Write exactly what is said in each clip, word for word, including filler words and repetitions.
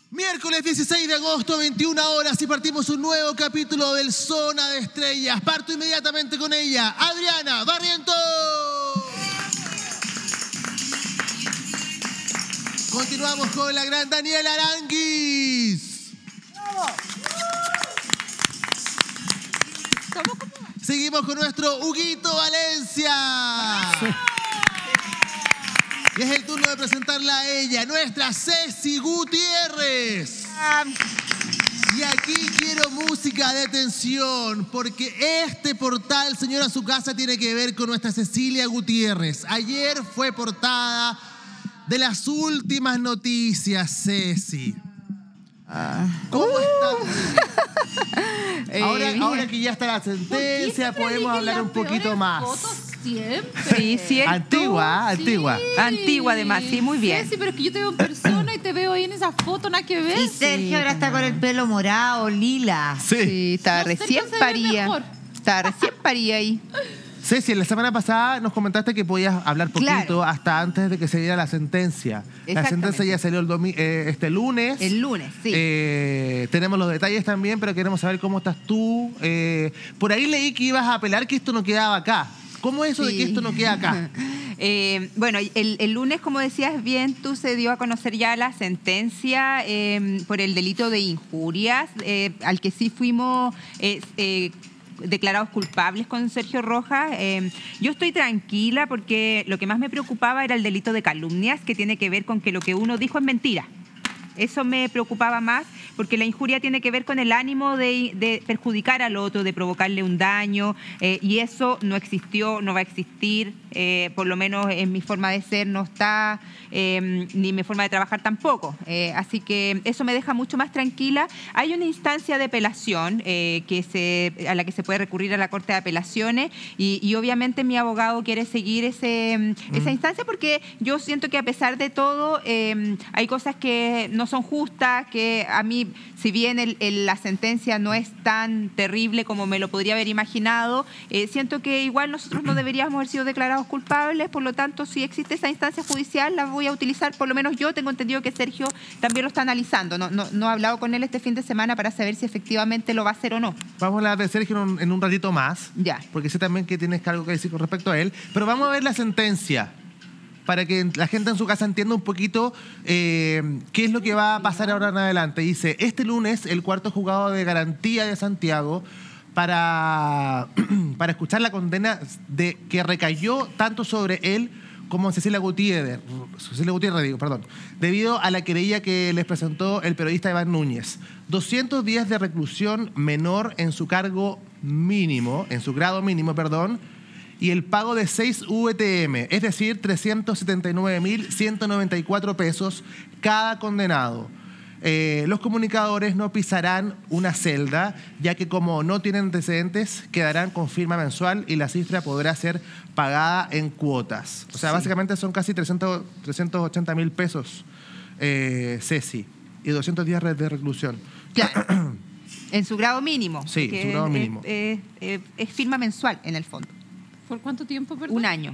Miércoles dieciséis de agosto, veintiuna horas, y partimos un nuevo capítulo del Zona de Estrellas. Parto inmediatamente con ella, Adriana Barrientos. Continuamos con la gran Daniela Aranguis. ¿Cómo, cómo? Seguimos con nuestro Huguito Valencia. Sí. Y es el turno de presentarla a ella, nuestra Ceci Gutiérrez. Y aquí quiero música de tensión, porque este portal, Señora Su Casa, tiene que ver con nuestra Cecilia Gutiérrez. Ayer fue portada de las últimas noticias, Ceci. ¿Cómo uh. está? eh, ahora, ahora que ya está la sentencia, podemos hablar un poquito más. Siempre. Sí, cierto. Antigua, sí. antigua. Antigua, además, sí, muy bien. Sí, sí, pero es que yo te veo en persona y te veo ahí en esa foto, nada que ver. Y Sergio sí, ahora está con el pelo morado, lila. Sí. Sí, estaba No, recién Sergio se ve paría. mejor. Estaba recién paría ahí. Ceci, la semana pasada nos comentaste que podías hablar poquito Claro. hasta antes de que se diera la sentencia. La sentencia ya salió el domi eh, este lunes. El lunes, sí. Eh, tenemos los detalles también, pero queremos saber cómo estás tú. Eh, por ahí leí que ibas a apelar que esto no quedaba acá. ¿Cómo es eso Sí. de que esto no queda acá? Eh, bueno, el, el lunes, como decías bien, tú se dio a conocer ya la sentencia eh, por el delito de injurias, eh, al que sí fuimos eh, eh, declarados culpables con Sergio Rojas. Eh, yo estoy tranquila porque lo que más me preocupaba era el delito de calumnias, que tiene que ver con que lo que uno dijo es mentira. Eso me preocupaba más, porque la injuria tiene que ver con el ánimo de, de perjudicar al otro, de provocarle un daño, eh, y eso no existió, no va a existir, eh, por lo menos en mi forma de ser no está, eh, ni mi forma de trabajar tampoco. Eh, así que eso me deja mucho más tranquila. Hay una instancia de apelación eh, que se, a la que se puede recurrir a la Corte de Apelaciones, y, y obviamente mi abogado quiere seguir ese, mm. esa instancia, porque yo siento que a pesar de todo eh, hay cosas que no son justas, que a mí, si bien el, el, la sentencia no es tan terrible como me lo podría haber imaginado, eh, siento que igual nosotros no deberíamos haber sido declarados culpables. Por lo tanto, si existe esa instancia judicial, la voy a utilizar. Por lo menos yo tengo entendido que Sergio también lo está analizando. No, no, no he hablado con él este fin de semana para saber si efectivamente lo va a hacer o no. Vamos a hablar de Sergio en un, en un ratito más, ya. porque sé también que tienes algo que decir con respecto a él. Pero vamos a ver la sentencia, para que la gente en su casa entienda un poquito eh, qué es lo que va a pasar ahora en adelante. Dice, este lunes, el cuarto juzgado de garantía de Santiago, para, para escuchar la condena de que recayó tanto sobre él como Cecilia Gutiérrez, Cecilia Gutiérrez, digo, perdón, debido a la querella que les presentó el periodista Iván Núñez. doscientos días de reclusión menor en su cargo mínimo, en su grado mínimo, perdón, y el pago de seis U T M, es decir, trescientos setenta y nueve mil ciento noventa y cuatro pesos cada condenado. Eh, los comunicadores no pisarán una celda, ya que como no tienen antecedentes, quedarán con firma mensual y la cifra podrá ser pagada en cuotas. O sea, sí. Básicamente son casi trescientos, trescientos ochenta mil pesos, eh, Ceci, y doscientos días de reclusión. Claro. En su grado mínimo. Sí, en su grado mínimo. Es, es, es firma mensual, en el fondo. ¿Por cuánto tiempo, perdón? Un año.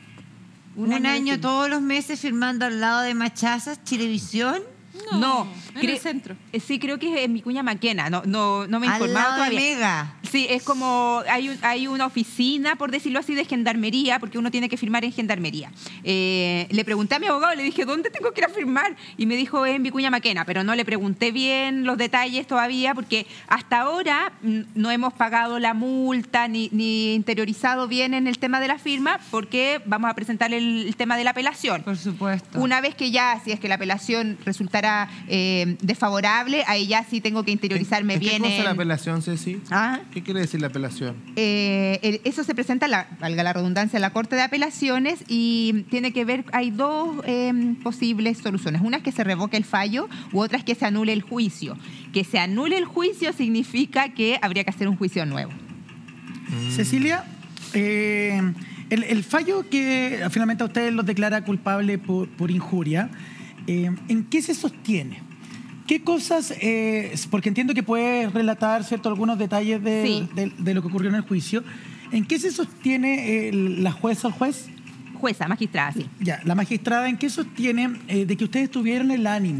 Un, Un año, año todos los meses firmando al lado de Machazas, Chilevisión. No, no, en el centro. Sí, creo que es en Vicuña Maquena. No, no, no me he al informado lado todavía. De Mega. Sí, es como hay, un, hay una oficina, por decirlo así, de gendarmería, porque uno tiene que firmar en gendarmería. Eh, le pregunté a mi abogado, le dije, ¿dónde tengo que ir a firmar? Y me dijo, en Vicuña Maquena, pero no le pregunté bien los detalles todavía, porque hasta ahora no hemos pagado la multa ni, ni interiorizado bien en el tema de la firma, porque vamos a presentar el, el tema de la apelación. Por supuesto. Una vez que ya, si es que la apelación resultara eh, desfavorable, ahí ya sí tengo que interiorizarme ¿En, en bien. ¿Qué cosa en... la apelación, Ceci? ¿Ah? ¿Qué quiere decir la apelación? Eh, el, eso se presenta, la, valga la redundancia, en la Corte de Apelaciones, y tiene que ver, hay dos eh, posibles soluciones. Una es que se revoque el fallo, u otra es que se anule el juicio. Que se anule el juicio significa que habría que hacer un juicio nuevo. Mm. Cecilia, eh, el, el fallo que finalmente a ustedes los declara culpable por, por injuria, eh, ¿en qué se sostiene? ¿Qué cosas, eh, porque entiendo que puedes relatar, ¿cierto?, algunos detalles de, sí. de, de lo que ocurrió en el juicio? ¿En qué se sostiene eh, la jueza o el juez? Jueza, magistrada, sí. Ya, la magistrada, ¿en qué sostiene eh, de que ustedes tuvieron el ánimo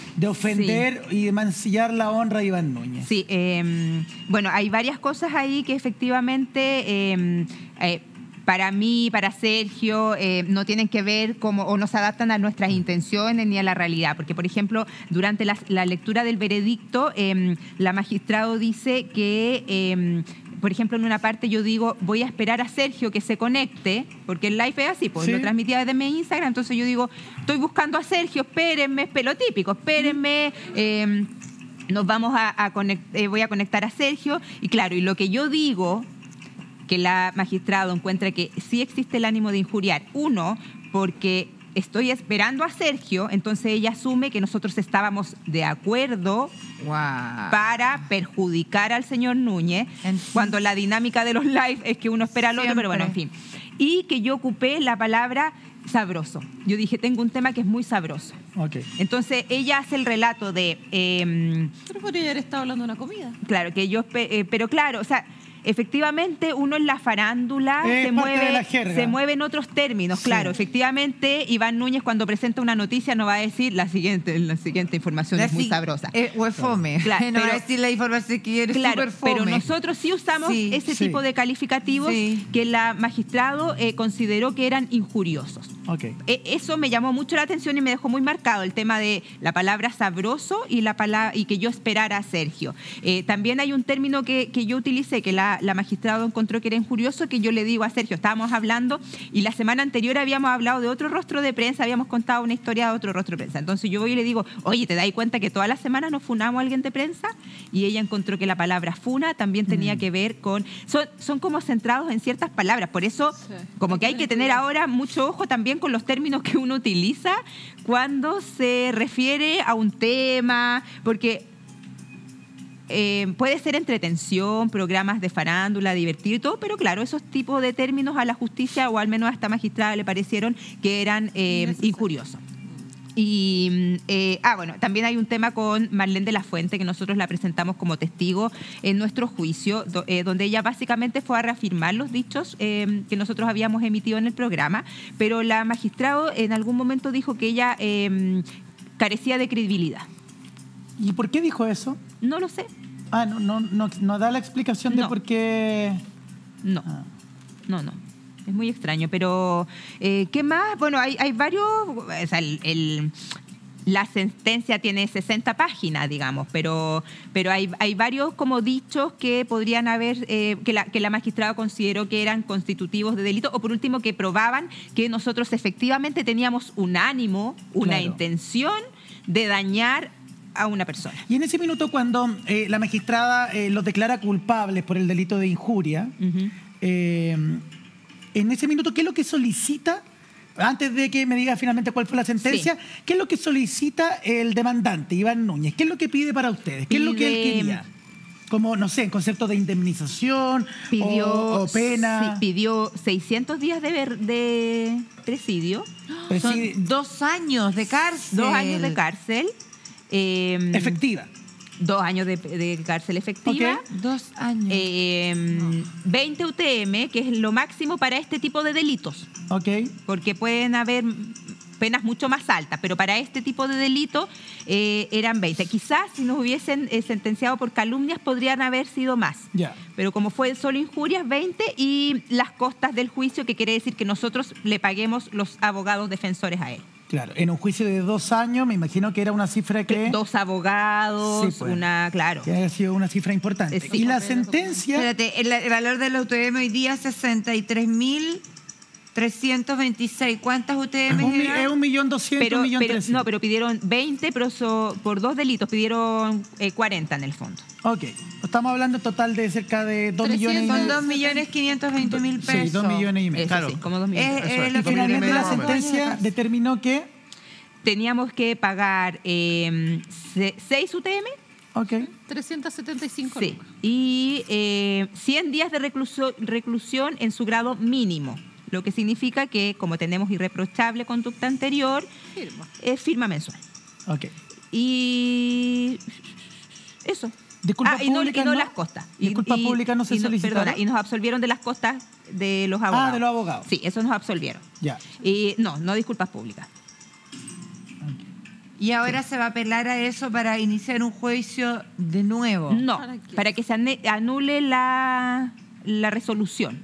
de ofender y de mancillar la honra de Iván Núñez. Sí, eh, bueno, hay varias cosas ahí que efectivamente eh, eh, para mí, para Sergio, eh, no tienen que ver como, o no se adaptan a nuestras intenciones ni a la realidad. Porque, por ejemplo, durante la, la lectura del veredicto, eh, la magistrado dice que... Eh, por ejemplo, en una parte yo digo, voy a esperar a Sergio que se conecte, porque el live es así, pues Sí. lo transmitía desde mi Instagram, entonces yo digo, estoy buscando a Sergio, espérenme, es lo típico, espérenme, eh, nos vamos a, a conect, eh, voy a conectar a Sergio, y claro, y lo que yo digo, que la magistrado encuentra que sí existe el ánimo de injuriar, uno, porque estoy esperando a Sergio, entonces ella asume que nosotros estábamos de acuerdo Wow. para perjudicar al señor Núñez, En- cuando la dinámica de los live es que uno espera al otro, pero bueno, en fin. Y que yo ocupé la palabra sabroso. Yo dije, tengo un tema que es muy sabroso. Ok. Entonces ella hace el relato de, eh, Pero podría haber estado hablando de una comida. claro, que yo, espe- eh, pero claro, o sea, efectivamente uno en la farándula Es se parte mueve, de la jerga. se mueve en otros términos, Sí. claro. Efectivamente, Iván Núñez cuando presenta una noticia no va a decir la siguiente, la siguiente información La es muy si- sabrosa. eh, o es fome. Claro, no va a pero- decir la información que eres Claro, súper fome. pero nosotros sí usamos Sí, ese sí. tipo de calificativos Sí. que la magistrado eh, consideró que eran injuriosos. Ok. E- Eso me llamó mucho la atención y me dejó muy marcado el tema de la palabra sabroso y la palabra y que yo esperara a Sergio. Eh, también hay un término que, que yo utilicé, que la, la magistrado encontró que era injurioso, que yo le digo a Sergio, estábamos hablando y la semana anterior habíamos hablado de otro rostro de prensa, habíamos contado una historia de otro rostro de prensa. Entonces yo voy y le digo, oye, ¿te das cuenta que todas las semanas nos funamos a alguien de prensa? Y ella encontró que la palabra funa también tenía que ver con... Son, son como centrados en ciertas palabras, por eso Sí. como que hay que tener ahora mucho ojo también con los términos que uno utiliza cuando se refiere a un tema, porque eh, puede ser entretención, programas de farándula, divertir y todo, pero claro, esos tipos de términos a la justicia o al menos a esta magistrada le parecieron que eran eh, Innecesarios. injuriosos. Y, eh, ah, bueno, también hay un tema con Marlene de la Fuente, que nosotros la presentamos como testigo en nuestro juicio, do- eh, donde ella básicamente fue a reafirmar los dichos eh, que nosotros habíamos emitido en el programa, pero la magistrado en algún momento dijo que ella eh, carecía de credibilidad. ¿Y por qué dijo eso? No lo sé, Ah, no, no, no, no da la explicación de No. por qué. no, Ah. no, no. Es muy extraño, pero eh, ¿qué más? Bueno, hay, hay varios... O sea, el, el- la sentencia tiene sesenta páginas, digamos, pero, pero hay, hay varios como dichos que podrían haber, eh, que, la, que la magistrada consideró que eran constitutivos de delito, o por último que probaban que nosotros efectivamente teníamos un ánimo, una Claro. intención de dañar a una persona. Y en ese minuto, cuando eh, la magistrada eh, los declara culpables por el delito de injuria, Ujú. eh, en ese minuto, ¿qué es lo que solicita? Antes de que me diga finalmente cuál fue la sentencia, Sí. ¿qué es lo que solicita el demandante, Iván Núñez? ¿Qué es lo que pide para ustedes? ¿Qué es lo que él Pide- quería? Como, no sé, en concepto de indemnización Pidió, o, o pena. sí, pidió seiscientos días de, ver- de presidio, Pues Son sí, dos años de cárcel. dos años de cárcel, eh, efectiva. dos años de, de cárcel efectiva, Ok. Dos años. eh, veinte U T M, que es lo máximo para este tipo de delitos, Ok. porque pueden haber penas mucho más altas, pero para este tipo de delito eh, eran veinte. Quizás si nos hubiesen eh, sentenciado por calumnias podrían haber sido más. Ya. Pero como fue solo injurias, veinte, y las costas del juicio, que quiere decir que nosotros le paguemos los abogados defensores a él. Claro, en un juicio de dos años, me imagino que era una cifra que, Dos abogados, Sí, pues. una, claro. que ha sido una cifra importante. Eh, sí. Y la sentencia, Espérate, el, el valor del U T M hoy día es sesenta y tres mil trescientos veintiséis. ¿Cuántas U T es M un, mi- eran? es un millón doscientos, Pero, un millón pero- trescientos. no, pero pidieron veinte, pero so- por dos delitos pidieron eh, cuarenta en el fondo. Ok, estamos hablando en total de cerca de dos millones y trescientos, Son medio. dos millones quinientos veinte mil pesos. Sí, dos millones y medio. Eso Claro. sí, como dos millones. Eh, Eso eh, es, lo Y dos que millones y finalmente medio la más o menos. sentencia determinó que, Teníamos que pagar eh, se- seis U T M, ok, trescientos setenta y cinco sí, lucas. y eh, cien días de reclusión, reclusión en su grado mínimo, lo que significa que, como tenemos irreprochable conducta anterior, Firma. es firma mensual. ok. Y eso. Disculpa ah, y no, pública, y no ¿no? las costas. Disculpa y, pública no se y solicitaron. Perdona, y nos absolvieron de las costas de los abogados. Ah, de los abogados. Sí, eso nos absolvieron. Ya. Y no, no disculpas públicas. Y ahora se va a apelar a eso para iniciar un juicio de nuevo. No, ¿Para qué? para que se ane- anule la, la resolución.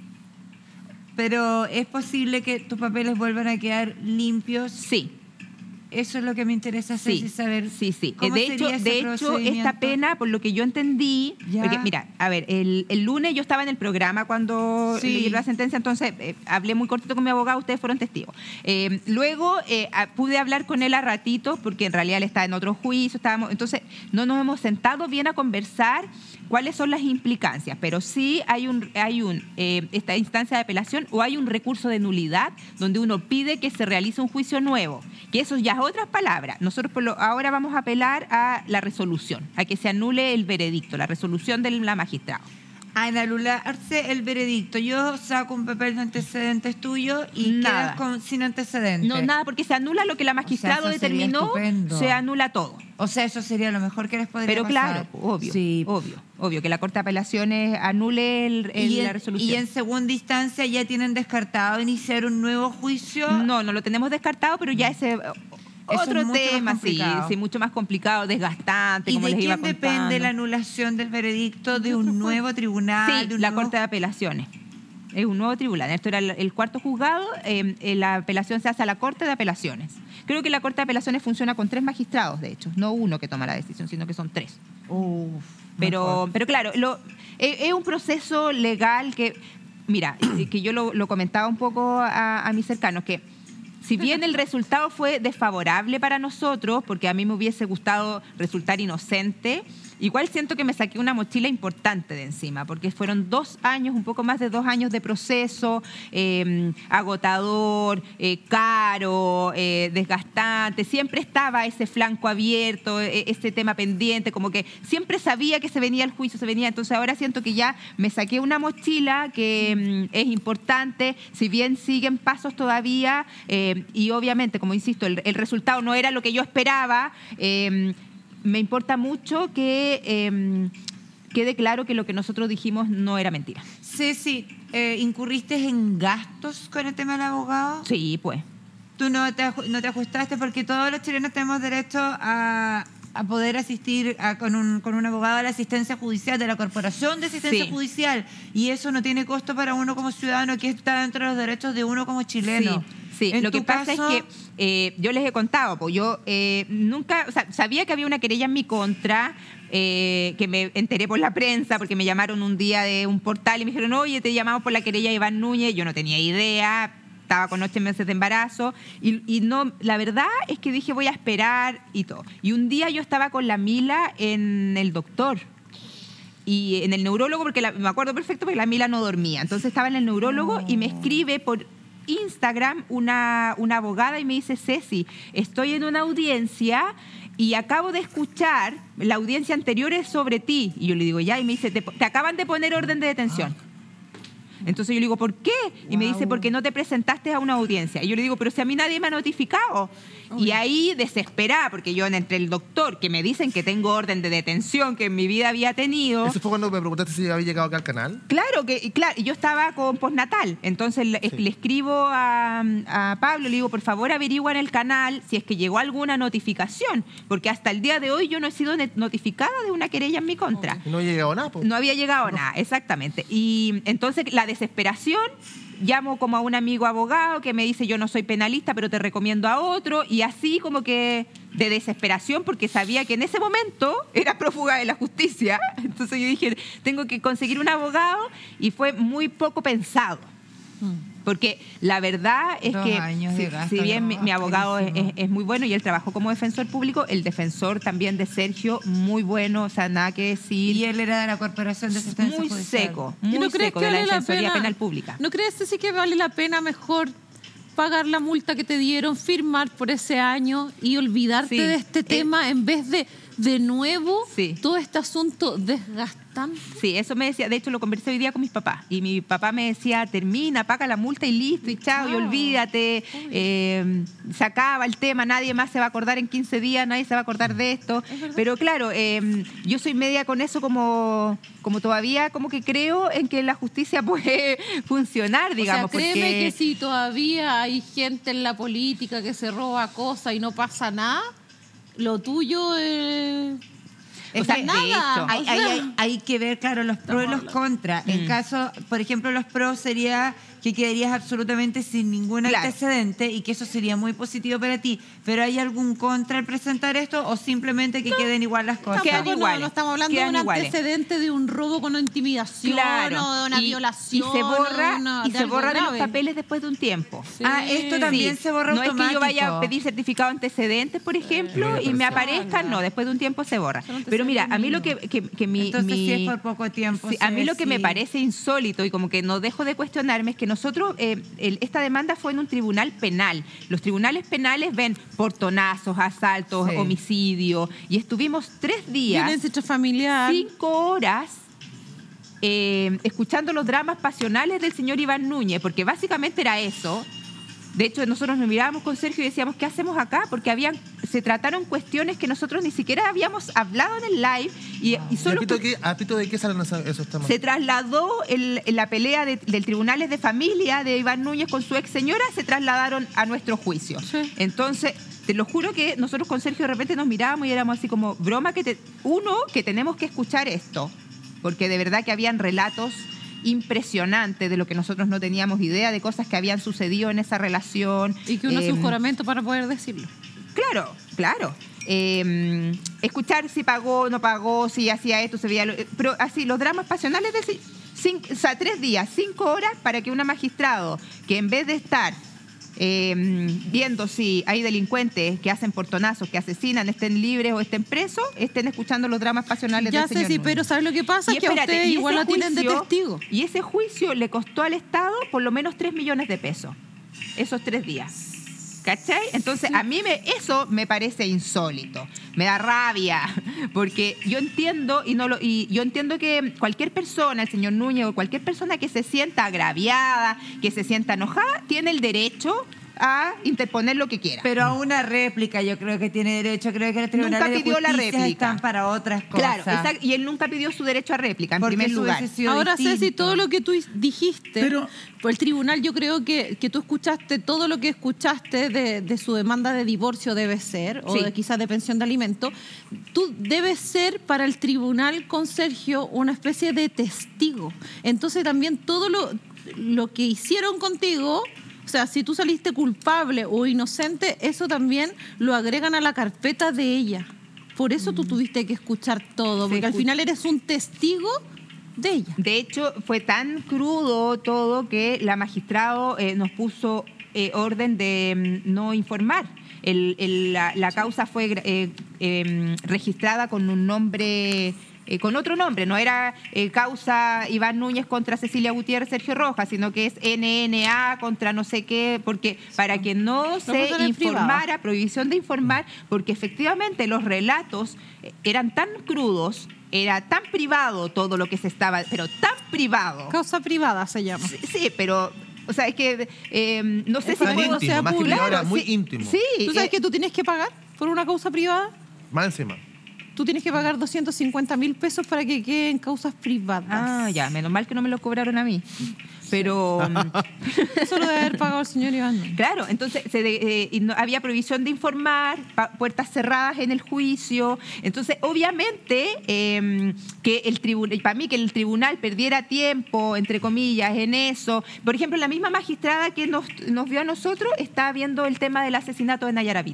Pero es posible que tus papeles vuelvan a quedar limpios. Sí. Eso es lo que me interesa hacer, Sí, saber sí, sí. cómo De hecho, sería ese de hecho, esta procedimiento. pena, por lo que yo entendí, Ya. porque mira, a ver, el, el lunes yo estaba en el programa cuando Sí. leí la sentencia, entonces eh, hablé muy cortito con mi abogado, ustedes fueron testigos. Eh, luego eh, a- pude hablar con él a ratitos, porque en realidad él está en otro juicio, estábamos, entonces no nos hemos sentado bien a conversar cuáles son las implicancias, pero sí hay un, hay un eh, esta instancia de apelación o hay un recurso de nulidad donde uno pide que se realice un juicio nuevo, que eso ya es otras palabras. Nosotros por lo- ahora vamos a apelar a la resolución, a que se anule el veredicto, la resolución de la magistrada. Al anularse el veredicto, yo saco un papel de antecedentes tuyo y Nada. quedas con, sin antecedentes. No, nada, porque se anula lo que la magistrada eso sería determinó, estupendo. se anula todo. O sea, eso sería lo mejor que les podría Pero pasar. claro, obvio, Sí. obvio, obvio, que la Corte de Apelaciones anule el- el- y, la en, resolución. y en segunda instancia ya tienen descartado iniciar un nuevo juicio. No, no lo tenemos descartado, pero ya ese... Eso Otro es mucho más tema, sí, complicado. sí, mucho más complicado, desgastante, ¿Y como de les iba quién depende contando. la anulación del veredicto? ¿De un nuevo tribunal? Sí, de un la nuevo- Corte de Apelaciones. Es un nuevo tribunal. Esto era el, el cuarto juzgado. eh, eh, la apelación se hace a la Corte de Apelaciones. Creo que la Corte de Apelaciones funciona con tres magistrados, de hecho. No uno que toma la decisión, sino que son tres. Uf, Pero, mejor. pero claro, lo, es, es un proceso legal que, mira, eh, que yo lo, lo comentaba un poco a, a mis cercanos, que si bien el resultado fue desfavorable para nosotros, porque a mí me hubiese gustado resultar inocente, igual siento que me saqué una mochila importante de encima, porque fueron dos años, un poco más de dos años de proceso, eh, agotador, eh, caro, eh, desgastante. Siempre estaba ese flanco abierto, eh, ese tema pendiente, como que siempre sabía que se venía el juicio, se venía. Entonces ahora siento que ya me saqué una mochila que mm, es importante, si bien siguen pasos todavía, eh, y obviamente, como insisto, el, el resultado no era lo que yo esperaba. eh, Me importa mucho que eh, quede claro que lo que nosotros dijimos no era mentira. Ceci, eh, ¿incurriste en gastos con el tema del abogado? Sí, pues. Tú no te, aju- no te ajustaste porque todos los chilenos tenemos derecho a, a poder asistir a- con, un, con un abogado a la asistencia judicial de la Corporación de Asistencia Sí. Judicial y eso no tiene costo para uno como ciudadano, que está dentro de los derechos de uno como chileno. Sí, En lo que tu pasa caso- es que eh, yo les he contado, pues yo eh, nunca, o sea, sabía que había una querella en mi contra, eh, que me enteré por la prensa, porque me llamaron un día de un portal y me dijeron, oye, te llamamos por la querella de Iván Núñez, yo no tenía idea, estaba con ocho meses de embarazo, y, y no, la verdad es que dije, voy a esperar y todo. Y un día yo estaba con la Mila en el doctor, y en el neurólogo, porque la- me acuerdo perfecto porque la Mila no dormía. Entonces estaba en el neurólogo y me escribe por Instagram una, una abogada y me dice, Ceci, estoy en una audiencia y acabo de escuchar, la audiencia anterior es sobre ti. Y yo le digo, ya, y me dice, te, te acaban de poner orden de detención. Entonces yo le digo, ¿por qué? Y me dice, porque no te presentaste a una audiencia. Y yo le digo, pero si a mí nadie me ha notificado. Y ahí desesperada, porque yo entre el doctor, que me dicen que tengo orden de detención, que en mi vida había tenido... ¿Eso fue cuando me preguntaste si había llegado acá al canal? Claro, que y claro, y yo estaba con postnatal, entonces le, Sí. le escribo a, a Pablo, le digo, por favor averigua en el canal si es que llegó alguna notificación, porque hasta el día de hoy yo no he sido net- notificada de una querella en mi contra. Y no ha llegado nada, po. No había llegado nada, exactamente. Y entonces la desesperación, llamo como a un amigo abogado que me dice, yo no soy penalista, pero te recomiendo a otro, y así como que de desesperación, porque sabía que en ese momento era prófuga de la justicia. Entonces yo dije, tengo que conseguir un abogado, y fue muy poco pensado. Porque la verdad es Dos que, años si, de gasto si bien mi, de mi abogado es, carísimo. es- es muy bueno y él trabajó como defensor público, el defensor también de Sergio, muy bueno, o sea, nada que decir. Y él era de la Corporación de Asistencia Muy Judicial. seco, ¿Y muy no crees seco que de la vale la Defensoría pena- Penal Pública. ¿No crees sí que vale la pena mejor pagar la multa que te dieron, firmar por ese año y olvidarte Sí. de este Eh, tema en vez de de nuevo Sí. todo este asunto desgastante? Sí, eso me decía, de hecho lo conversé hoy día con mis papás y mi papá me decía, termina, paga la multa y listo, y chao, y chao. olvídate, eh, se acaba el tema, nadie más se va a acordar en quince días, nadie se va a acordar de esto. Pero claro, eh, yo soy media con eso como, como todavía, como que creo en que la justicia puede funcionar, digamos. O sea, créeme porque... que si todavía hay gente en la política que se roba cosas y no pasa nada, lo tuyo es... Es O sea, que, nada. de hecho, hay, o sea- hay- hay- hay que ver, claro, los pros y los contras. En caso, por ejemplo, los pros sería que quedarías absolutamente sin ningún Claro. antecedente y que eso sería muy positivo para ti. Pero ¿hay algún contra al presentar esto o simplemente que queden igual las cosas? Quedan Tampoco, no, iguales, no estamos hablando quedan de un iguales. antecedente de un robo con intimidación Claro. o de una y, violación. Y se borra, o de una- y de se algo borra de los grave. papeles después de un tiempo. Sí. Ah, esto también Sí. se borra No automático. es que yo vaya a pedir certificado de antecedentes, por ejemplo, y me aparezcan, no, después de un tiempo se borra. Son Pero mira, a mí lo que, antecedentes que, que mi... Entonces, mi- si es por poco tiempo. Sí, a mí sí, lo que me sí. parece insólito y como que no dejo de cuestionarme es que nosotros, eh, el- esta demanda fue en un tribunal penal. Los tribunales penales ven portonazos, asaltos, Sí. homicidio, y estuvimos tres días, Violencia intrafamiliar. cinco horas, eh, escuchando los dramas pasionales del señor Iván Núñez, porque básicamente era eso. De hecho, nosotros nos mirábamos con Sergio y decíamos, ¿qué hacemos acá? Porque habían, se trataron cuestiones que nosotros ni siquiera habíamos hablado en el live y, y ¿Y solo a pito de qué, a pito de qué salen esos esos temas? se trasladó el- la pelea de- del Tribunales de Familia de Iván Núñez con su ex señora, se trasladaron a nuestro juicio. Sí. Entonces, te lo juro que nosotros con Sergio de repente nos mirábamos y éramos así como, broma que te, uno, que tenemos que escuchar esto, porque de verdad que habían relatos impresionantes de lo que nosotros no teníamos idea, de cosas que habían sucedido en esa relación. Y que uno hace un Em, juramento para poder decirlo. Claro, claro. Eh, escuchar si pagó, no pagó, si hacía esto, se veía... lo- pero así, los dramas pasionales de... ci- cin- o sea, tres días, cinco horas para que un magistrado que en vez de estar eh, viendo si hay delincuentes que hacen portonazos, que asesinan, estén libres o estén presos, estén escuchando los dramas pasionales Ya del sé, señor sí, Núñez. pero ¿sabes lo que pasa? Y Es que a espérate, ustedes y igual ese la tienen de juicio- testigo. Y ese juicio le costó al Estado por lo menos tres millones de pesos, esos tres días. ¿Cachai? Entonces, a mí me, eso me parece insólito. Me da rabia, porque yo entiendo y no lo y yo entiendo que cualquier persona, el señor Núñez o cualquier persona que se sienta agraviada, que se sienta enojada, tiene el derecho a interponer lo que quiera. Pero a una réplica yo creo que tiene derecho. Creo que los tribunales Nunca pidió de la justicia réplica. están para otras cosas. Claro, exacto, y él nunca pidió su derecho a réplica, en Porque primer eso lugar. hubiese sido Ahora, distinto. Ceci, todo lo que tú dijiste, Pero- por el tribunal yo creo que, que tú escuchaste todo lo que escuchaste de, de su demanda de divorcio debe ser, o Sí. de quizás de pensión de alimento, tú debes ser para el tribunal con Sergio una especie de testigo. Entonces también todo lo, lo que hicieron contigo... O sea, si tú saliste culpable o inocente, eso también lo agregan a la carpeta de ella. Por eso tú tuviste que escuchar todo, Se porque al escu- final eres un testigo de ella. De hecho, fue tan crudo todo que la magistrado eh, nos puso eh, orden de mm, no informar. El- el- la, la causa fue gra- eh, eh, registrada con un nombre... eh, con otro nombre, no era eh, causa Iván Núñez contra Cecilia Gutiérrez, Sergio Rojas, sino que es N N A contra no sé qué, porque para que no se puso en el informara, privado. prohibición de informar, porque efectivamente los relatos eh, eran tan crudos, era tan privado todo lo que se estaba, pero tan privado. Causa privada se llama. Sí, sí, pero, o sea, es que eh, no sé Es si tan puedo- íntimo, sea más que público. privado, era Claro, muy sí, íntimo. Sí, ¿Tú sabes eh, que tú tienes que pagar por una causa privada? Más encima. Tú tienes que pagar doscientos cincuenta mil pesos para que queden causas privadas. Ah, ya, menos mal que no me lo cobraron a mí. Pero, mm, Eso lo debe haber pagado el señor Iván. claro, entonces se de- eh, y no- había prohibición de informar, pa- puertas cerradas en el juicio. Entonces, obviamente, eh, que el tribunal, para mí que el tribunal perdiera tiempo, entre comillas, en eso. Por ejemplo, la misma magistrada que nos, nos vio a nosotros está viendo el tema del asesinato de Nayaravit.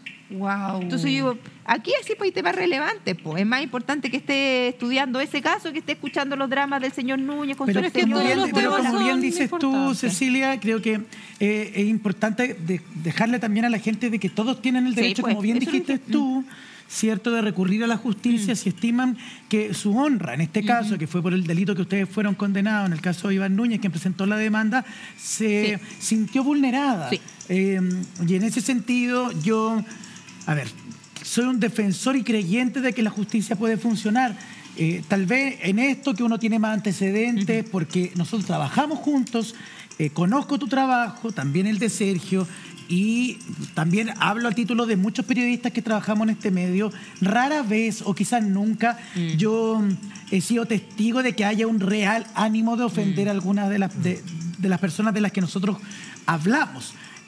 Wow. Entonces yo digo, aquí así pues hay temas relevantes, pues es más importante que esté estudiando ese caso que esté escuchando los dramas del señor Núñez con Pero su es que como todos bien, los pero temas como son bien dices tú, importantes. Cecilia, creo que eh, es importante de- dejarle también a la gente de que todos tienen el Sí, derecho, pues, como bien eso lo dijiste dije. tú, cierto, de recurrir a la justicia si estiman que su honra, en este caso, que fue por el delito que ustedes fueron condenados, en el caso de Iván Núñez, quien presentó la demanda, se Sí. sintió vulnerada. Sí. Eh, y en ese sentido, yo, a ver, soy un defensor y creyente de que la justicia puede funcionar. Eh, tal vez en esto que uno tiene más antecedentes, porque nosotros trabajamos juntos, eh, conozco tu trabajo, también el de Sergio, y también hablo a título de muchos periodistas que trabajamos en este medio. Rara vez, o quizás nunca, yo he sido testigo de que haya un real ánimo de ofender a algunas de las, de, de las personas de las que nosotros hablamos.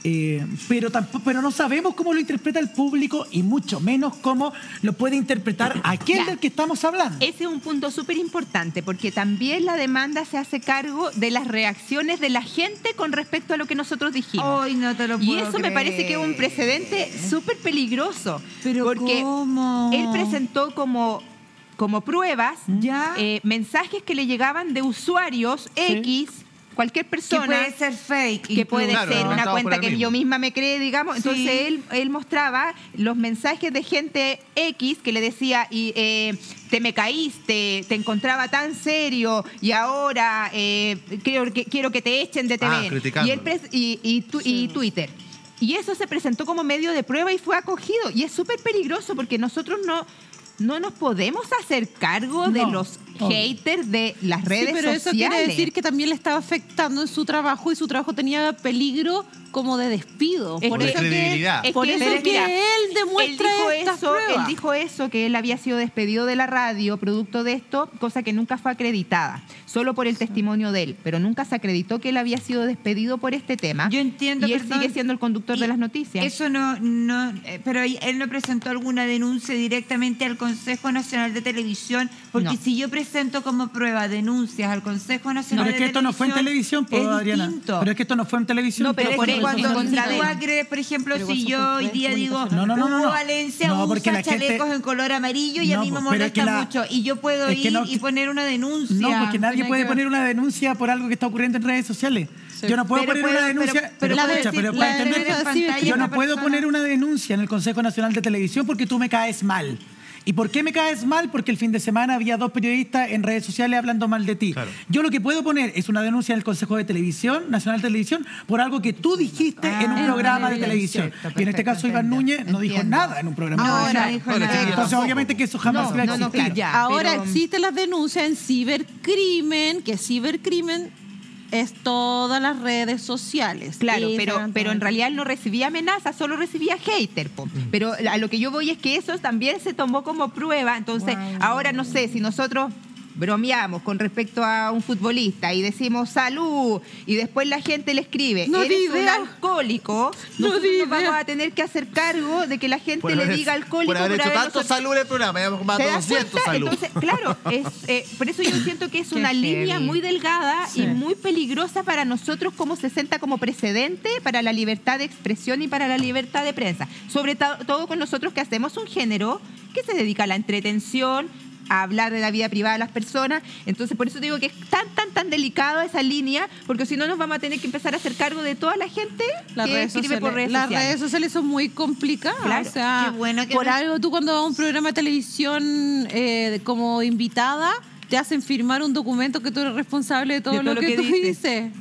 Eh, pero, tampoco, pero no sabemos cómo lo interpreta el público y mucho menos cómo lo puede interpretar aquel Ya. del que estamos hablando. Ese es un punto súper importante, porque también la demanda se hace cargo de las reacciones de la gente con respecto a lo que nosotros dijimos. Hoy no te lo Y puedo eso me parece que es un creer. precedente súper peligroso. Pero porque ¿cómo? él presentó como, como pruebas Ya. eh, mensajes que le llegaban de usuarios X, cualquier Que persona. puede ser fake. que puede Claro, ser una inventado por cuenta él que mismo. yo misma me cree, digamos. Sí. Entonces él, él mostraba los mensajes de gente X que le decía, y, eh, te me caíste, te encontraba tan serio y ahora eh, creo que, quiero que te echen de T V. Ah, y, criticándolo. él pres- y, y tu- y Twitter. Y eso se presentó como medio de prueba y fue acogido. Y es súper peligroso porque nosotros no... No nos podemos hacer cargo de No, los obvio. haters de las redes Sí, pero eso sociales. quiere decir que también le estaba afectando en su trabajo y su trabajo tenía peligro como de despido. Es Por que- eso que, credibilidad. Es por que eso él- que mira, él demuestra él dijo estas eso, pruebas. Él dijo eso, que él había sido despedido de la radio producto de esto, cosa que nunca fue acreditada, solo por el testimonio de él, pero nunca se acreditó que él había sido despedido por este tema. Yo entiendo, Y él perdón, sigue siendo el conductor y de las noticias. Eso no, no, eh, pero él no presentó alguna denuncia directamente al Consejo Nacional de Televisión, porque No. si yo presento como prueba denuncias al Consejo Nacional Pero es de que esto no fue en televisión, pues, es Adriana. distinto. Pero es que esto no fue en televisión. No, pero esto por fue eso, en cuando televisión. contra Si de tú él. agredes, por ejemplo, Pero si igual yo son hoy día digo, comunicaciones. No, no, no, no, Hugo no. Valencia No, porque usa la gente- chalecos en color amarillo y a No, mí me pero es molesta que la- mucho. Y yo puedo es que ir no- y poner una denuncia. No, porque nadie Tiene puede que poner ver. una denuncia por algo que está ocurriendo en redes sociales. Sí. Yo no puedo Pero poner puedo- una denuncia, pero- pero, pero la escucha, de- pero la para de- entender, la de- pantalla yo una no puedo persona- poner una denuncia en el Consejo Nacional de Televisión porque tú me caes mal. ¿Y por qué me caes mal? Porque el fin de semana había dos periodistas en redes sociales hablando mal de ti. Claro. Yo lo que puedo poner es una denuncia en el Consejo de Televisión, Nacional de Televisión, por algo que tú dijiste Ah, en un en programa de televisión. televisión. Y en este caso Iván Perfecto, Núñez no dijo entiendo. nada en un programa de Ahora, televisión. no dijo Bueno, nada. sí, Entonces tampoco. obviamente que eso jamás No, iba a no, no, existir. ya, Ahora pero- existen las denuncias en cibercrimen, que cibercrimen es todas las redes sociales. Claro, pero, Instagram, pero en todo. realidad él no recibía amenazas, solo recibía hater. Po. Pero a lo que yo voy es que eso también se tomó como prueba. Entonces, Wow. ahora no sé, si nosotros bromeamos con respecto a un futbolista y decimos salud y después la gente le escribe, No eres di un idea. alcohólico, No nosotros di nos vamos idea. a tener que hacer cargo de que la gente Por le haber- diga alcohólico. por haber hecho tanto nosotros- salud en el programa, ya hemos más ¿Te de das doscientos cuenta? salud. Entonces, claro, es, eh, por eso yo siento que es Qué una heavy. línea muy delgada Sí. y muy peligrosa para nosotros, como se sienta como precedente para la libertad de expresión y para la libertad de prensa. Sobre to- todo con nosotros que hacemos un género que se dedica a la entretención, a hablar de la vida privada de las personas. Entonces, por eso digo que es tan, tan, tan delicado esa línea, porque si no nos vamos a tener que empezar a hacer cargo de toda la gente Las que redes, escribe sociales, por redes las sociales. redes sociales son muy complicadas. Claro. O sea, Qué bueno que por no- algo tú cuando vas a un programa de televisión eh, como invitada, te hacen firmar un documento que tú eres responsable de todo, De todo lo, lo que, que tú dices. dices.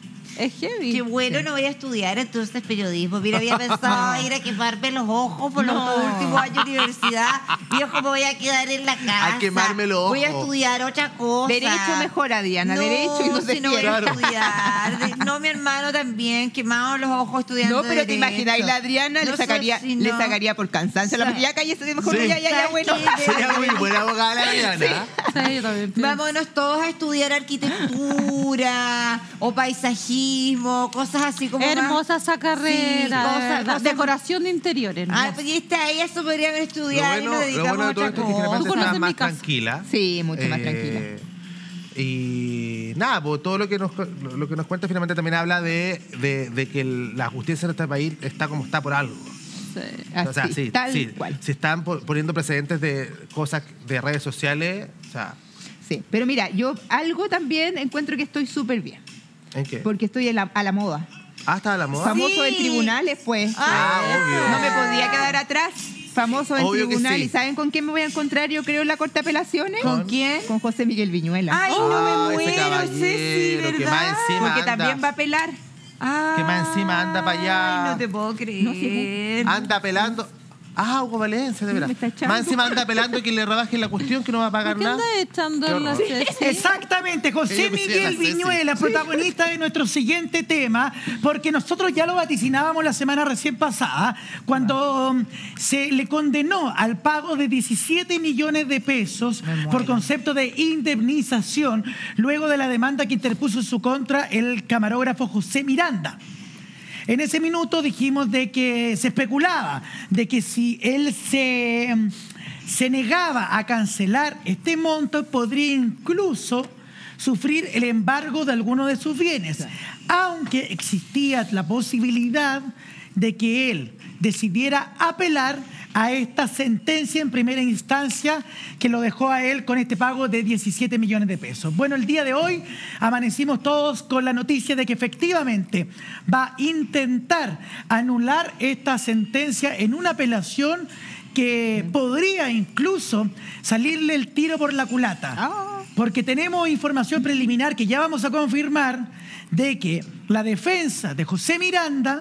Es heavy. Qué bueno, no voy a estudiar entonces periodismo. Mira, había pensado ir a quemarme los ojos por los No. dos últimos años de universidad. Viejo, me voy a quedar en la casa. A quemarme los Voy a ojos. estudiar otra cosa. Derecho mejor, Adriana, No, derecho y no se si no voy a Claro. estudiar. De- No, mi hermano también, quemado los ojos estudiando No, pero te derecho. imaginas, y la Adriana No le sé sacaría, si le no. sacaría por cansancio. La Sí. ya cállese, mejor Sí. ya, ya, ya, ¿Sabes bueno. qué? Sería muy buena abogada la Adriana. Sí, yo también pienso. Vámonos todos a estudiar arquitectura o paisajismo, cosas así como más- Hermosa esa carrera. Sí, de cosas- verdad. cosas- Decoración de interiores. Ah, hermosa. pues y está, ella se podría haber Lo estudiado y bueno, nos lo dedicamos bueno de a todo otra esto es que cosa. generalmente Tú conoces está mi más casa. tranquila. Sí, mucho más Eh, tranquila. Y nada, pues todo lo que nos, lo que nos cuenta finalmente también habla de, de, de que el- la justicia en este país está como está por algo. Sí. o sea, Así, sí, tal sí, cual. se están po- poniendo precedentes de cosas de redes sociales. O sea, Sí, pero mira, yo algo también encuentro que estoy súper bien, ¿en qué? porque estoy en la- a la moda. Ah, está la moda. Famoso Sí. en tribunales, pues. Ah, obvio. No me podía quedar atrás. Famoso en Obvio que tribunal. sí. ¿Y saben con quién me voy a encontrar yo creo en la Corte de Apelaciones? ¿Con quién? Con José Miguel Viñuela. Ay, Ah, no me ese muero, Ceci, caballero, que ¿verdad? más encima Porque anda, también va a apelar. que más encima anda para allá. Ay, no te puedo creer. No, sí, anda pelando. Ah, Hugo Valencia, de verdad. me está echando. Más encima anda pelando que le rebajen la cuestión, que no va a pagar ¿Por qué nada. andas echando Qué en la horror. Ceci? Exactamente, José Ella me decía la Miguel Ceci. Viñuela, protagonista de nuestro siguiente tema, porque nosotros ya lo vaticinábamos la semana recién pasada, cuando um, se le condenó al pago de diecisiete millones de pesos por concepto de indemnización, luego de la demanda que interpuso en su contra el camarógrafo José Miranda. En ese minuto dijimos de que se especulaba de que si él se, se negaba a cancelar este monto, podría incluso sufrir el embargo de alguno de sus bienes, aunque existía la posibilidad de que él decidiera apelar a esta sentencia en primera instancia que lo dejó a él con este pago de diecisiete millones de pesos. Bueno, el día de hoy amanecimos todos con la noticia de que efectivamente va a intentar anular esta sentencia en una apelación que podría incluso salirle el tiro por la culata. Porque tenemos información preliminar que ya vamos a confirmar de que la defensa de José Miranda,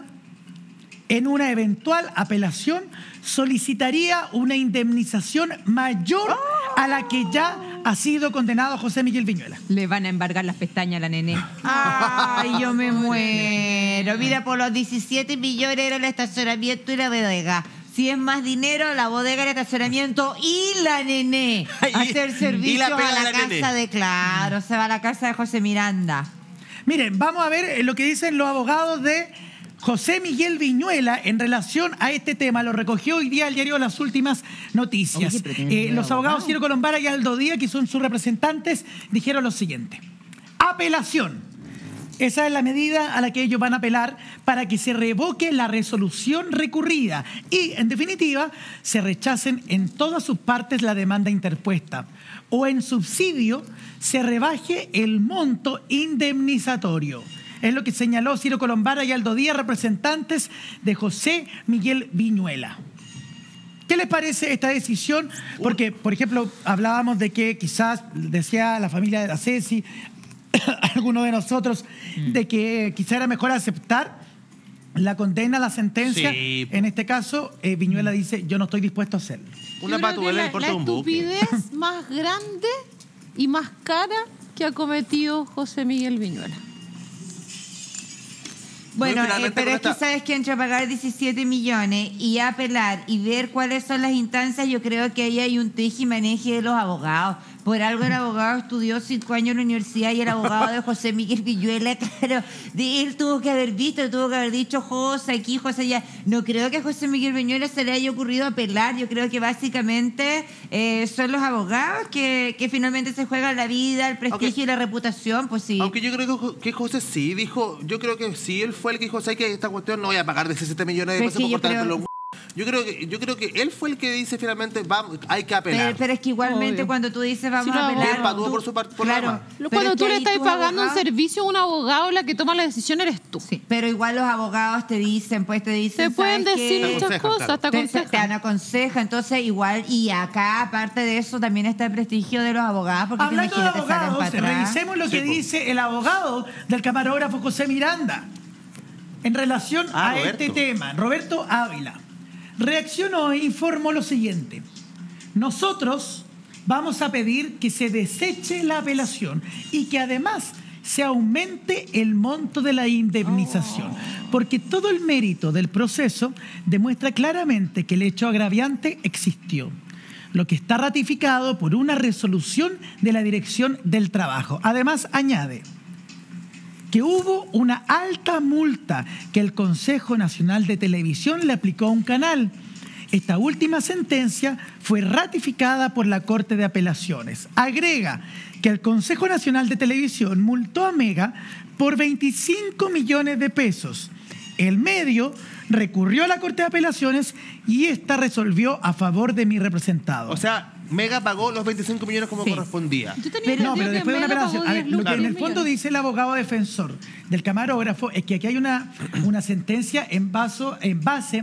en una eventual apelación, solicitaría una indemnización mayor a la que ya ha sido condenado José Miguel Viñuela. Le van a embargar las pestañas a la nené. Ay, yo me muero. Mira, por los diecisiete millones era el estacionamiento y la bodega. Si es más dinero, la bodega, el estacionamiento y la nené. Hacer servicios a la, la casa nené. de... Claro, se va a la casa de José Miranda. Miren, vamos a ver lo que dicen los abogados de José Miguel Viñuela en relación a este tema. Lo recogió hoy día el diario Las Últimas Noticias. Oye, eh, los abogados Ciro Colombara y Aldo Díaz, que son sus representantes, dijeron lo siguiente. Apelación. Esa es la medida a la que ellos van a apelar para que se revoque la resolución recurrida y, en definitiva, se rechacen en todas sus partes la demanda interpuesta o, en subsidio, se rebaje el monto indemnizatorio. Es lo que señaló Ciro Colombara y Aldo Díaz, representantes de José Miguel Viñuela. ¿Qué les parece esta decisión? Porque, por ejemplo, hablábamos de que quizás, decía la familia de la Ceci, algunos de nosotros, de que quizá era mejor aceptar la condena, la sentencia. Sí. En este caso, eh, Viñuela dice, yo no estoy dispuesto a hacerlo. Una Yo creo patuela que en puerto la, de un la buque. estupidez más grande y más cara que ha cometido José Miguel Viñuela. Bueno, Bueno, eh, pero es esta... que sabes que entre pagar diecisiete millones y apelar y ver cuáles son las instancias, yo creo que ahí hay un teje y maneje de los abogados. Por algo el abogado estudió cinco años en la universidad y el abogado de José Miguel Viñuela, claro, de él tuvo que haber visto, tuvo que haber dicho José aquí, José allá. No creo que a José Miguel Viñuela se le haya ocurrido apelar. Yo creo que básicamente eh, son los abogados que, que finalmente se juegan la vida, el prestigio Aunque, y la reputación, pues sí. Aunque yo creo que, que José sí dijo, yo creo que sí, él fue el que dijo, ¿sabes que esta cuestión no voy a pagar diecisiete millones de Pero pesos es que por yo cortarte creo- los... Yo creo que yo creo que él fue el que dice finalmente vamos, hay que apelar. Pero, pero es que igualmente Obvio. cuando tú dices vamos Sí, a lo apelar... Él pagó tú- por su parte, por claro, la demás. pero Cuando es tú que le ahí estás tus pagando un abogados- servicio a un abogado, la que toma la decisión eres tú. Sí, pero igual los abogados te dicen, pues te dicen... Te pueden ¿sabes decir qué? Te muchas aconsejan, cosas, te claro. Te, te, te aconsejan. dan aconseja, entonces igual, y acá aparte de eso también está el prestigio de los abogados, porque Hablando te de imaginas, te sacan abogados, para atrás. revisemos lo Sí, que po. dice el abogado del camarógrafo José Miranda en relación Ah, a Roberto. este tema. Roberto Ávila reaccionó e informó lo siguiente. Nosotros vamos a pedir que se deseche la apelación y que además se aumente el monto de la indemnización, porque todo el mérito del proceso demuestra claramente que el hecho agraviante existió, lo que está ratificado por una resolución de la Dirección del Trabajo. Además, añade que hubo una alta multa que el Consejo Nacional de Televisión le aplicó a un canal. Esta última sentencia fue ratificada por la Corte de Apelaciones. Agrega que el Consejo Nacional de Televisión multó a Mega por veinticinco millones de pesos. El medio recurrió a la Corte de Apelaciones y esta resolvió a favor de mi representado. O sea, Mega pagó los veinticinco millones como Sí. correspondía. Yo tenía No, entendido pero que después de una Mega apelación. pagó A ver, diez lo que lucas, en el diez fondo millones. dice el abogado defensor del camarógrafo es que aquí hay una, una sentencia en, vaso, en base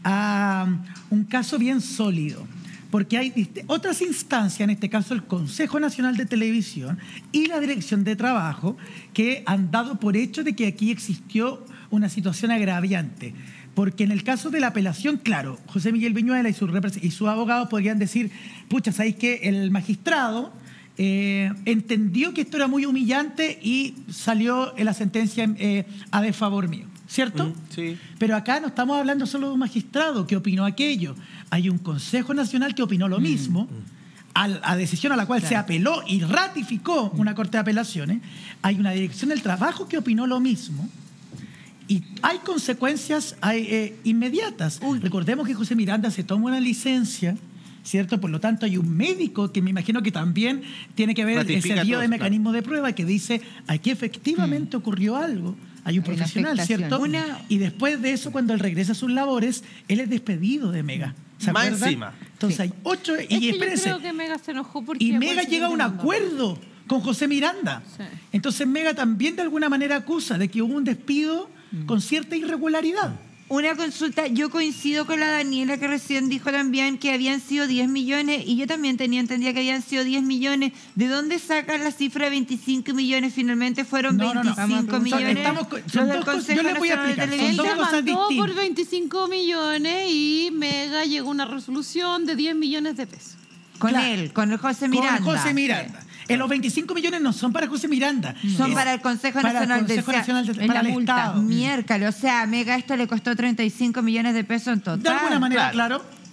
a un caso bien sólido. Porque hay dist- otras instancias, en este caso el Consejo Nacional de Televisión y la Dirección de Trabajo, que han dado por hecho de que aquí existió una situación agraviante. Porque en el caso de la apelación, claro, José Miguel Viñuela y su, repres- y su abogado podrían decir, pucha, ¿sabéis que el magistrado eh, entendió que esto era muy humillante y salió en la sentencia eh, a desfavor mío? ¿Cierto? Mm, sí. Pero acá no estamos hablando solo de un magistrado que opinó aquello. Hay un Consejo Nacional que opinó lo mismo, a, a decisión a la cual se apeló y ratificó una Corte de Apelaciones. Hay una Dirección del Trabajo que opinó lo mismo. Y hay consecuencias hay, eh, inmediatas. Recordemos que José Miranda se toma una licencia, ¿cierto? Por lo tanto, hay un médico que me imagino que también tiene que ver Ratifica ese lío de todo, mecanismo de prueba que dice aquí efectivamente ocurrió algo. Hay un Hay una profesional, afectación. ¿cierto? Una- Y después de eso, cuando él regresa a sus labores, él es despedido de Mega. ¿Se Más acuerdan? encima. Entonces Sí. hay ocho... Es Y que yo espérense, creo que Mega se enojó porque... y fue Mega el llega a un segundo. acuerdo con José Miranda. Sí. Entonces Mega también de alguna manera acusa de que hubo un despido con cierta irregularidad. Una consulta, yo coincido con la Daniela que recién dijo también que habían sido diez millones y yo también tenía entendido que habían sido diez millones. ¿De dónde sacan la cifra de veinticinco millones? Finalmente fueron No, no, no. veinticinco Son- millones. estamos con- Los son del dos cosas- Consejo yo les voy a Nacional de explicar, son Él dos la cosas mandó por distintas. veinticinco millones y Mega llegó a una resolución de diez millones de pesos. Con Claro. él, con el José Miranda. Con José Miranda. Eh, los veinticinco millones no son para José Miranda. Son Es para el Consejo para el Nacional de Consejo Sa- Nacional de- en para la el multa. Estado. Miércoles, o sea, a Mega esto le costó treinta y cinco millones de pesos en total. De alguna manera, Claro. claro.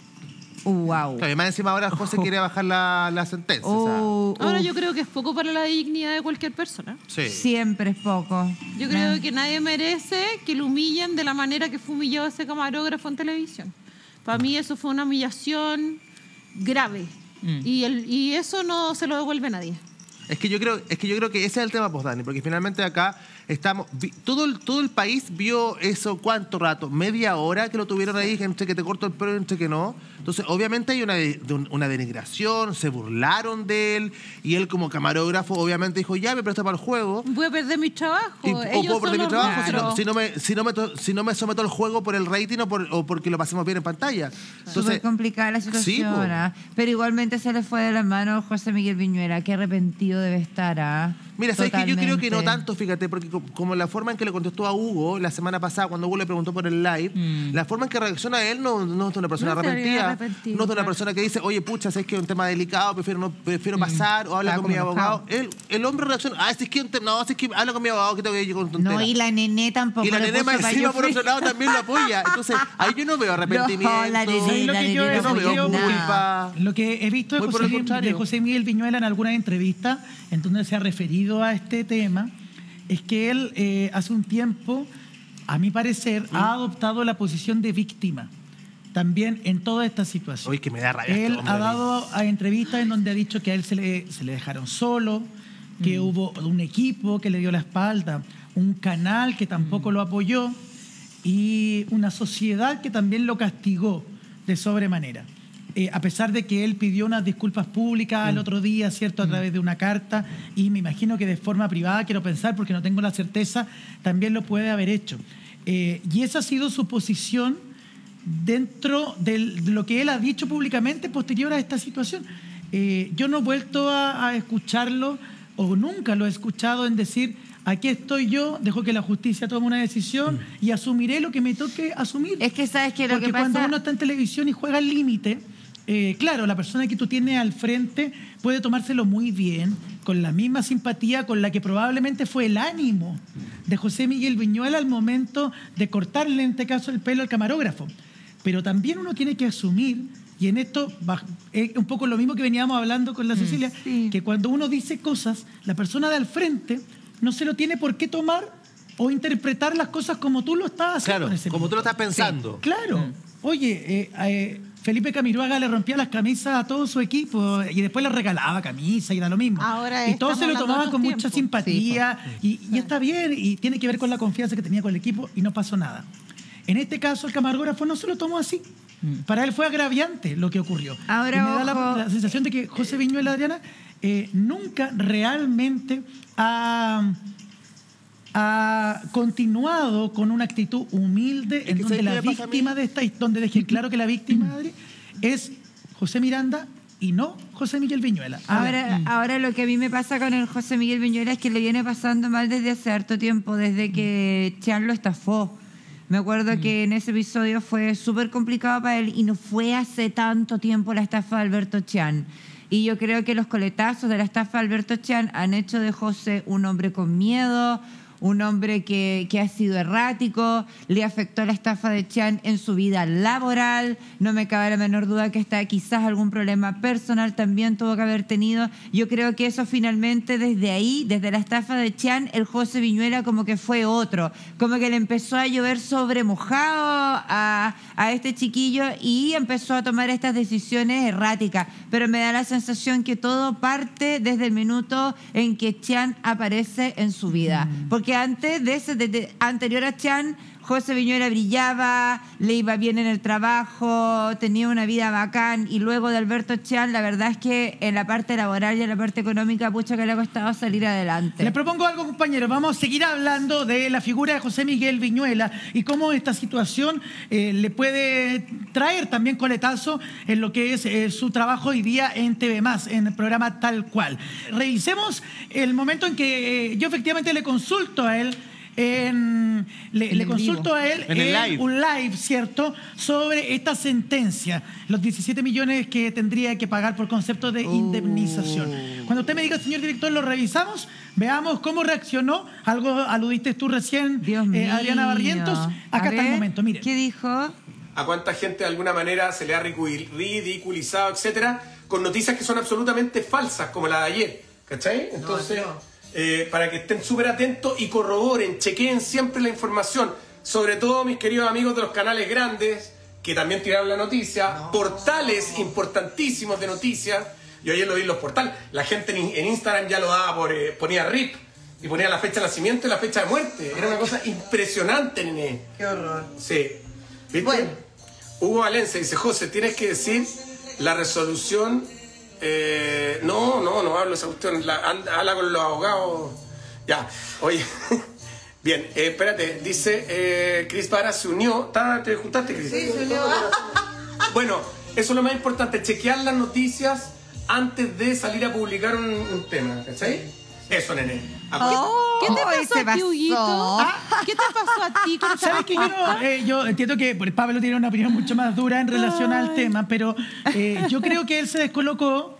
Wow. Claro, y más encima ahora José quiere bajar la, la sentencia. o sea, Oh, Ahora uf, yo creo que es poco para la dignidad de cualquier persona. sí. Siempre es poco. Yo creo que nadie merece que lo humillen de la manera que fue humillado ese camarógrafo en televisión. Para mí eso fue una humillación grave. Y, el, y eso no se lo devuelve nadie. Es que yo creo, es que yo creo que ese es el tema, pues, Dani, porque finalmente acá estamos, vi- todo el, todo el país vio eso cuánto rato, media hora que lo tuvieron ahí, entre que te corto el pelo y entre que no. Entonces, obviamente hay una, de- de un- una denigración, se burlaron de él, y él como camarógrafo, obviamente dijo, ya me presta para el juego. Voy a perder mi trabajo. Y- o Ellos puedo perder son mi los trabajo si no, rostros. si, no me, si, no me to- si no me someto al juego por el rating o, por, o porque lo pasemos bien en pantalla. Súper Entonces, complicada la situación, sí, po. ¿ah? Pero igualmente se le fue de las manos José Miguel Viñuela. Qué arrepentido debe estar, ¿ah? mira, ¿sabes que yo creo que no Totalmente. tanto, fíjate, porque co- como la forma en que le contestó a Hugo la semana pasada, cuando Hugo le preguntó por el live, la forma en que reacciona a él no, no es de una persona No estaría arrepentida, arrepentido, no es de una claro. persona que dice, oye, pucha, sabes que es un tema delicado, prefiero no prefiero pasar, o habla Estaba con mi como abogado. enojado. Él, el hombre reacciona, ah, si es que, un te- no, si es que habla con mi abogado, que tengo que ir con tontera. No, y la nené tampoco. Y la le nene puso más pa' encima, yo por fui. otro lado, también lo apoya. Entonces, ahí yo no veo arrepentimiento. No, la nene, ¿Sabes lo la que nene yo he no veo creo? culpa. Lo que he visto de Muy por José, el Mi- contrario. de José Miguel Viñuela en alguna entrevista en donde se ha referido a este tema es que él eh, hace un tiempo, a mi parecer, ha adoptado la posición de víctima también en toda esta situación. Oye, que me da rabia este Él hombre ha a mí. dado a entrevistas en donde ha dicho que a él se le, se le dejaron solo, que hubo un equipo que le dio la espalda, un canal que tampoco lo apoyó y una sociedad que también lo castigó de sobremanera. Eh, a pesar de que él pidió unas disculpas públicas al otro día, ¿cierto? A través de una carta, y me imagino que de forma privada, quiero pensar, porque no tengo la certeza, también lo puede haber hecho. Eh, y esa ha sido su posición dentro del- de lo que él ha dicho públicamente posterior a esta situación. Eh, yo no he vuelto a, a escucharlo, o nunca lo he escuchado en decir, aquí estoy yo, dejo que la justicia tome una decisión y asumiré lo que me toque asumir. Es que sabes que lo Porque que pasa... cuando uno está en televisión y juega al límite, eh, claro, la persona que tú tienes al frente puede tomárselo muy bien, con la misma simpatía con la que probablemente fue el ánimo de José Miguel Viñuela al momento de cortarle, en este caso, el pelo al camarógrafo. Pero también uno tiene que asumir, y en esto va- es un poco lo mismo que veníamos hablando con la Cecilia, sí. que cuando uno dice cosas, la persona de al frente no se lo tiene por qué tomar o interpretar las cosas como tú lo estás haciendo Claro, en ese como tú lo momento. estás pensando. Claro. Oye, eh, eh, Felipe Camiroaga le rompía las camisas a todo su equipo y después le regalaba camisas y da lo mismo. Ahora y todos se lo estamos tomaban hablando con de mucha otros simpatía y, y está bien y tiene que ver con la confianza que tenía con el equipo y no pasó nada. En este caso el camarógrafo no se lo tomó así. Para él fue agraviante lo que ocurrió. Ahora, y me da la, ojo. la sensación de que José Viñuela, Adriana, eh, nunca realmente ha, ha continuado con una actitud humilde que en ¿sabes donde qué la me pasa a mí? víctima de esta his- donde dejen claro que la víctima, Adri, es José Miranda y no José Miguel Viñuela. Ahora, ahora lo que a mí me pasa con el José Miguel Viñuela es que le viene pasando mal desde hace harto tiempo, desde que Chan lo estafó. Me acuerdo que en ese episodio fue súper complicado para él y no fue hace tanto tiempo la estafa de Alberto Chan. Y yo creo que los coletazos de la estafa de Alberto Chan han hecho de José un hombre con miedo, un hombre que, que ha sido errático, le afectó la estafa de Chan en su vida laboral, no me cabe la menor duda que está quizás algún problema personal también tuvo que haber tenido. Yo creo que eso finalmente desde ahí, desde la estafa de Chan, el José Viñuela como que fue otro, como que le empezó a llover sobre mojado a, a este chiquillo y empezó a tomar estas decisiones erráticas, pero me da la sensación que todo parte desde el minuto en que Chan aparece en su vida, porque antes de ese, desde anterior a Chan, José Viñuela brillaba, le iba bien en el trabajo, tenía una vida bacán, y luego de Alberto Chan, la verdad es que en la parte laboral y en la parte económica, pucha que le ha costado salir adelante. Les propongo algo, compañeros. Vamos a seguir hablando de la figura de José Miguel Viñuela y cómo esta situación eh, le puede traer también coletazo en lo que es eh, su trabajo hoy día en T V más, en el programa Tal Cual. Revisemos el momento en que eh, yo efectivamente le consulto a él. En, le, le consulto a él en, en live. un live, ¿cierto?, sobre esta sentencia, los diecisiete millones que tendría que pagar por concepto de indemnización. Cuando usted me diga, señor director, lo revisamos, veamos cómo reaccionó. Algo aludiste tú recién, Dios eh, mío. Adriana Barrientos. Acá A está el ver, momento, mire. ¿Qué dijo? A cuánta gente de alguna manera se le ha ridiculizado, etcétera, con noticias que son absolutamente falsas, como la de ayer, ¿cachai? Entonces, no, no. Eh, para que estén súper atentos y corroboren, chequeen siempre la información, sobre todo mis queridos amigos de los canales grandes, que también tiraron la noticia, no, portales no. importantísimos de noticias. Yo ayer lo vi en los portales, la gente en, en Instagram ya lo daba por, eh, ponía R I P, y ponía la fecha de nacimiento y la fecha de muerte. Era una cosa impresionante, nene. Qué horror. Sí. ¿Viste? Bueno. Hugo Valencia dice, José, tienes que decir la resolución. Eh, no, no, no hablo esa cuestión. La, habla con los abogados. Ya, oye. Bien, eh, espérate. Dice, eh, Cris Vara se unió. ¿Te juntaste, Cris? Sí, se unió. Bueno, eso es lo más importante. Chequear las noticias antes de salir a publicar un, un tema. ¿Cachai? Eso, nene. Oh, ¿Qué te Hoy pasó se a ti, pasó. Huguito? ¿Qué te pasó a ti? con esta ¿Sabes que yo, respuesta? eh, yo entiendo que pues, Pablo tiene una opinión mucho más dura en relación al tema, pero eh, yo creo que él se descolocó,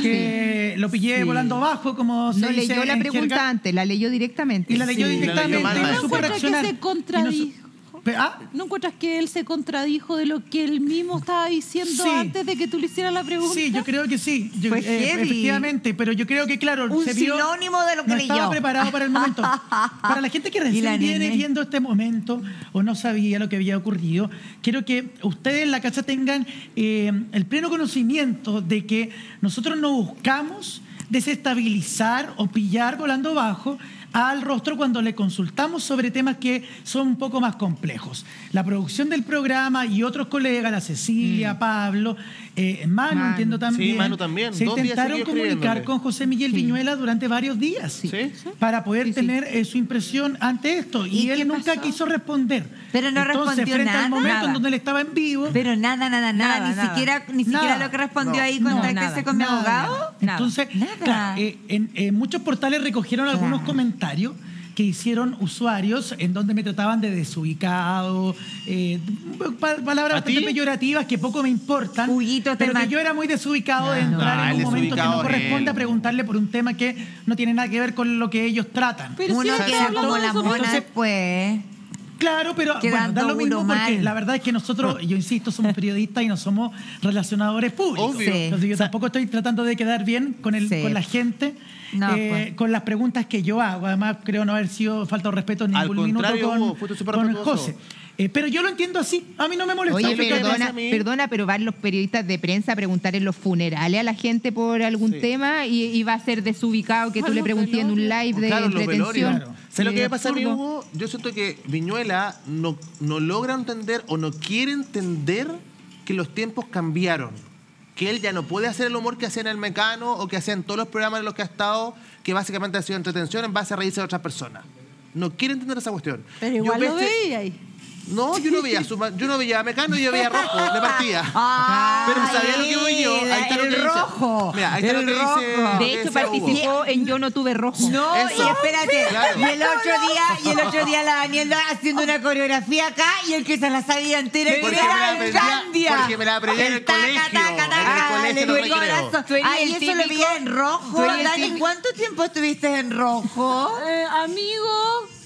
que lo pillé Sí. volando bajo, como se No dice leyó la en pregunta jerga, antes, la leyó directamente. y la leyó Sí, la leyó directamente, mal, y mal. no ¿No supo encuentras que reaccionar. se Y no su- contradijo? Pe- ¿Ah? ¿No encuentras que él se contradijo de lo que él mismo estaba diciendo Sí. antes de que tú le hicieras la pregunta? Sí, yo creo que sí. Yo- Fue eh, heavy. efectivamente, pero yo creo que, claro, Un se vio, sinónimo de lo que no leyó. estaba preparado para el momento. Para la gente que Y la recién viene nene. viendo este momento o no sabía lo que había ocurrido, quiero que ustedes en la casa tengan eh, el pleno conocimiento de que nosotros no buscamos desestabilizar o pillar volando bajo al rostro cuando le consultamos sobre temas que son un poco más complejos. La producción del programa y otros colegas, la Cecilia, Mm. Pablo, eh, Manu, Manu. entiendo también, Sí, Manu también. se Dos días intentaron seguidos comunicar escribiéndole. con José Miguel Viñuela durante varios días ¿Sí? para poder Sí, sí. tener eh, su impresión ante esto. Y, ¿Y él qué nunca pasó? quiso responder. Pero no Entonces, respondió frente nada. al momento en Nada. donde él estaba en vivo, Pero nada, nada, nada, Nada, ni nada. siquiera, ni siquiera Nada. lo que respondió No, ahí, no, contáctese nada. con mi nada, abogado. nada. Nada. Entonces, Nada. claro, eh, en, en muchos portales recogieron algunos Claro. comentarios que hicieron usuarios en donde me trataban de desubicado, eh, pa- palabras ¿A ti? bastante peyorativas que poco me importan, Huguito, te pero que ma- yo era muy desubicado de No, entrar no, en el un momento que no desubicado corresponde él. a preguntarle por un tema que no tiene nada que ver con lo que ellos tratan. Pero Uno si queda estás hablando como de la eso, mona entonces- después. Claro, pero bueno, Quedando da lo mismo uno porque mal. la verdad es que nosotros, yo insisto, somos periodistas y no somos relacionadores públicos. Obvio. Sí. Entonces yo tampoco estoy tratando de quedar bien con, el, Sí. con la gente, No, eh, pues. con las preguntas que yo hago. Además, creo no haber sido falta de respeto en Al ningún minuto contrario, con, Hugo, fuiste súper con respetuoso. José. Eh, pero yo lo entiendo así. A mí no me molesta. Oye, Yo creo que perdona, pasa a mí. perdona, pero van los periodistas de prensa a preguntar en los funerales a la gente por algún Sí. tema y, y va a ser desubicado que A tú le los preguntes en un velorios. live de Claro, los entretención. velorios. Claro. ¿Sabes lo Sí, que me pasa a mí, absurdo. Hugo? Yo siento que Viñuela no, no logra entender o no quiere entender que los tiempos cambiaron. Que él ya no puede hacer el humor que hacía en El Mecano o que hacía en todos los programas en los que ha estado, que básicamente ha sido entretención en base a reírse de otras personas. No quiere entender esa cuestión. Pero Yo igual lo pese- veía ahí. No, yo no veía, Suma- yo no veía a Mecano, yo veía Rojo de partida. Ah, Pero sabía lo que voy yo. Ahí está lo el que dice. rojo. Mira, ahí está el lo que rojo. dice. lo De que hecho, decía Hugo. participó en Yo no tuve rojo. No, Eso. y espérate, Claro. y el otro día, y el otro día la Daniela haciendo una coreografía acá y el que se la sabía entera Porque era me la el aprendía- Candia. porque me la aprendí en el taca, colegio, taca, en el taca, colegio, le en los dio recreos. corazón. Tú eres Ay, el eso lo típico- vi en rojo. tú eres el Dani, típico- ¿cuánto tiempo estuviste en rojo? Eh, amigo,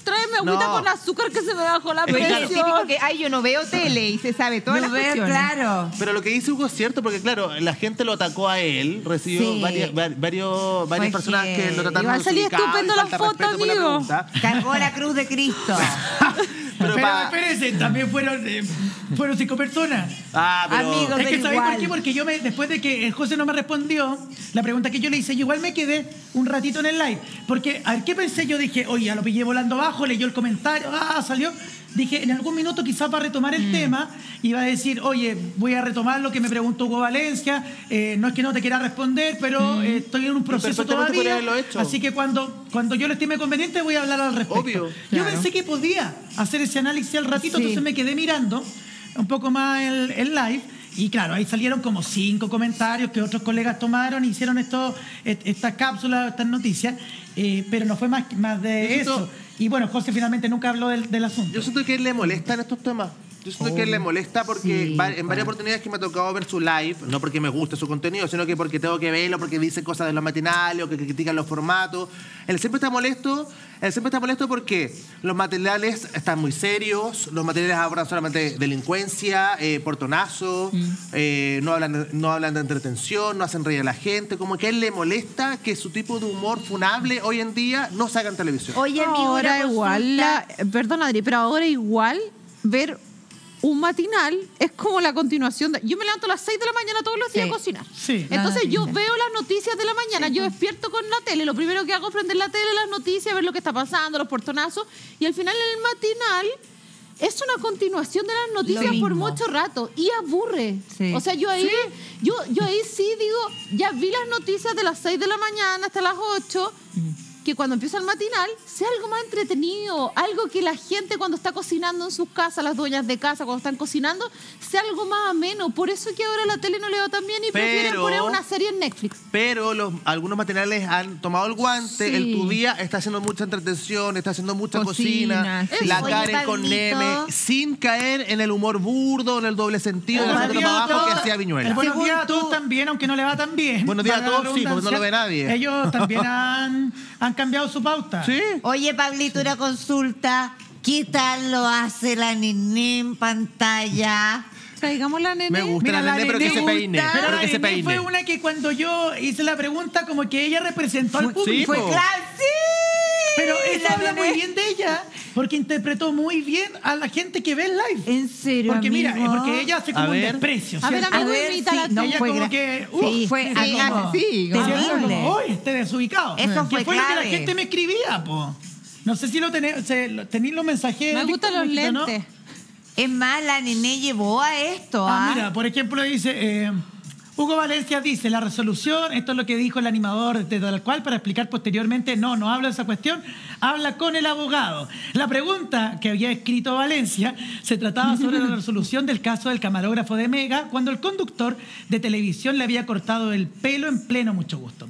tráeme agüita No. con azúcar que se me bajó la Es que Porque claro. es presión. típico que, ay, yo no veo tele y se sabe todas Lo las veo, cuestiones. claro. Pero lo que dice Hugo es cierto, porque claro, la gente lo atacó a él, recibió Sí. varias, va- varios, varias Fue personas que que- lo trataron Igual de salía desubicado y estupendo la falta de foto, respeto por la amigo. pregunta. Cargó la cruz de Cristo. Pero, Pero pa- espérense, también fueron, eh, fueron cinco personas. Ah, pero... Amigos. Es que pero ¿sabéis por igual. qué? Porque yo me, después de que el José no me respondió, la pregunta que yo le hice, yo igual me quedé un ratito en el live. Porque, a ver, ¿qué pensé? Yo dije, oye, ya lo pillé volando abajo, leyó el comentario, ah, salió. Dije, en algún minuto quizás para retomar el tema, iba a decir, oye, voy a retomar lo que me preguntó Hugo Valencia, eh, no es que no te quiera responder, pero eh, estoy en un proceso perfectamente podría todavía. haberlo hecho. Así que cuando, cuando yo lo estime conveniente voy a hablar al respecto. Obvio. Yo Claro. pensé que podía hacer ese análisis al ratito, Sí. entonces me quedé mirando un poco más el, el live. Y claro, ahí salieron como cinco comentarios que otros colegas tomaron y hicieron esto, et- estas cápsulas, estas noticias, eh, pero no fue más, más de Yo siento- eso. Y bueno, José finalmente nunca habló del, del asunto. Yo siento que a él le molesta en estos temas. Yo siento que a él le molesta porque Sí, va- en varias claro. oportunidades que me ha tocado ver su live, no porque me guste su contenido, sino que porque tengo que verlo, porque dice cosas de los matinales o que critican los formatos. Él siempre está molesto, él siempre está molesto porque los materiales están muy serios, los materiales abordan solamente delincuencia, eh, portonazo, eh, no, hablan, no hablan de entretención, no hacen reír a la gente. Como que a él le molesta que su tipo de humor funable hoy en día no se haga en televisión. Oye, amigo, Ahora una igual, consulta. la- perdón Adri, pero ahora igual ver un matinal es como la continuación de... Yo me levanto a las seis de la mañana todos los días Sí. a cocinar. Sí. Entonces La yo noticia. veo las noticias de la mañana, yo despierto con la tele, lo primero que hago es prender la tele, las noticias, ver lo que está pasando, los portonazos, y al final el matinal es una continuación de las noticias por mismo. mucho rato y aburre. Sí. O sea, yo ahí, yo, yo ahí sí digo, ya vi las noticias de las seis de la mañana hasta las ocho, que cuando empieza el matinal sea algo más entretenido, algo que la gente cuando está cocinando en sus casas, las dueñas de casa cuando están cocinando, sea algo más ameno. Por eso es que ahora la tele no le va tan bien y prefieren Pero- poner una serie en Netflix. Pero los, algunos matinales han tomado el guante, Sí. el Tu Día está haciendo mucha entretención, está haciendo mucha Cocina, cocina, sí. la Oye, Karen con Pablito. Neme, sin caer en el humor burdo, en el doble sentido, en el Buenos centro días para a abajo que todos. hacía El Viñuela. buenos Según días a todos tú- también, aunque no le va tan bien. Buenos días a valga la todos, sí, porque no lo ve redundancia. nadie. Ellos también han, han cambiado su pauta. ¿Sí? Oye, Pablito, una consulta. ¿Qué tal lo hace la nené en pantalla? Traigamos la nene. Me gusta Mira, la la nene, pero que Nene se peine. gusta. Pero Pero la que se Nene fue peine. una que cuando yo hice la pregunta, como que ella representó al Sí, público. po. Fue claro, sí. Pero eso La habla Nene. muy bien de ella, porque interpretó muy bien a la gente que ve el live. ¿En serio, Porque mira, amigo? porque ella hace A como un ver. desprecio. A ver, ¿cierto? amigo, A ver, imítala sí, tú. no, ella fue como gra- que, Sí, uh, fue sí, así, como- sí, ¿cierto? terrible. Como, "Oy, este desubicado". Eso fue que fue lo que la clave. gente me escribía, po. No sé si lo tenéis, tenéis los mensajes. Me gustan Víctor, los Víctor, ¿no? lentes. Es más, la nené llevó a esto. Ah, ¿ah? mira, por ejemplo, dice eh, Hugo Valencia dice, la resolución, esto es lo que dijo el animador de tal cual, para explicar posteriormente, no, no habla de esa cuestión, habla con el abogado. La pregunta que había escrito Valencia se trataba sobre la resolución del caso del camarógrafo de Mega, cuando el conductor de televisión le había cortado el pelo en pleno mucho gusto.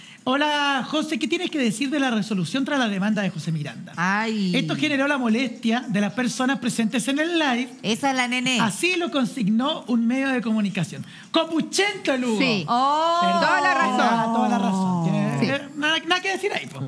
Hola, José, ¿qué tienes que decir de la resolución tras la demanda de José Miranda? Ay. Esto generó la molestia de las personas presentes en el live. Esa es la nené. Así lo consignó un medio de comunicación. ¡Copuchento, Lugo! Sí. Oh. Perdón, Toda la razón. ah, toda la razón. Tiene- Sí. eh, nada, nada que decir ahí, po.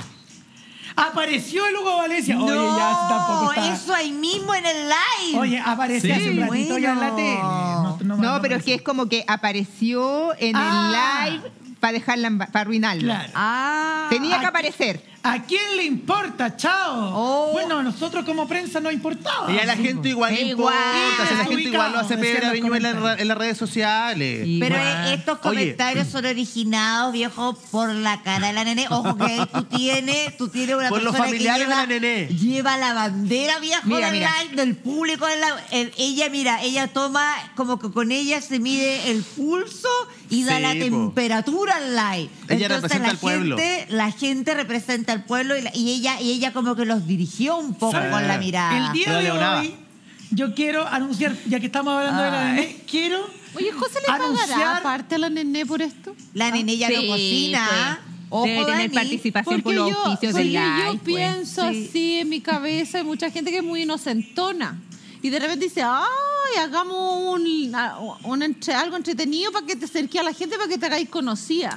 Apareció el Hugo Valencia. No, Oye, ya tampoco está. eso ahí mismo en el live. Oye, apareció Sí. hace un ratito ya en la Bueno. tele. No, no, No, pero es que es como que apareció en Ah. el live para dejarla, en ba- para arruinarlo. Claro. Ah. Tenía que Ah, aparecer. ¿A quién le importa? Chao. Oh. Bueno, a nosotros como prensa no importaba. Y a la gente igual le Eh, importa, igual. si a la gente igual lo hace Decían pegar a los Viñuela en, ra- comentarios. en las redes sociales. Y- Pero Igual. eh, estos Oye. comentarios son originados, viejo, por la cara de la nené. Ojo que tú tienes, tú tienes una Por los persona familiares que lleva, de la nené. lleva la bandera, viejo, Mira, del mira. live, del público. de la- el- ella, mira, ella toma, como que con ella se mide el pulso y da Sí, la po. temperatura al live. Ella Entonces, representa la al pueblo. gente, la gente representa al pueblo y, la- y ella, y ella como que los dirigió un poco Sí. con la mirada. El día Pero de Leonada. hoy, yo quiero anunciar, ya que estamos hablando de la Ay. nené, quiero Oye, José, ¿le pagará anunciar- aparte a la nene por esto? La nené ya no Sí, cocina. pues. Ojo, Debe tener Dani. participación por Porque los yo, auspicios porque del live. yo pues. pienso Sí. así en mi cabeza, hay mucha gente que es muy inocentona. Y de repente dice, ay, hagamos un, un entre- algo entretenido para que te acerque a la gente, para que te hagáis conocida.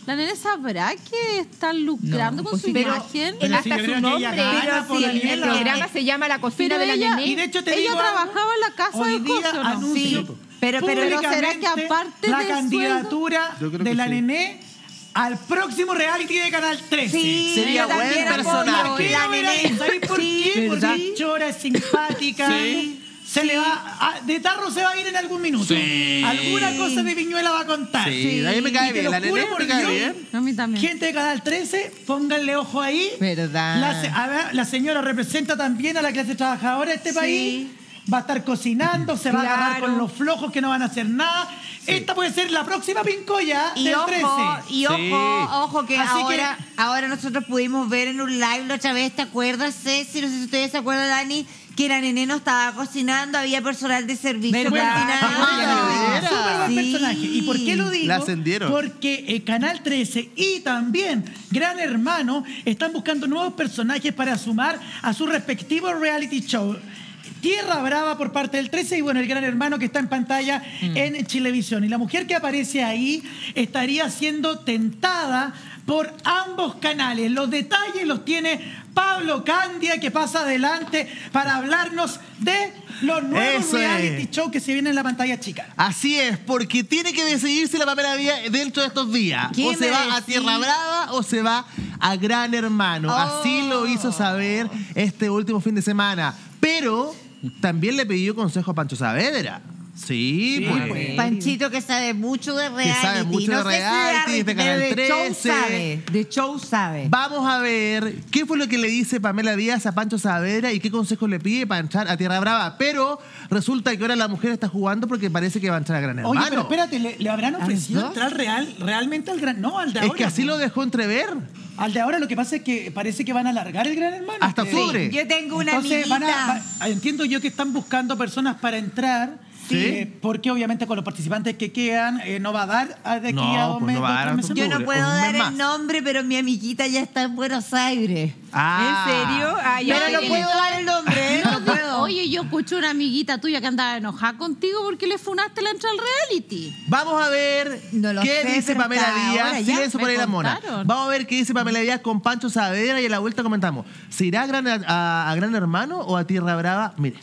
La nene sabrá que están lucrando No, con pues su sí, pero imagen. Pero Hasta sí, yo su creo que nombre. ella gana, Pero por sí, Daniela. el programa se llama La cocina Pero de la ella- nené. Y de hecho te Ella digo algo, trabajaba en la casa hoy de día José, ¿o no? anuncio Sí, pero- pero- públicamente ¿será que aparte la del candidatura Yo creo de que la sí. nené al próximo reality de Canal trece. Sí, Sería yo buen también apoyo personaje. la ¿Por qué? nené. ¿Sabes por Sí, qué? ¿verdad? Porque Chora es simpática. Sí. Se le va a- de tarro se va a ir en algún minuto. Sí. Alguna cosa de Viñuela va a contar. Sí, a mí me cae Y te bien. lo La juro nene por me cae Dios, bien. A mí también. Gente de Canal trece, pónganle ojo ahí. ¿Verdad? La, se- a ver, la señora representa también a la clase trabajadora de este Sí. país. Va a estar cocinando, se va a agarrar Claro. con los flojos que no van a hacer nada. Esta puede ser la próxima pincoya Y del ojo, trece. y ojo, Sí. ojo que Así ahora, ahora nosotros pudimos ver en un live la otra vez, ¿te acuerdas, Ceci? No sé si ustedes se acuerdan, Dani, que la nené no estaba cocinando, había personal de servicio Bueno, cocinando. súper buen Sí. personaje. ¿Y por qué lo digo? La ascendieron. Porque eh, Canal trece y también Gran Hermano están buscando nuevos personajes para sumar a su respectivo reality show. Tierra Brava por parte del trece y bueno, el Gran Hermano que está en pantalla en Chilevisión. Y la mujer que aparece ahí estaría siendo tentada por ambos canales. Los detalles los tiene Pablo Candia, que pasa adelante para hablarnos de los nuevos Eso es. reality shows que se vienen en la pantalla chica. Así es, porque tiene que decidirse la Pamela Díaz dentro de estos días. ¿Qué O se me va a decís? Tierra Brava o se va a Gran Hermano. Así lo hizo saber este último fin de semana. Pero también le pidió consejo a Pancho Saavedra. Sí, Sí, pues. pues. Panchito que sabe mucho de reality. sabe mucho no de sé si reality, de pero Canal de show trece. sabe. De show sabe. Vamos a ver qué fue lo que le dice Pamela Díaz a Pancho Saavedra y qué consejos le pide para entrar a Tierra Brava. Pero resulta que ahora la mujer está jugando porque parece que va a entrar a Gran Hermano. Oye, pero espérate, ¿le, le habrán los ofrecido dos? entrar real, realmente al Gran... No, al de Es ahora. que así po. lo dejó entrever. Al de ahora lo que pasa es que parece que van a alargar el Gran Hermano. Hasta Que- octubre. Yo tengo una Entonces, amiguita. van a- va- entiendo yo que están buscando personas para entrar. Sí. eh, porque obviamente con los participantes que quedan eh, no va a dar a de aquí No, a dos pues meses. no va a dar dos, a tres meses octubre. Yo no octubre, puedo un mes dar más. el nombre, pero mi amiguita ya está en Buenos Aires. Ah. ¿En serio? Ah, ya Pero sé no quién puedo es. dar el nombre, ¿eh? No puedo. Oye, yo escuché una amiguita tuya que andaba enojada contigo porque le funaste la entrada al reality. Vamos a ver No lo qué sé, dice pero Pamela hasta Díaz. ahora ya Silencio me por ahí la mona. contaron. Vamos a ver qué dice Pamela Díaz con Pancho Saavedra y a la vuelta comentamos. ¿Se irá a Gran, a, a Gran Hermano o a Tierra Brava? Mire.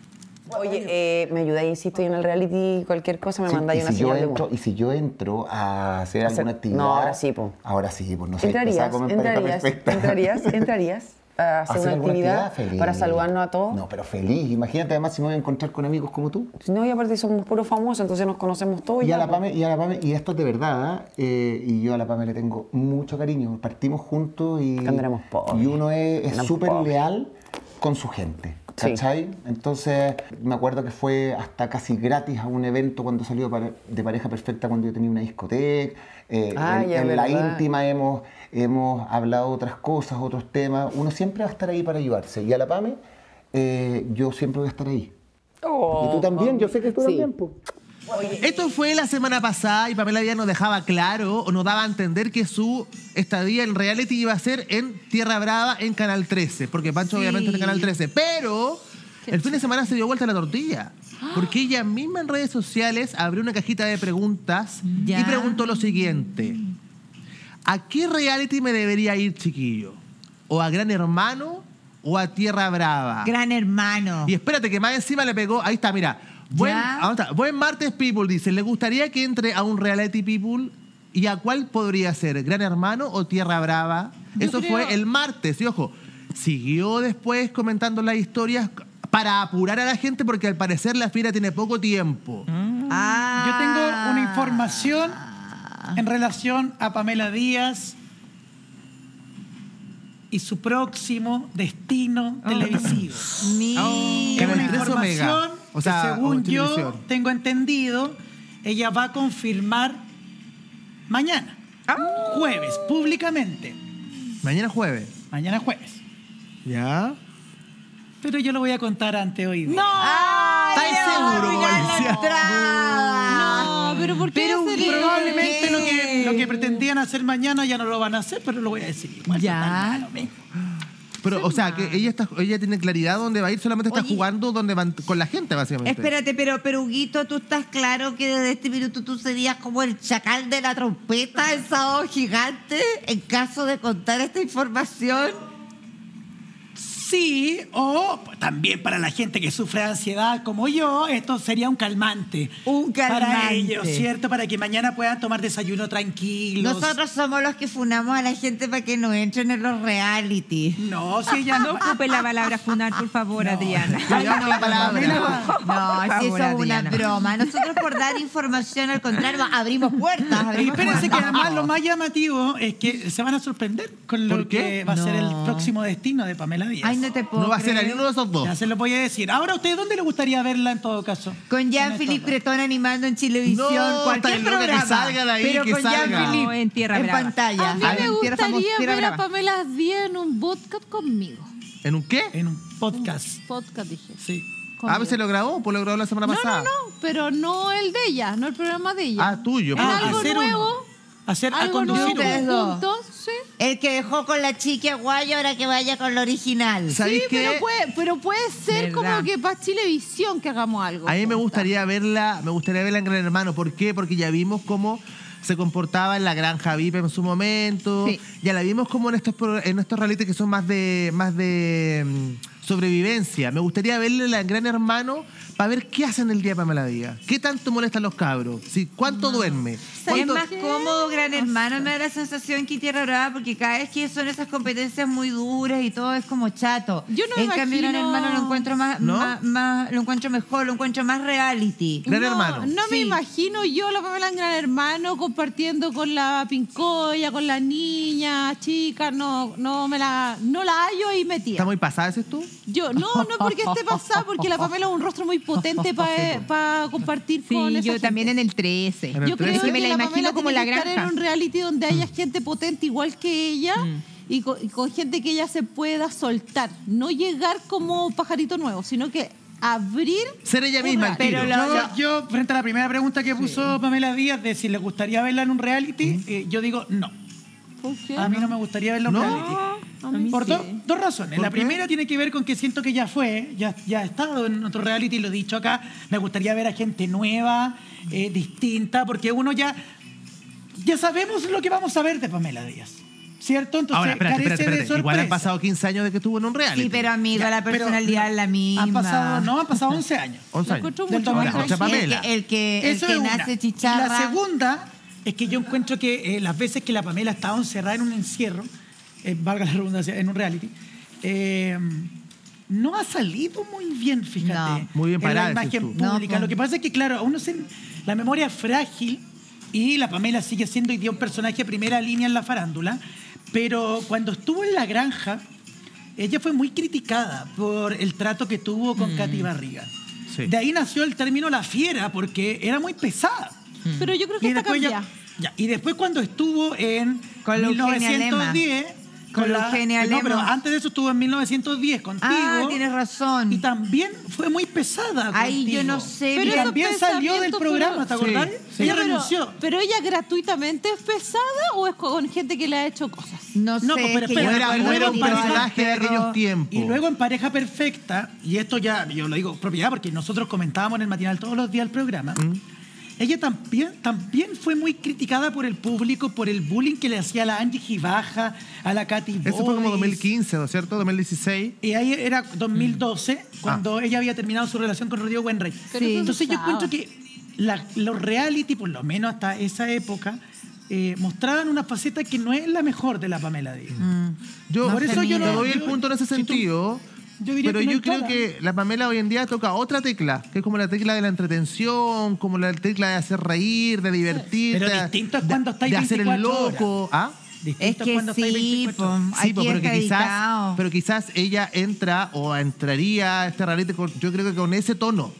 Oye, eh, me ayudáis, insisto, en el reality, cualquier cosa, me Sí, mandáis y una si yo señal de entro, humo. y si yo entro a hacer Hacer- alguna actividad. no, ahora sí, po. Ahora sí, pues no sé. ¿Entrarías? como en pareja ¿Entrarías? perfecta. ¿Entrarías? ¿Entrarías? A hacer una alguna actividad, feliz. para saludarnos a todos. No, pero feliz. Imagínate además si me voy a encontrar con amigos como tú. No, y aparte somos puros famosos, entonces nos conocemos todos. Y ya, a la po. Pame, y a la Pame, y esto es de verdad, ¿eh? y yo a la Pame le tengo mucho cariño. Partimos juntos y, Que andremos pobres. y uno es es Andamos súper pobres. leal con su gente. Sí. ¿Cachai? Entonces, me acuerdo que fue hasta casi gratis a un evento cuando salió pare- de Pareja Perfecta cuando yo tenía una discoteca. Eh, Ah, en ya, en la verdad. íntima hemos, hemos hablado otras cosas, otros temas. Uno siempre va a estar ahí para ayudarse. Y a la Pame, eh, yo siempre voy a estar ahí. Oh, y tú también, yo sé que tú sí. también, po. Esto fue la semana pasada y Pamela Díaz nos dejaba claro o nos daba a entender que su estadía en reality iba a ser en Tierra Brava en Canal trece, porque Pancho Sí. obviamente es de Canal trece, pero el fin de semana se dio vuelta la tortilla, porque ella misma en redes sociales abrió una cajita de preguntas Ya. y preguntó lo siguiente: ¿a qué reality me debería ir, chiquillo? ¿O a Gran Hermano o a Tierra Brava? Gran hermano. Y espérate que más encima le pegó, ahí está, mira. Buen, Ya. ahí está, Buen martes, People, dice. ¿Le gustaría que entre a un reality, People? ¿Y a cuál podría ser? ¿Gran Hermano o Tierra Brava? Yo Eso creo- fue el martes. Y ojo, siguió después comentando las historias para apurar a la gente porque al parecer la fiera tiene poco tiempo. Ah. Yo tengo una información en relación a Pamela Díaz y su próximo destino televisivo. Mi- Oh. Es una Canal trece Omega. información O sea, que según o yo televisión. tengo entendido, ella va a confirmar mañana, jueves, públicamente. Mañana jueves. Mañana jueves. ¿Ya? Pero yo lo voy a contar antes hoy día. ¡Ay, ¿Estáis le vamos a seguro, arruinar la Valencia? entrada! No, pero ¿por qué Pero hacer ¿qué? eso? Probablemente lo que, lo que pretendían hacer mañana ya no lo van a hacer, pero lo voy a decir igual. Ya. total, da lo mismo. Pero, o sea, que ella está, ella tiene claridad dónde va a ir, solamente está Oye. jugando donde van, con la gente, básicamente. Espérate, pero, pero Huguito, ¿tú estás claro que desde este minuto tú serías como el chacal de la trompeta, el sábado gigante, en caso de contar esta información? Sí, o también para la gente que sufre de ansiedad como yo, esto sería un calmante. Un calmante. Para ellos, ¿cierto? Para que mañana puedan tomar desayuno tranquilos. Nosotros somos los que funamos a la gente para que no entren en los reality. No, si ella No ocupe la palabra funar, por favor, Adriana. Cuidado con la palabra. No, si eso favor, es una Adriana. broma. Nosotros por dar información, al contrario, abrimos puertas. Y Abrimos espérense que puertas. además lo más llamativo es que se van a sorprender con lo ¿Por qué? que va a ser el No. próximo destino de Pamela Díaz. Ay, no te puedo No va a ser a creer. ninguno de esos dos. Ya se lo voy a decir. Ahora, ¿a usted dónde le gustaría verla en todo caso? Con En Jean-Philippe estos dos. Cretón animando en Chilevisión. No, cualquier está loca, que programa. salga de ahí, pero que con salga. Jean-Philippe No, en Tierra en Brava. pantalla. A mí Ah, me en Tierra Famos- gustaría Tierra ver a Brava. Pamela Díaz en un podcast conmigo. ¿En un qué? En un podcast. Podcast, dije. Sí. Ah, pues se lo grabó, pues lo grabó la semana No, pasada. no, no, pero no el de ella, no el programa de ella. Ah, tuyo. Es pero- Ah, algo hacer nuevo. uno. Hacer a Algo conducir nuevo uno. Ustedes dos. juntos, sí. El que dejó con la chica guaya, ahora que vaya con lo original. ¿Sabéis Sí, qué? pero puede, pero puede ser ¿Verdad? como que para Chilevisión que hagamos algo. A mí me juntas. gustaría verla, me gustaría verla en Gran Hermano. ¿Por qué? Porque ya vimos cómo se comportaba en la Granja V I P en su momento. Sí. Ya la vimos como en estos pro- en estos realities que son más de más de mm, sobrevivencia. Me gustaría verla en la Gran Hermano para ver qué hacen el día de Pamela Díaz. ¿Qué tanto molestan los cabros? ¿Sí? ¿Cuánto duerme? Es ¿Cuánto- más cómodo Gran Hermano, me da la sensación que Tierra Brava, porque cada vez que son esas competencias muy duras y todo es como chato. Yo no me En cambio, Gran imagino- Hermano lo encuentro más, ¿No? más, más- lo encuentro mejor, lo encuentro más reality. Gran no, Hermano. No me Sí. imagino yo la Pamela en Gran Hermano compartiendo con la pincoya, con la niña, chica, no, no me la, no la hallo ahí metida. ¿Está muy pasada, dices tú? Yo, no, no porque esté pasada, porque la Pamela es un rostro muy potente para compartir con Sí, esa yo gente. también en el trece. En el Yo trece. creo Es que que me la imagino Pamela como tiene la que estar granja. en un reality donde haya gente potente igual que ella Mm. y, con, y con gente que ella se pueda soltar. No llegar como pajarito nuevo, sino que abrir... Ser ella un misma, el reality. tiro. Pero lo- Yo, yo, frente a la primera pregunta que puso Pamela Díaz de si le gustaría verla en un reality, eh, yo digo no. ¿Por qué? A mí no me gustaría verla en un ¿No? reality. A mí Por sí. dos, dos razones. ¿Por La qué? primera tiene que ver con que siento que ya fue, ya, ya ha estado en otro reality, lo he dicho acá. Me gustaría ver a gente nueva, eh, distinta, porque uno ya, ya sabemos lo que vamos a ver de Pamela Díaz. ¿Cierto? Entonces, Ahora, espérate, carece espérate, de espérate. Igual han sorpresa. pasado quince años de que estuvo en un reality. Sí, pero amigo, Ya, la pero personalidad es la misma. Han pasado, no, han pasado once años. once La años. encuentro Del mucho dos mil más Ahora, José tranquila. Pamela. El que, el que, el Eso que es una. nace Y chicharra. la segunda es que yo encuentro que eh, las veces que la Pamela ha estado encerrada en un encierro, eh, valga la redundancia, en un reality, eh, no ha salido muy bien, fíjate. No. Muy bien en parada, la dices imagen tú. No, pública. pues. Lo que pasa es que, claro, a uno se, la memoria es frágil y la Pamela sigue siendo hoy día un personaje de primera línea en la farándula, pero cuando estuvo en La Granja, ella fue muy criticada por el trato que tuvo con Katy Barriga. Sí. De ahí nació el término la fiera, porque era muy pesada. Pero yo creo que Y está después, cambiada. ya, ya, y después cuando estuvo en Con la mil novecientos diez... Con la Eugenia No, pero Lema. antes de eso estuvo en mil novecientos diez contigo. Ah, tienes razón. Y también fue muy pesada Ay, contigo. yo no sé. Y Pero esos también salió del pensamientos programa, ¿te fueron- acordás? Sí, sí. Ella Pero- renunció. Pero ella gratuitamente es pesada o es con gente que le ha hecho cosas. No sé. No, pues, pero es que espera, yo O era, recuerdo o era un que tiró al personaje de perro. aquellos tiempos. Y luego en Pareja Perfecta, y esto ya yo lo digo propiedad porque nosotros comentábamos en el matinal todos los días el programa, Mm. ella también, también fue muy criticada por el público, por el bullying que le hacía a la Angie Gibaja, a la Katy Eso fue como Boyce. dos mil quince, ¿no es cierto? dos mil dieciséis. Y ahí era dos mil doce, Mm. cuando ella había terminado su relación con Rodrigo Buenrey. Pero eso Entonces se yo usaba. encuentro que la- los reality, por lo menos hasta esa época, eh, mostraban una faceta que no es la mejor de la Pamela Díaz. Yo, Por eso yo te no- doy el yo- punto en ese si tú- sentido. yo diría pero que no yo creo entrara. que la Pamela hoy en día toca otra tecla, que es como la tecla de la entretención, como la tecla de hacer reír, de divertir, Pero de, distinto es de- cuando estáis de hacer el veinticuatro loco. horas. ¿Ah? Distinto Es que cuando estáis sí, veinticuatro po, horas. Sí, aquí pues, pero, está que quizás, editado. pero quizás ella entra o entraría a este reality con, yo creo que con ese tono.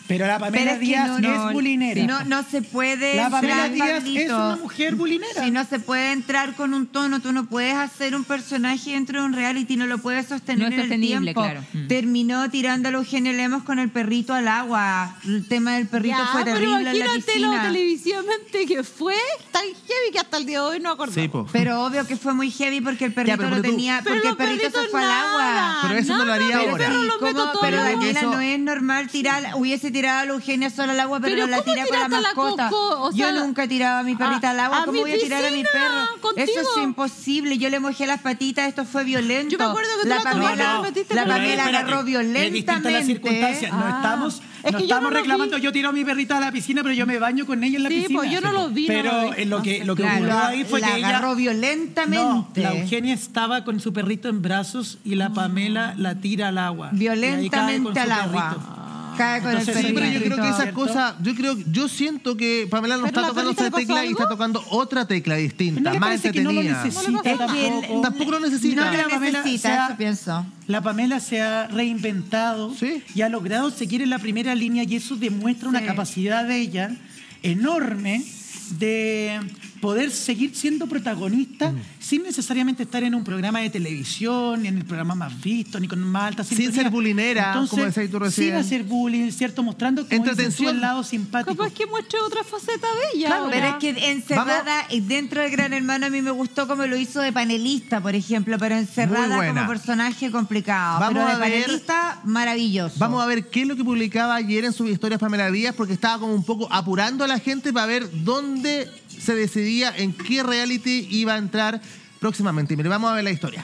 Pero la Pamela Pero es que Díaz no, no, es bulinera. No, no se puede La Pamela entrar, Díaz es Pablito. una mujer bulinera. Si no se puede entrar con un tono, tú no puedes hacer un personaje dentro de un reality, no lo puedes sostener No es en el sostenible, tiempo. claro. Mm. Terminó tirando a la Eugenio Lemos con el perrito al agua. El tema del perrito Ya, fue pero terrible en la imagínatelo piscina. televisivamente que fue tan heavy que hasta el día de hoy no acordamos. Sí, po. Pero obvio que fue muy heavy porque el perrito pero lo tú- tenía, Pero porque el los perrito se perritos fue al agua. nada, Pero eso no lo haría nada, ahora. Pero, Sí, lo ¿cómo? meto todo Pero al agua. Daniela, Eso- no es normal tirar, hubiese tirado a la Eugenia sola al agua, pero, Pero no la ¿cómo tiré con la tiraste a la mascota. Coco? O Yo sea, nunca he tirado a mi perrita a- al agua, a ¿cómo mi voy a tirar a mi piscina, perro? contigo. Eso es imposible, yo le mojé las patitas, esto fue violento. Yo me acuerdo que tú la la tomaste, Pamela, la metiste la por ahí. Pamela Espérate, agarró Es distinta la violentamente. circunstancia. No Ah. estamos, Es no que yo estamos no lo reclamando. vi. Yo tiro a mi perrita a la piscina, pero yo me baño con ella en la Sí, piscina. pues yo no lo vi, no Pero lo vi. eh, lo que, lo que Claro, ocurrió ahí fue la que ella agarró violentamente. No, la Eugenia estaba con su perrito en brazos y la Pamela la tira al agua. Y ahí cae con Violentamente su al agua. perrito. Cae con Entonces, el Sí, perrito. pero yo creo que esas ¿Cierto? cosas, yo creo, yo siento que Pamela no ¿Pero está la tocando perrita esa le pasó tecla y algo? está tocando otra tecla distinta, ¿No le más parece que no lo entretenida. necesita Es que tampoco? el- Tampoco lo necesita. No que la lo Pamela necesita, sea- eso pienso. La Pamela se ha reinventado Sí. y ha logrado seguir en la primera línea y eso demuestra una Sí. capacidad de ella enorme de poder seguir siendo protagonista Mm. sin necesariamente estar en un programa de televisión, ni en el programa más visto, ni con más alta Sin sintonía. ser bulinera, Entonces, como decías tú recién. Sin hacer bullying, ¿cierto? Mostrando como dices tú, Entretención. el lado simpático. Capaz que muestre otra faceta de ella. Claro, ahora. pero es que encerrada y dentro del Gran Hermano a mí me gustó como lo hizo de panelista, por ejemplo, pero Muy encerrada buena. como personaje complicado. Vamos pero de a ver- panelista, maravilloso. Vamos a ver qué es lo que publicaba ayer en sus historias Pamela Díaz, porque estaba como un poco apurando a la gente para ver dónde se decidía en qué reality iba a entrar próximamente. Y mire, vamos a ver la historia.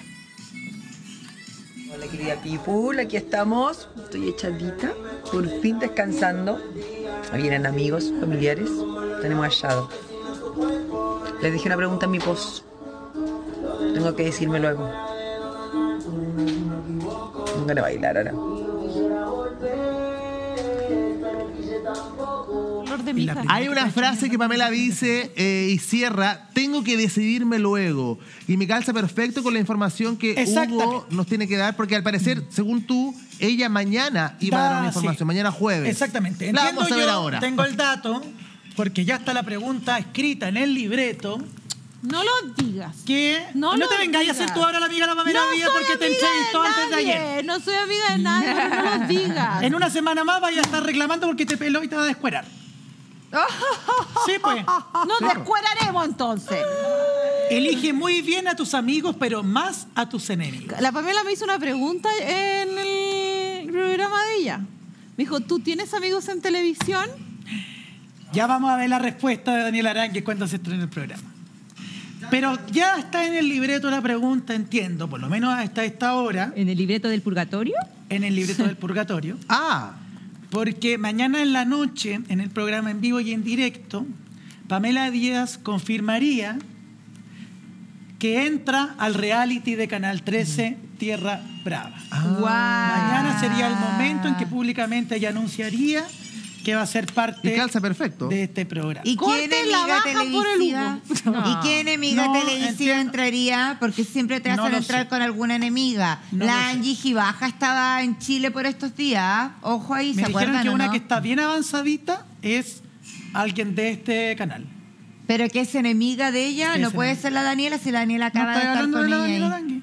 Hola querida people, aquí estamos. Estoy echadita, por fin descansando. Vienen amigos, familiares. Tenemos a Shadow. Les dejé una pregunta en mi post. Tengo que decirme luego. I'm gonna bailar ahora. Flor de mi Y la hija. primera- Hay una frase que Pamela dice eh, y cierra, tengo que decidirme luego. Y me calza perfecto con la información que Exactamente. Hugo nos tiene que dar, porque al parecer, según tú, ella mañana iba a dar Da, una información, sí. mañana jueves. Exactamente. La Entiendo vamos a ver yo, ahora. Tengo el dato, porque ya está la pregunta escrita en el libreto. No lo digas. Que No no, lo te vengáis a digas. hacer tú ahora la amiga de la Pamela No Díaz soy porque te amiga entrevistó de antes de nadie. ayer. No soy amiga de nadie, pero no lo digas. En una semana más vaya a estar reclamando porque te peló y te va a descuerar. Sí, pues. Nos descueraremos entonces. Elige muy bien a tus amigos, pero más a tus enemigos. La Pamela me hizo una pregunta en el programa de ella. Me dijo, ¿tú tienes amigos en televisión? Ya vamos a ver la respuesta de Daniel Aránguiz cuando se estrene el programa. Pero ya está en el libreto la pregunta, entiendo, por lo menos hasta esta hora, ¿En el libreto del purgatorio? en el libreto del purgatorio. Ah, Porque mañana en la noche, en el programa en vivo y en directo, Pamela Díaz confirmaría que entra al reality de Canal trece, Tierra Brava. Guau. Mañana sería el momento en que públicamente ella anunciaría que va a ser parte y calza perfecto. de este programa. ¿Y Corte quién la enemiga baja por el televisiva? Hugo. ¿Y quién enemiga No, televisiva entiendo. entraría? Porque siempre te No hacen lo entrar sé. con alguna enemiga. No lo la sé. Angie Gibaja estaba en Chile por estos días. Ojo ahí, Me ¿se dijeron acuerdan que o una no? que está bien avanzadita es alguien de este canal. Pero que es enemiga de ella, Es no puede enemiga. ser la Daniela si la Daniela No acaba de estoy estar hablando con de la ella Daniela ahí. Aránguiz.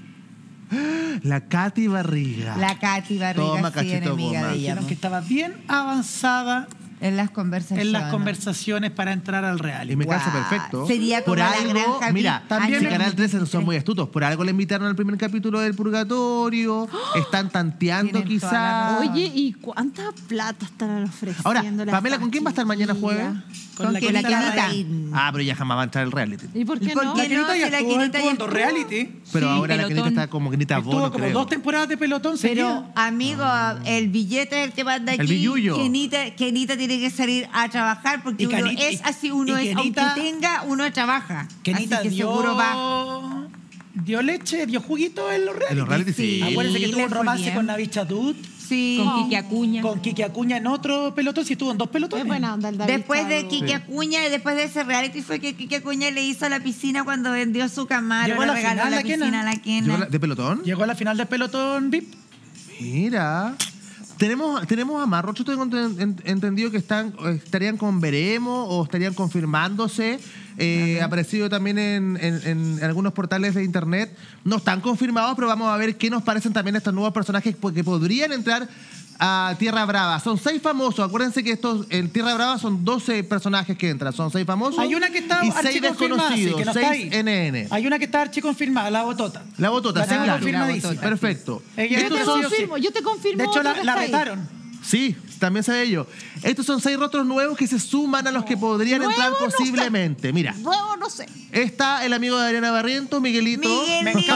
La Katy Barriga. La Katy Barriga Toma, sí, cachito enemiga goma. de ella. Dijeron que estaba bien avanzada En las conversaciones. en las conversaciones para entrar al Y reality. me calza Guau. perfecto. Sería como por la algo, granja mira, Vic. También si me- Canal trece son muy astutos. Por algo le invitaron al primer capítulo del Purgatorio. Están tanteando Tienen toda la quizás. razón. Oye, ¿y cuánta plata estarán ofreciendo? Ahora, la Pamela, ¿con quién va a estar mañana jueves? ¿Con la quién? La Kenita Kenita. Larraín. Ah, pero ya jamás va a entrar el reality. ¿Y por qué ¿Y por no? qué La Kenita no? ya Si la estuvo en Kenita ya Punto estuvo. Reality. Pero Sí, ahora la Kenita pelotón. está como Kenita Estuvo Bono, como creo. dos temporadas de pelotón Pero, seguidas. amigo, el billete es el que manda El aquí. billullo. Kenita, Kenita tiene que salir a trabajar porque Y uno Kenita- es así, uno y es, Kenita- aunque tenga, uno trabaja. Kenita así que dio, seguro va. dio leche, dio juguito en los reality. En los reality, sí. Sí. Acuérdense que le tuvo un fue romance bien. con Navi Chadut, Sí. Con Kiki Acuña. con Kiki Acuña en otro pelotón, sí estuvo en dos pelotones. Es buena onda el David Después de Chavo. Kiki Sí. Acuña y después de ese reality fue que Kiki Acuña le hizo a la piscina cuando vendió su camaro, Llegó a le la regaló final la la Kena. piscina a la ¿Llegó Kena. la- ¿De pelotón? Llegó a la final del pelotón V I P. Mira. Tenemos, tenemos a más rostros, tengo ent- entendido que están, estarían con veremos o estarían confirmándose. Eh, ha aparecido también en, en, en algunos portales de internet. No están confirmados, pero vamos a ver qué nos parecen también estos nuevos personajes que podrían entrar a Tierra Brava. Son seis famosos. Acuérdense que estos en Tierra Brava son doce personajes que entran. Son seis famosos. Hay una que está y seis desconocidos. Sí, que no seis está ahí. N N. Hay una que está archiconfirmada, la Botota. La Botota, la sí, tengo claro. confirmadísima. Perfecto. Ella Yo te estos son- confirmo, yo te confirmo. De hecho, otro la, que la está ahí. retaron. Sí, también sabe ello. Estos son seis rostros nuevos que se suman a los que podrían Nuevo entrar no sé. posiblemente. Mira, Nuevo, no sé. está el amigo de Adriana Barrientos, Miguelito. Miguelito.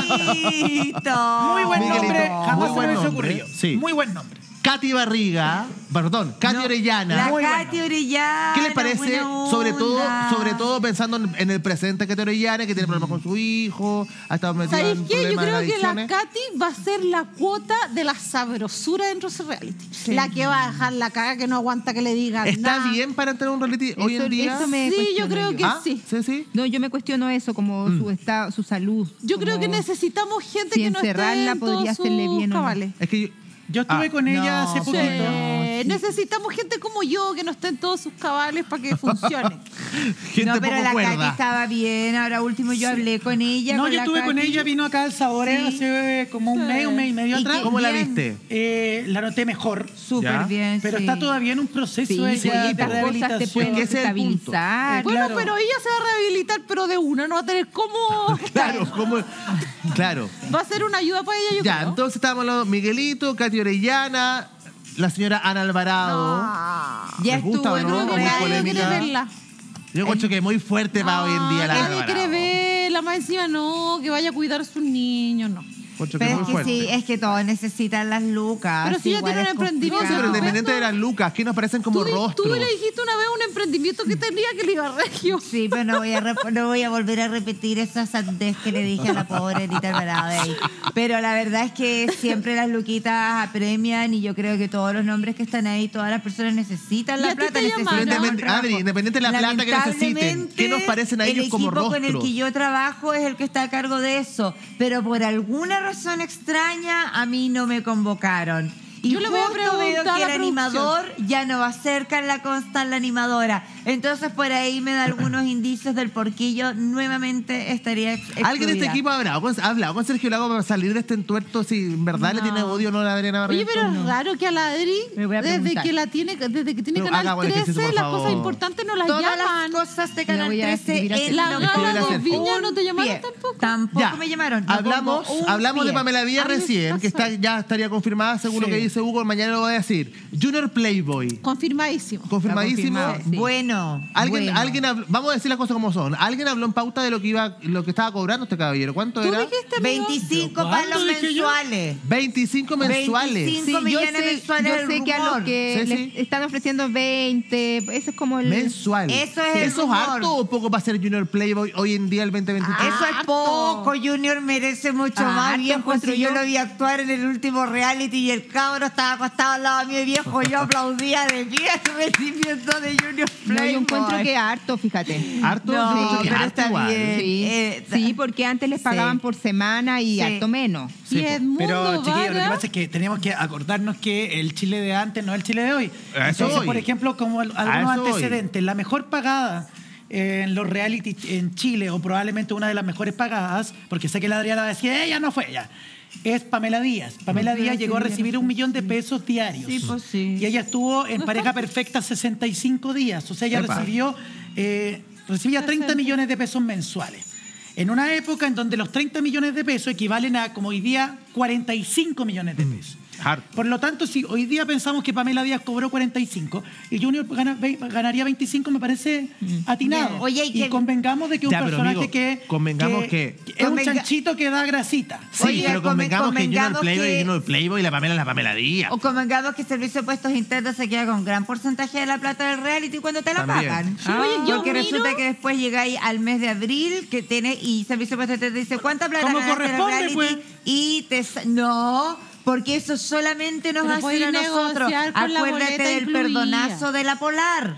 Muy buen Miguelito. nombre. Jamás Muy se buen me hubiese nombre. ocurrido. Sí. Muy buen nombre. Katy Barriga, perdón, Katy No, Orellana. La Muy bueno. Katy Orellana. ¿Qué les parece? buena Sobre todo, onda. sobre todo pensando en, en el presente Katy Orellana, que tiene problemas con su hijo, ha estado metido ¿Sabéis en qué? Yo problemas creo de que la adicciones. Katy va a ser la cuota de la sabrosura dentro de ese reality. La que va a dejar la caga, que no aguanta que le digan ¿Está nada. bien para entrar a un reality hoy Eso- en día? eso me Sí, yo cuestiono creo yo. que ¿Ah? sí. Sí, sí. No, yo me cuestiono eso, como Mm. su estado, su salud. Yo creo como- que necesitamos gente si que no esté encerrarla en podría todos hacerle sus bien o no. cabales. Es que yo- Yo estuve Ah, con ella no, hace sí. poquito. Eh, necesitamos gente como yo que no esté en todos sus cabales para que funcione. gente No, pero poco la cuerda. Katy estaba bien. Ahora último yo hablé con ella. No, con yo la estuve con Katy. ella, vino acá al Sabores Sí. hace como un Sí. mes, un mes y medio ¿Y atrás. qué- ¿Cómo la bien. viste? Eh, la noté mejor, Súper Ya. bien. pero sí. está todavía en un proceso Sí, ella sí, de estas cosas te rehabilitación. pueden Es que ese es el punto. desestabilizar. Eh, Bueno, claro. pero ella se va a rehabilitar, pero de una, no va a tener cómo. Claro, como, claro. Va a ser una ayuda para ella, yo Ya, creo. entonces estábamos hablando de Miguelito, Katy Orellana, la señora Ana Alvarado. Ah. Ya ¿Les gusta estuvo o en no? un ¿O muy Nadie reality. polémica? quiere verla. Yo encuentro que es muy fuerte para hoy en día la Ana Nadie Alvarado. quiere verla, más encima no, que vaya a cuidar a sus niños, no. Encuentro que Pero es es muy que fuerte. sí, es que todos necesitan las lucas. Pero si ella igual tiene es un emprendimiento, No, sí, pero complicado. independiente de las lucas, que nos parecen como Tú, rostros. tú le dijiste una vez un emprendimiento que tenía que le iba a regio. Sí, pero no voy, a rep- no voy a volver a repetir esa sandez que le dije a la pobre Anita Alvarado de ahí. Pero la verdad es que siempre las luquitas apremian y yo creo que todos los nombres que están ahí, todas las personas necesitan ¿Y la a ti plata. te necesitan llamaron? un Independiente- trabajo. Adri, independiente de la plata que necesiten, Lamentablemente, ¿qué nos parecen a ellos como El equipo con el rostros? que yo trabajo es el que está a cargo de eso, pero por alguna razón extraña a mí no me convocaron. Y Yo le voy a justo veo preguntar que a el la animador ya no va cerca en la consta en la animadora. Entonces por ahí me da algunos indicios del por qué yo nuevamente estaría ex- ¿Alguien de este excluida. equipo ha hablado, con, ha hablado con Sergio Lago para salir de este entuerto si en verdad le No. tiene odio o no a la Adriana Oye, Barrientos? pero es raro que a la Adri, Me voy a desde preguntar. que la tiene, desde que tiene Pero Canal haga buen ejercicio, trece, por las favor. cosas importantes no las Todas llaman. las cosas de Le Canal voy a trece escribir a él Sergio. La no Escríbele Gala a pongo de Sergio. Viña no te un llamaron pie. tampoco. Tampoco Ya. me llamaron. No Hablamos, pongo un hablamos de pie. Pamela Díaz Hazle recién, caso. que está, ya estaría confirmada según lo Sí. que dice Hugo, mañana lo voy a decir. Junior Playboy, Confirmadísimo. confirmadísimo. Está confirmado. Sí. Bueno. Alguien, bueno. alguien habló- vamos a decir las cosas como son. Alguien habló en pauta de lo que iba, lo que estaba cobrando este caballero. ¿Cuánto ¿Tú era? dijiste, amigo? veinticinco ¿Pero palos cuánto dije yo? mensuales. veinticinco mensuales. veinticinco. Cinco Sí, yo millones sé, mensuales yo el sé que a rumor. los que Sí, les sí. están ofreciendo veinte, eso es como el... Mensual. Eso es el ¿Eso es rumor. harto o poco para ser Junior Playboy hoy en día, el veinte veintitrés? Eso es poco, Junior merece mucho Ah, más, harto viejo. encuentro Si yo yo. lo vi actuar en el último reality y el cabro estaba acostado al lado mío, viejo, yo aplaudía de pie recibiendo de Junior No, Playboy. yo encuentro que harto, fíjate. Harto, yo No, encuentro que pero harto está igual. bien. Sí, Eh, sí, porque antes les pagaban sí. por semana y Sí. harto menos. Sí, Y po. Edmundo Pero, chiquillos, lo que Vara, pasa es que tenemos que acordarnos que el Chile de antes no es el Chile de hoy. A eso Entonces, voy. por ejemplo, como al- algunos eso voy. antecedentes, la mejor pagada eh, en los reality en Chile, o probablemente una de las mejores pagadas, porque sé que la Adriana va a decir, ella no fue ella, es Pamela Díaz. Pamela No sé, Díaz sí, llegó a ya no recibir sé, un millón de sí. pesos diarios. Sí, pues sí. Y ella estuvo en pareja perfecta sesenta y cinco días. O sea, ella Epa. recibió eh, recibía treinta millones de pesos mensuales. En una época en donde los treinta millones de pesos equivalen a, como hoy día, cuarenta y cinco millones de pesos. Harto. Por lo tanto, si hoy día pensamos que Pamela Díaz cobró cuarenta y cinco y Junior gana- ve- ganaría veinticinco, me parece atinado. Bien. Oye, y y que- convengamos de que un Ya, pero, personaje amigo, que, convengamos que- es un Convenga- chanchito que da grasita. Sí, Oye, pero conven- convengamos que Junior convengamos Playboy que- es Junior Playboy y la Pamela es la Pamela Díaz. O convengamos que el Servicio de Puestos Internos se queda con gran porcentaje de la plata del reality cuando te la También. pagan. Sí, oye, yo Porque miro- resulta que después llegáis al mes de abril que tiene y Servicio de Puestos Internos te dice ¿cuánta plata Como ganaste en el corresponde, reality? pues. Y te sa- no, porque eso solamente nos Pero hacen podéis a nosotros. negociar con la Acuérdate boleta del incluida. perdonazo de la Polar.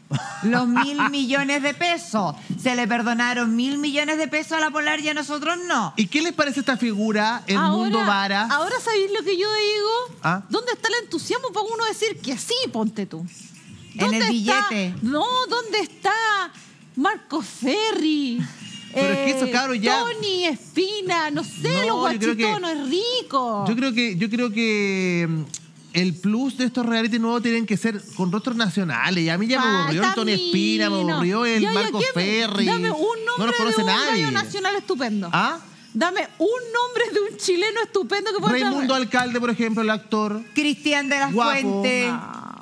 Los mil millones de pesos. Se le perdonaron mil millones de pesos a la Polar y a nosotros no. ¿Y qué les parece esta figura, el ahora, mundo vara? Ahora sabéis lo que yo digo. ¿Ah? ¿Dónde está el entusiasmo para uno decir que sí, ponte tú? En ¿Dónde el está? billete. No, ¿dónde está Marco Ferri? Pero es que esos cabros ya- Tony Espina, no sé, No, los yo creo que- guachitonos, es rico. Yo creo que, yo creo que mm, el plus de estos reality nuevos tienen que ser con rostros nacionales. Y a mí ya me aburrió el Falta Tony Espina, me mí, no. aburrió el Ya, ya, Marco ¿qué me- Ferri. Dame un no nombre los conoce de un nadie. gallo nacional estupendo. ¿Ah? Dame un nombre de un chileno estupendo que pueda Raimundo Alcalde, por ejemplo, el actor. Cristian de las Guapo. Fuentes.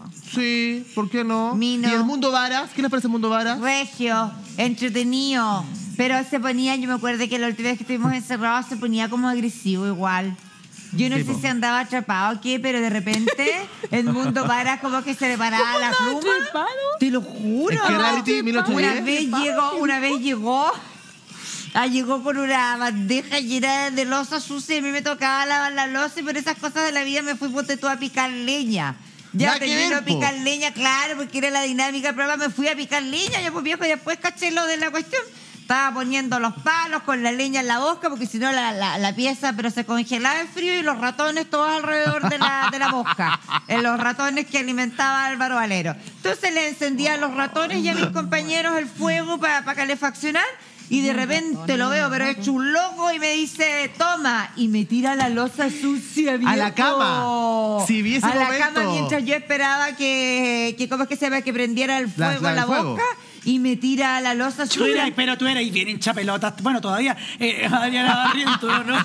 Sí, ¿por qué no? Mino. ¿Y el mundo Varas? ¿Qué les parece el mundo Varas? Regio, entretenido. Pero se ponía, yo me acuerdo que la última vez que estuvimos encerrados se ponía como agresivo igual. Yo no Sí, sé po. si andaba atrapado o qué, pero de repente el mundo para como que se le paraba la ¿Cómo andaba pluma. atrapado? Te lo juro. ¿En qué reality? ¿mil ochocientos Una diez? vez llegó, una vez llegó, ah, llegó con una bandeja llena de losa sucia y a mí me tocaba lavar la losa y por esas cosas de la vida me fui ponte tú a picar leña. Ya Nada que termino ver, a po. picar leña, claro, porque era la dinámica del programa, me fui a picar leña, ya pues viejo, y después caché lo de la cuestión. Estaba poniendo los palos con la leña en la boca, porque si no la, la, la pieza pero se congelaba en frío y los ratones todos alrededor de la, de la boca. En los ratones que alimentaba Álvaro Valero. Entonces le encendía a los ratones y a mis compañeros el fuego para calefaccionar. Y de repente lo veo, pero hecho un loco y me dice, toma, y me tira la losa sucia, viejo. A la cama. Si vi ese A la momento. cama mientras yo esperaba que, que ¿cómo es que se ve? Que prendiera el La- fuego la- en la el fuego. boca y me tira la losa Tú eras, sucia. pero tú eras y bien hincha pelotas. Bueno, todavía eh, Adriana Barrientos, ¿no?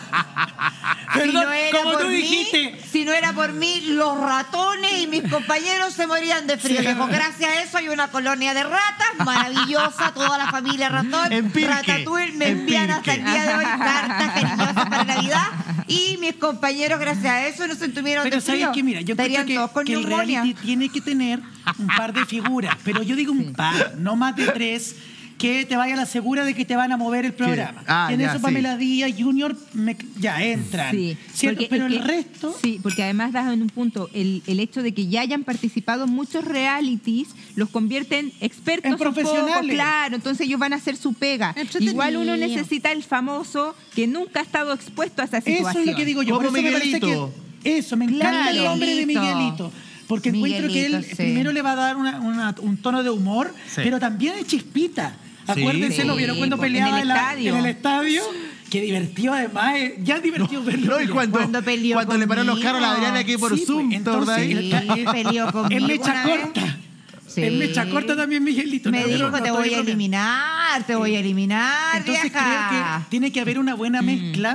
Si Perdón, no era como por tú mí, dijiste. si no era por mí, los ratones y mis compañeros se morían de frío. Sí. Viejo, gracias a eso hay una colonia de ratas maravillosa, toda la familia ratón. En Pirque, Ratatouille me en envían hasta Pirque. el día de hoy cartas cariñosas para Navidad y mis compañeros, gracias a eso, no se entuvieron Pero de sabes frío. que, mira, yo Estarían creo todos que, con que el neumonía. reality tiene que tener un par de figuras, pero yo digo un par, no más de tres, que te vaya a la segura de que te van a mover el programa. Ah, y en ya, eso sí. Pamela Díaz, Junior, me- ya entran. Sí, ¿cierto? porque Pero es el que- resto... Sí, porque además das en un punto, el, el hecho de que ya hayan participado en muchos realities los convierte en expertos En un poco, profesionales. claro, entonces ellos van a hacer su pega. Entretenido. Igual uno necesita el famoso que nunca ha estado expuesto a esa Eso situación. es lo que digo yo. Como Por eso me parece Miguelito. que eso, me encanta Claro. el nombre de Miguelito. Miguelito. Porque encuentro que él Miguelito, sí. primero le va a dar una- una- un tono de humor, Sí. pero también de chispita. Acuérdense, Sí, ¿lo vieron cuando porque en peleaba el en, la- estadio. en el estadio? Qué divertido además. eh, Ya es divertido verlo. No, y pelear. cuando, Cuando peleó cuando le pararon los conmigo. carros a la Adriana aquí por Sí, Zoom, pues, ¿te acordás? entonces, Sí, el- peleó En conmigo mecha una vez. corta. Sí. En mecha corta también Miguelito. Me ¿no? dijo, No te estoy voy a con él. eliminar, te voy a eliminar, Entonces vieja. Mm. creo que tiene que haber una buena mezcla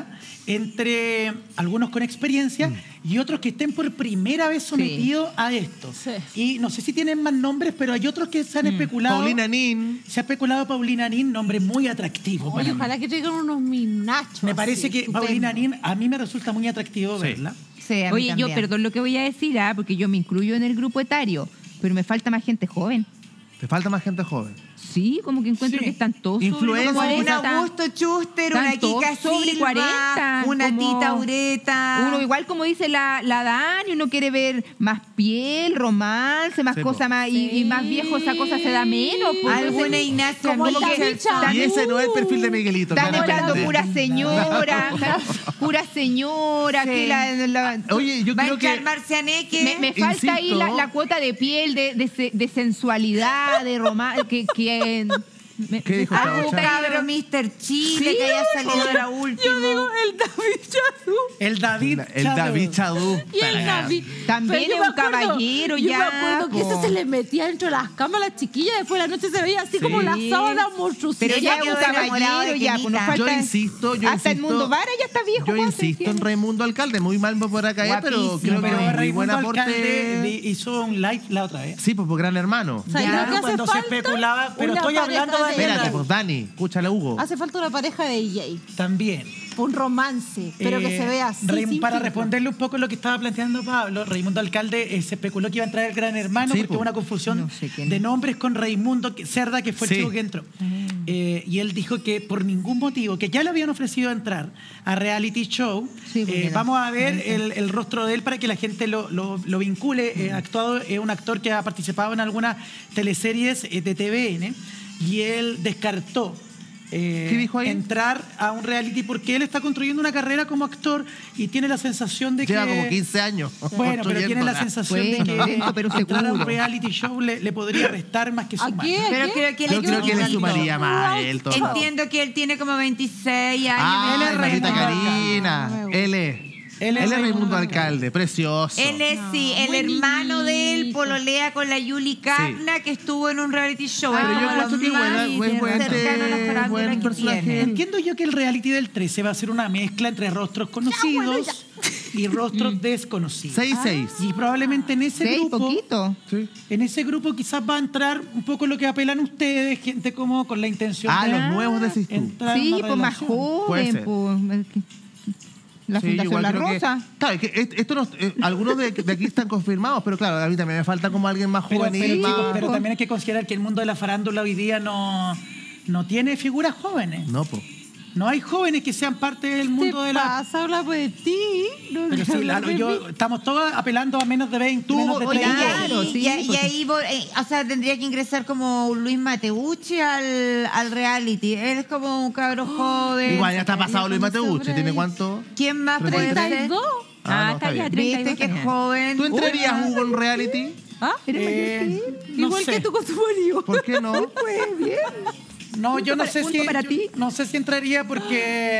entre algunos con experiencia y otros que estén por primera vez sometidos a esto. Sí. Y no sé si tienen más nombres, pero hay otros que se han especulado. Paulina Nin. Se ha especulado Paulina Nin, nombre muy atractivo. para Oye, mí. ojalá que traigan unos minachos. Me parece así, que estupendo. Paulina Nin a mí me resulta muy atractivo Sí. verla. Sí, a mí Oye, yo también. perdón lo que voy a decir, ah, porque yo me incluyo en el grupo etario, pero me falta más gente joven. Te falta más gente joven. Sí, como que encuentro Sí. que están todos Influencers. sobre Como los un cuarenta. Augusto Schuster, una Están todos Kika sobre Silva, cuarenta, una como- Tita Ureta. Uno igual como dice la, la Dani, uno quiere ver más piel, romance, más Sí, po. cosas más, y, y más viejo esa cosa se da menos. po. Alguna Entonces, Ignacia como la Michelson. bicha. Y ese no es el perfil de Miguelito. están claramente. hablando pura señora, pura señora, Sí. que la, la- Oye, yo Va a creo entrar que... Marcianeque. me, me falta ahí Insisto. la, la cuota de piel, de, de, se- de sensualidad, de romance, que... que me- ¿Qué dijo me esta falta Un bocha? ahí de- cabro mister Chile Sí, que haya salido de la Yo última. digo el David Chazú. El David. El Chávez. David Chadú. Y el David. También Pero yo es me un caballero yo ya, me acuerdo que po. ese se le metía dentro de las camas a las chiquillas. Después de la noche se veía así como la sábana monstruosa. Pero Sí, ya ya es un quedó enamorado caballero, de ya, pues nos Kenita. falta... Yo insisto, yo Hasta el insisto- mundo vara ya está viejo. Yo pues, insisto en ¿entiendes? Raimundo Alcalde, muy mal por acá, caer, pero Guapísimo. creo que Pero es un muy Raimundo buen Alcalde aporte. le hizo un live la otra vez. Sí, pues por Gran Hermano. ¿Sabes Ya, lo que hace cuando se falta? especulaba, pero Una estoy pareja hablando de de- Espérate, pues Dani, escúchale a Hugo. Hace falta una pareja de D J. También. un romance, pero que Eh, se vea así. Raim- sin para filtro. responderle un poco lo que estaba planteando Pablo, Raimundo Alcalde eh, se especuló que iba a entrar el Gran Hermano Sí, porque po. hubo una confusión No sé quién. de nombres con Raimundo que- Cerda, que fue el Sí. chico que entró. Eh, y él dijo que por ningún motivo, que ya le habían ofrecido entrar a reality show, Sí, porque eh, era- vamos a ver el, el rostro de él para que la gente lo, lo- lo vincule. Eh, actuado, es un actor que ha participado en algunas teleseries eh, de T V N y él descartó eh, ¿Qué dijo ahí? entrar a un reality porque él está construyendo una carrera como actor y tiene la sensación de Lleva que... como quince años. Bueno, pero tiene la construyéndola. sensación Bueno, de que lento, pero entrar a un seguro. reality show le, le podría restar más que ¿A sumar. qué? Pero creo que Yo le creo que le equivocan sumaría todo. más a él. todo. Entiendo que él tiene como veintiséis años. Ah, Él es Marita Raimundo Karina. Él es. Él Él es es Raimundo Raimundo Alcalde. Precioso. Él es, sí, el muy hermano de él, niñito. pololea con la Yuli Cagna, que estuvo en un reality show. Pero Es yo como encuentro lo que igual más buen, buen, cercano a la farándula buen que personaje. tiene. Entiendo yo que el reality del trece va a ser una mezcla entre rostros conocidos y rostros desconocidos. seis seis. Y probablemente en ese Seis, grupo, poquito. Sí. en ese grupo quizás va a entrar un poco lo que apelan ustedes, gente como con la intención Ah, de los nuevos decís tú. entrar en Sí, una pues más relación. Puede joven, ser. pues. La Sí, Fundación igual La creo que- Rosa. claro, es que est- esto no- eh, algunos de, de aquí están confirmados, pero claro, a mí también me falta como alguien más Pero, juvenil. pero, más- chicos, pero también hay que considerar que el mundo de la farándula hoy día no, no tiene figuras jóvenes. No, po. No hay jóvenes que sean parte del mundo ¿Qué de la... pasa? Habla pues de ti. No Pero sí, habla Lalo, de yo, mí. estamos todos apelando a menos de veinte, Tú, menos de oye, treinta. Claro, y, sí, y- y porque- ahí, vo- eh, o sea, tendría que ingresar como Luis Mateucci al, al reality. Él es como un cabro joven. Igual ya está pasado Luis Mateucci. sobre ¿Tiene ahí. cuánto? ¿Quién más puede treinta y ser? treinta y dos. Ah, no, Ah, está está ya bien. Viste treinta y que es dos. joven. ¿Tú entrarías, Hugo, en reality? ¿Ah? Eh, no Igual sé. que tú con tu marido. ¿Por qué no? Pues bien. No, yo no para- sé punto si para yo- ti. no sé si entraría porque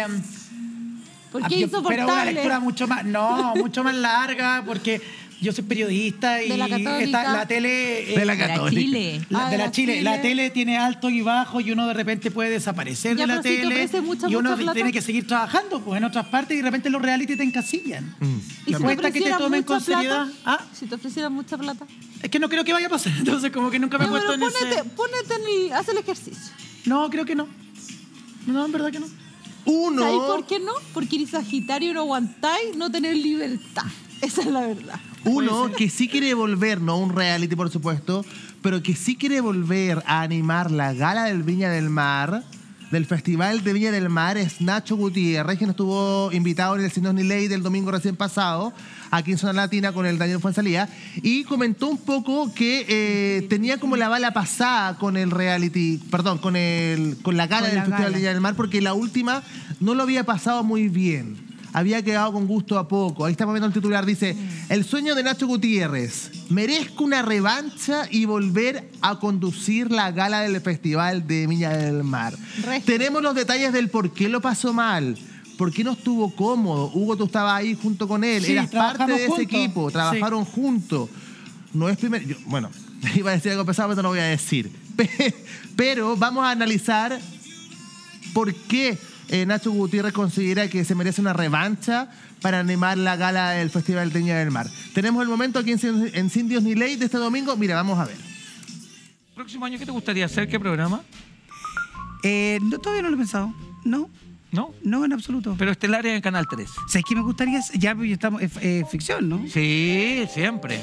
Porque ah, es yo- pero una insoportable. lectura mucho más, no, mucho más larga porque yo soy periodista y De la Católica. esta- la tele eh, De la De la Católica. Chile. La- Ah, de la la Chile. La Chile. tele tiene alto y bajo y uno de repente puede desaparecer Ya, de la pero si te tele ofrece mucha, y uno mucha plata. tiene que seguir trabajando pues en otras partes y de repente los reality te encasillan. Mm. ¿Y si Cuesta que te ofrecieran tomen mucha con seriedad. plata? Ah, Si te ofrecieran mucha plata. es que no creo que vaya a pasar, entonces como que nunca me he No, puesto pero en ponete, ese... ponete en el, haz el ejercicio. No, creo que no. No, en verdad que no. Uno. ¿Sabes por qué no? Porque eres sagitario y no aguantáis no tener libertad. Esa es la verdad. Uno que sí quiere volver, no un reality por supuesto, pero que sí quiere volver a animar la gala del Viña del Mar, del Festival de Viña del Mar, es Nacho Gutiérrez, quien estuvo invitado en el Sin Dios ni Ley del domingo recién pasado, aquí en Zona Latina con el Daniel Fuenzalía, y comentó un poco que eh, tenía como la bala pasada con el reality, perdón, con, el, con la gala Con del la Festival gala. de Viña del Mar, porque la última no lo había pasado muy bien. Había quedado con gusto a poco. Ahí estamos viendo el titular. Dice, el sueño de Nacho Gutiérrez. Merezco una revancha y volver a conducir la gala del Festival de Viña del Mar. Regio. Tenemos los detalles del por qué lo pasó mal. ¿Por qué no estuvo cómodo? Hugo, tú estabas ahí junto con él. Sí, Eras parte trabajamos de ese juntos. equipo. Trabajaron juntos. No es primer... yo- bueno, iba a decir algo pesado, pero no lo voy a decir. Pero vamos a analizar por qué eh, Nacho Gutiérrez considera que se merece una revancha para animar la gala del Festival de Viña del Mar. Tenemos el momento aquí en, Sin- en Sin Dios ni Ley de este domingo. Mira, vamos a ver. ¿Próximo año qué te gustaría hacer? ¿Qué programa? Eh, no, todavía no lo he pensado. No, ¿No? no en absoluto. Pero Estelaria en Canal tres. ¿Sabes qué me gustaría? hacer? Ya, pues, estamos es eh, ficción, ¿no? Sí, siempre.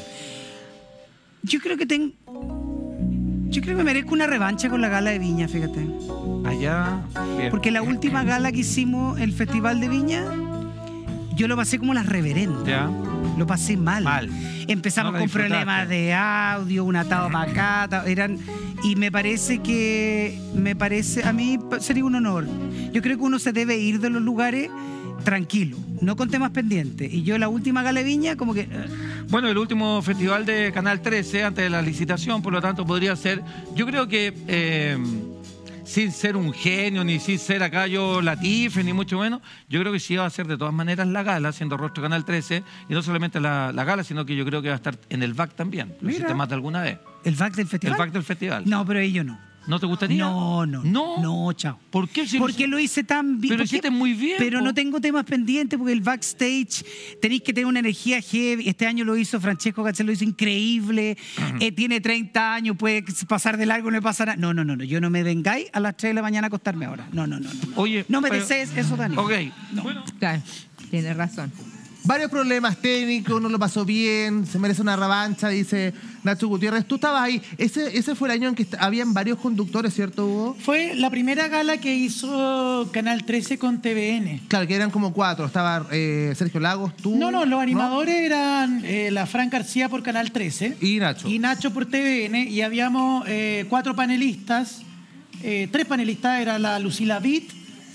Yo creo que tengo. Yo creo que me merezco una revancha con la gala de Viña, fíjate. Allá. Bien. Porque la última gala que hicimos, el Festival de Viña, yo lo pasé como las reverendas. Ya. Lo pasé mal. Mal. Empezamos No la con disfrutaste. problemas de audio, un atado para acá, ta- eran y me parece que me parece a mí pa- sería un honor. Yo creo que uno se debe ir de los lugares tranquilo, no con temas pendientes. Y yo la última gala de Viña como que eh, Bueno, el último festival de Canal trece, antes de la licitación, por lo tanto podría ser, yo creo que eh, sin ser un genio, ni sin ser acá yo latife, ni mucho menos, yo creo que sí va a ser de todas maneras la gala, siendo rostro Canal trece, y no solamente la, la gala, sino que yo creo que va a estar en el V A C también. Lo Mira. hiciste más de alguna vez. el V A C del festival. El V A C del festival. No, pero ahí yo no. ¿No te gustaría? No, no. No. No, chao. ¿Por qué? Si Porque lo hice tan bien. Pero porque- hiciste muy bien, Pero po. no tengo temas pendientes porque el backstage tenéis que tener una energía heavy. Este año lo hizo Francesco Cancel, lo hizo increíble. Eh, tiene treinta años, puede pasar de largo, no le pasa nada. No, no, no, no. Yo no me vengáis a las tres de la mañana a acostarme ahora. No, no, no. no, no. Oye, no me pero- desees eso, Dani. Ok. No. Bueno, Claro, tienes razón. Varios problemas técnicos, no lo pasó bien, se merece una revancha, dice Nacho Gutiérrez. Tú estabas ahí. Ese, ese fue el año en que est- habían varios conductores, ¿cierto, Hugo? Fue la primera gala que hizo Canal trece con T V N. Claro, que eran como cuatro. Estaba eh, Sergio Lagos, tú. No, no, los animadores eran eh, la Fran García por Canal trece Y Nacho. y Nacho por T V N, y habíamos eh, cuatro panelistas, eh, tres panelistas, era la Lucila Vitt,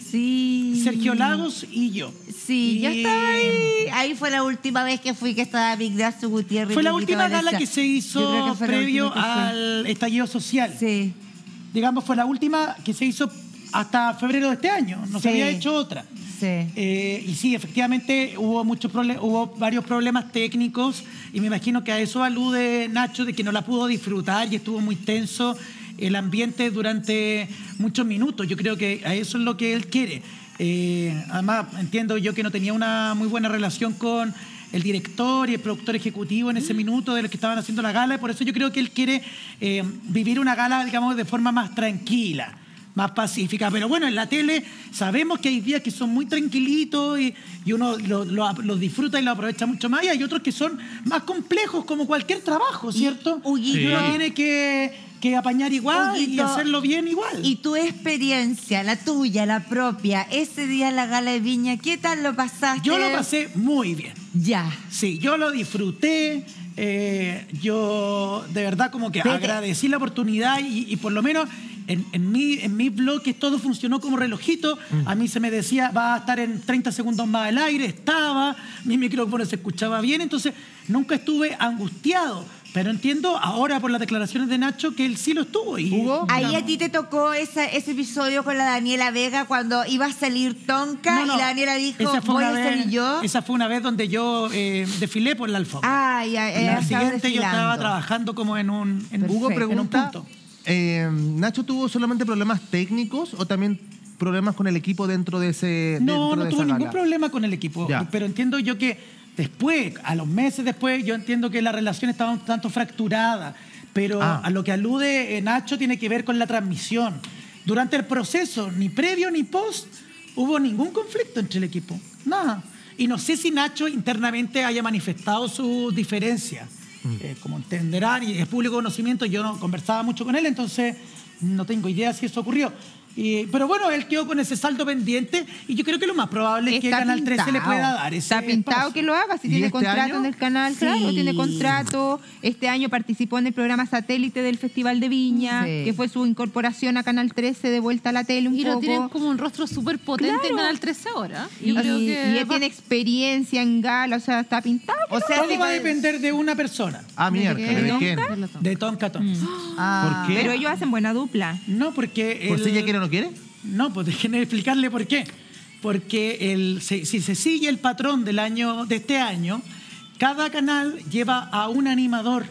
Sí. Sergio Lagos y yo. Sí, yo Y- estaba ahí. Ahí fue la última vez que fui que estaba Ignacio Gutiérrez. Fue la y Lupita última gala Valencia. que se Yo creo hizo que fue la previo última que fue. al estallido social. Sí. Digamos, fue la última que se hizo hasta febrero de este año. No se Sí. había hecho otra. Sí. Eh, y sí, efectivamente hubo muchos prole- hubo varios problemas técnicos, y me imagino que a eso alude Nacho, de que no la pudo disfrutar y estuvo muy tenso el ambiente durante muchos minutos. Yo creo que a eso es lo que él quiere. Eh, además, entiendo yo que no tenía una muy buena relación con el director y el productor ejecutivo en ese minuto de los que estaban haciendo la gala, y por eso yo creo que él quiere eh, vivir una gala, digamos, de forma más tranquila, más pacífica. Pero bueno, en la tele sabemos que hay días que son muy tranquilitos y, y uno los lo, lo disfruta y lo aprovecha mucho más, y hay otros que son más complejos, como cualquier trabajo, ¿cierto? Huguito. Y uno tiene que, que apañar igual y Huguito, hacerlo bien igual. Y tu experiencia, la tuya, la propia, ese día en la gala de Viña, ¿qué tal lo pasaste? Yo lo pasé muy bien. Ya. Sí, yo lo disfruté. eh, yo de verdad como que Vete. agradecí la oportunidad, y, y por lo menos en, en, mi, en mi bloque todo funcionó como relojito. A mí se me decía, va a estar en treinta segundos más al aire, estaba, mi micrófono se escuchaba bien, entonces nunca estuve angustiado. Pero entiendo ahora por las declaraciones de Nacho que él sí lo estuvo. Y, ¿Hugo? Ahí a digamos, ti te tocó esa- ese episodio con la Daniela Vega cuando iba a salir Tonka no, no, y la Daniela dijo, esa fue voy una a vez- salir yo. Esa fue una vez donde yo eh, desfilé por la alfombra. Ay, ay, En la ay, siguiente yo estaba trabajando como en un, en Hugo en un pregunta, punto. eh, ¿Nacho tuvo solamente problemas técnicos o también problemas con el equipo dentro de ese No, dentro no de tuvo esa ningún gala? problema con el equipo. Ya. Pero entiendo yo que después, a los meses después, yo entiendo que la relación estaba un tanto fracturada. Pero Ah. a lo que alude eh, Nacho tiene que ver con la transmisión. Durante el proceso, ni previo ni post, hubo ningún conflicto entre el equipo. Nada. Y no sé si Nacho internamente haya manifestado sus diferencias. Eh, como entenderán, y es público conocimiento, yo no conversaba mucho con él, entonces no tengo idea si eso ocurrió. Y- pero bueno, él quedó con ese saldo pendiente, y yo creo que lo más probable es que Está Canal trece le pintado. pueda dar ese Está pintado espacio. que lo haga, si ¿Y tiene este contrato año? en el canal, Sí. claro, tiene contrato. Este año participó en el programa satélite del Festival de Viña, Sí. que fue su incorporación a Canal trece, de vuelta a la tele un Y poco. lo tienen como un rostro súper potente en Claro. Canal trece ahora. Y, Yo creo y- que y él va- tiene experiencia en gala, o sea, está pintado. O sea, Todo si va a pa- depender de una persona, Ah, mierda, ¿De ¿de qué? quién? de Tonka Tonks. Ah. ¿Por qué? Pero ellos hacen buena dupla. No, porque... ¿Por el- si ella quiere o no quiere? No, pues déjenme explicarle por qué. Porque el, si, si se sigue el patrón del año, de este año, cada canal lleva a un animador,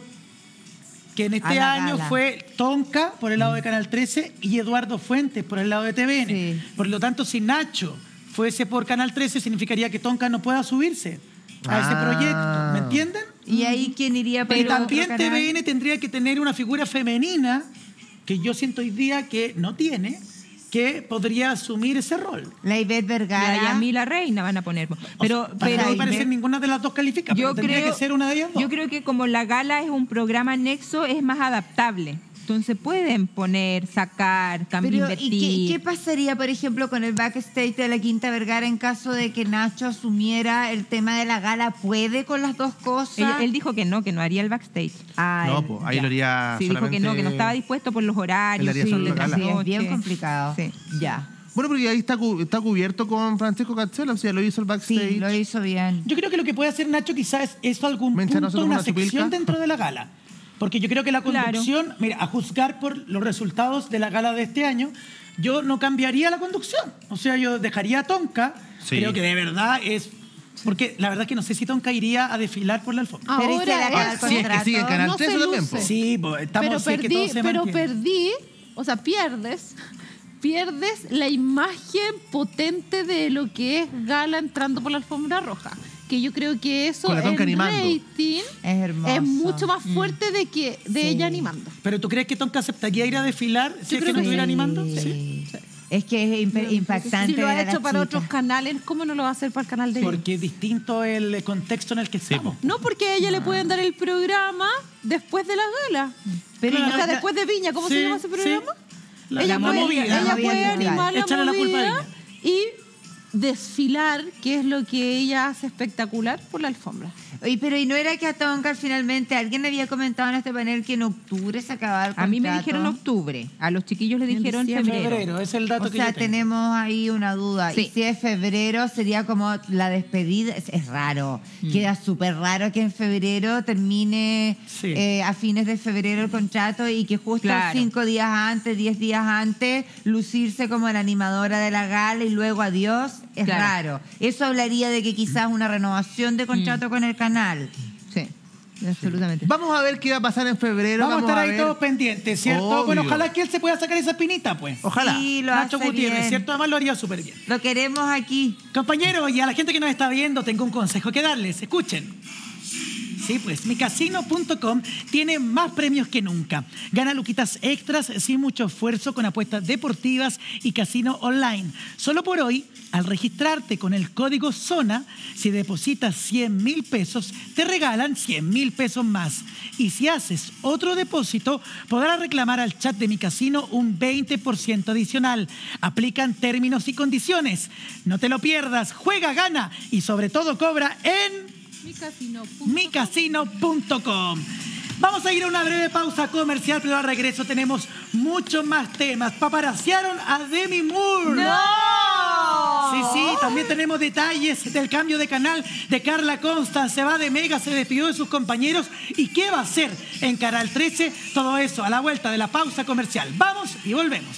que en A este la año gala. fue Tonka por el lado de Canal trece y Eduardo Fuentes por el lado de T V N. Sí. Por lo tanto, si Nacho fuese por Canal trece, significaría que Tonka no pueda subirse a ese Ah. proyecto. ¿Me entienden? ¿Y ahí quién iría para Y otro también canal? T V N tendría que tener una figura femenina, que yo siento hoy día que no tiene, que podría asumir ese rol. La Ivette Y a Vergara. Yamila Reina van a poner. Pero, O sea, para pero mí parecer ninguna de las dos califica, pero yo tendría creo, que ser una de ellas dos. yo creo que como la gala es un programa nexo, es más adaptable. Entonces pueden poner, sacar, cambiar, Pero, ¿y invertir. qué, qué pasaría, por ejemplo, con el backstage de la Quinta Vergara en caso de que Nacho asumiera el tema de la gala? ¿Puede con las dos cosas? Él, él dijo que no, que no haría el backstage. Ah, No, él- pues ahí ya. lo haría Sí, dijo que no, que no estaba dispuesto por los horarios. Él haría sí, solo la de gala. las Sí, es bien noches. complicado. Sí. Ya. Bueno, porque ahí está, cu- está cubierto con Francesco Cancela, o sea, lo hizo el backstage. Sí, lo hizo bien. Yo creo que lo que puede hacer Nacho quizás es algún Mientras no se punto, toma una una chupilca. sección dentro de la gala. Porque yo creo que la Claro. conducción, mira, a juzgar por los resultados de la gala de este año, yo no cambiaría la conducción. O sea, yo dejaría a Tonka, Sí. creo que de verdad es... Porque la verdad es que no sé si Tonka iría a desfilar por la alfombra. Pero ¿y se le Ahora acaba es- el Si es que contrato? sigue en Canal No trece se también, luce. po. Sí, pues estamos pero si es que perdí, todo se pero mantiene. perdí O sea, pierdes, pierdes la imagen potente de lo que es Gala entrando por la alfombra roja. Que yo creo que eso Con la en Tonka animando. rating Es hermoso. es mucho más fuerte de que de Sí. ella animando. ¿Pero tú crees que Tonka aceptaría ir a desfilar si es que no estuviera animando? Sí. Es que es imp- impactante. Si lo ver ha a la hecho para chica. otros canales, ¿cómo no lo va a hacer para el canal de ella? Porque es distinto el contexto en el que estamos. No, porque a ella le pueden dar el programa después de la gala. Pero o no- sea, no- después de Viña, ¿cómo Sí, se llama ese sí. programa? La- ella la puede, movida, ella la puede movida animar la Échale la culpa a movida ella. y desfilar, que es lo que ella hace espectacular por la alfombra. Oye, pero ¿y no era que a Tonka finalmente alguien había comentado en este panel que en octubre se acababa el A mí me contrato? dijeron octubre, a los chiquillos les En dijeron diciembre. febrero. Febrero, ese es el dato O que sea, yo tengo. tenemos ahí una duda. Sí. Y si es febrero, sería como la despedida. Es, es raro. Mm. Queda súper raro que en febrero termine Sí. eh, a fines de febrero el contrato y que justo Claro. cinco días antes, diez días antes, lucirse como la animadora de la gala y luego adiós. Es Claro. raro. Eso hablaría de que quizás una renovación de contrato con el canal. Sí, absolutamente. Vamos a ver qué va a pasar en febrero. Vamos a estar ahí ver- todos pendientes, ¿cierto? Obvio. Bueno, ojalá que él se pueda sacar esa espinita, pues. Ojalá. Sí, lo Nacho hace Gutiérrez, bien. ¿cierto? Además lo haría súper bien. Lo queremos aquí. Compañeros, y a la gente que nos está viendo, tengo un consejo que darles. Escuchen. Sí, pues mi casino punto com tiene más premios que nunca. Gana luquitas extras sin mucho esfuerzo con apuestas deportivas y casino online. Solo por hoy, al registrarte con el código ZONA, si depositas cien mil pesos, te regalan cien mil pesos más. Y si haces otro depósito, podrás reclamar al chat de mi casino un veinte por ciento adicional. Aplican términos y condiciones. No te lo pierdas. Juega, gana y sobre todo cobra en mi casino punto com. Vamos a ir a una breve pausa comercial, pero al regreso tenemos muchos más temas. Paparaciaron a Demi Moore. ¡No! Sí, sí, también tenemos detalles del cambio de canal de Carla Constance. Se va de Mega, se despidió de sus compañeros. ¿Y qué va a hacer en Canal trece? Todo eso a la vuelta de la pausa comercial. Vamos y volvemos.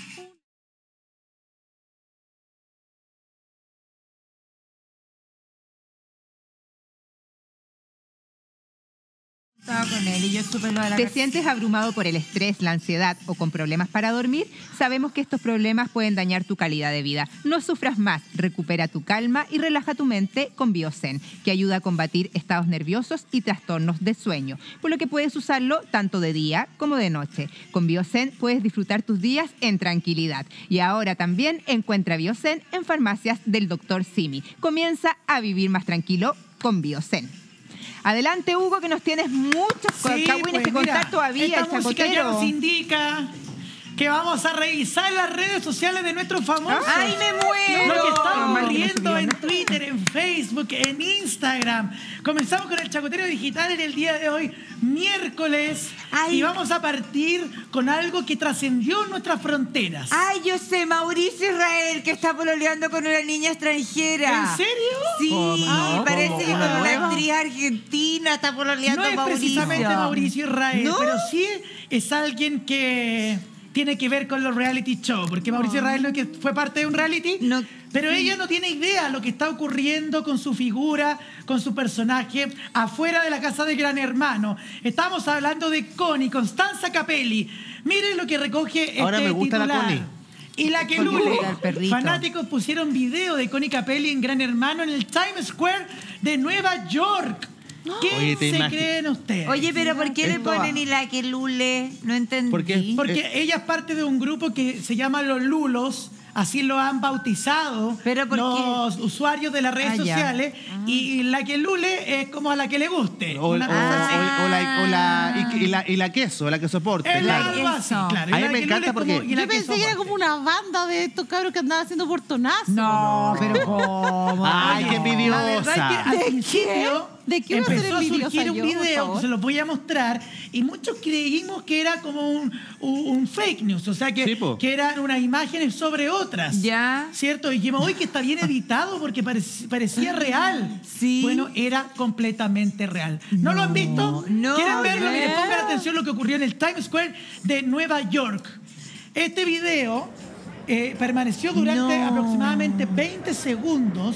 Estaba con él y yo supe lo de la ¿Te casa. sientes abrumado por el estrés, la ansiedad o con problemas para dormir? Sabemos que estos problemas pueden dañar tu calidad de vida. No sufras más, recupera tu calma y relaja tu mente con Biosen, que ayuda a combatir estados nerviosos y trastornos de sueño, por lo que puedes usarlo tanto de día como de noche. Con Biosen puedes disfrutar tus días en tranquilidad. Y ahora también encuentra Biosen en farmacias del doctor Simi. Comienza a vivir más tranquilo con Biosen. Adelante, Hugo, que nos tienes muchos Sí, cagüines pues, que contar mira, todavía. Esta el música ya chacotero. nos indica que vamos a revisar las redes sociales de nuestros famosos. ¡Ay, me muero! Lo que está Normal que no ocurriendo subían en nada. Twitter, en Facebook, en Instagram. Comenzamos con el Chacotero Digital en el día de hoy, miércoles. Ay. Y vamos a partir con algo que trascendió nuestras fronteras. Ay, yo sé, Mauricio Israel, que está pololeando con una niña extranjera. ¿En serio? Sí, ¿Cómo no? parece ¿Cómo que no? con una actriz argentina está pololeando No es Mauricio. precisamente Mauricio Israel, ¿No? pero sí es alguien que tiene que ver con los reality shows, porque Mauricio Israel no es que fue parte de un reality, No. pero ella no tiene idea de lo que está ocurriendo con su figura, con su personaje, afuera de la casa de Gran Hermano. Estamos hablando de Connie, Constanza Capelli. Miren lo que recoge Ahora este me gusta la titular. Connie. Y la que Porque Lule, juega al perrito. fanáticos pusieron video de Connie Capelli en Gran Hermano en el Times Square de Nueva York. ¿Qué Oye, te se imagi- creen ustedes? Oye, pero ¿por qué le Esto va. ponen y la que Lule? No entendí. ¿Por qué? Porque ella es parte de un grupo que se llama Los Lulos, así lo han bautizado ¿Pero por los usuarios de las redes Ah, ya. sociales, y la que Lule es como a la que le guste. O, una o- cosa así. o- o la, o la- y, y la, y la queso, la que soporte. Es claro. algo así, Eso. claro. Y A mí la me que encanta Lule es como- porque- y la Yo que pensé que era soporte. como una banda de estos cabros que andaban haciendo portonazos. No, pero ¿cómo? Ay, qué La verdad envidiosa. es que al ¿De principio ¿De qué iba a ser empezó a envidiosa surgir un yo, por video, favor? que se los voy a mostrar, y muchos creímos que era como un, un- un fake news, o sea, que, Sí, po. que eran unas imágenes sobre otras. Ya. ¿Cierto? Y dijimos, hoy que está bien editado porque parec- parecía real. Sí. Bueno, era completamente real. ¿No, lo han visto? no, ¿Quieren verlo? Miren, no. pongan atención lo que ocurrió en el Times Square de Nueva York. Este video eh, permaneció durante No. aproximadamente veinte segundos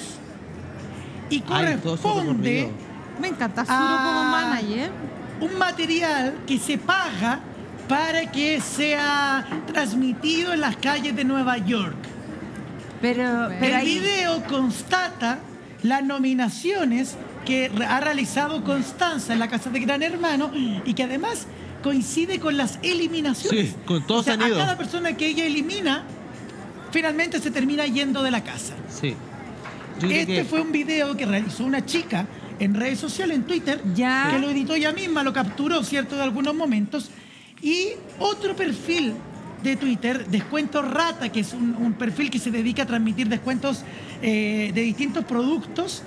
y Ay, todo eso corresponde recorrido. Me encanta Zuro Ah. como manager. un material que se paga para que sea transmitido en las calles de Nueva York. Pero, pero El ahí- video constata las nominaciones que re- ha realizado Constanza en la Casa de Gran Hermano y que además coincide con las eliminaciones. Sí, con todos o sea, han a ido. cada persona que ella elimina, finalmente se termina yendo de la casa. Sí. Yo creo Este que- fue un video que realizó una chica en redes sociales, en Twitter, Ya. que lo editó ella misma, lo capturó, ¿cierto?, de algunos momentos. Y otro perfil de Twitter, Descuento Rata, que es un, un perfil que se dedica a transmitir descuentos eh, de distintos productos,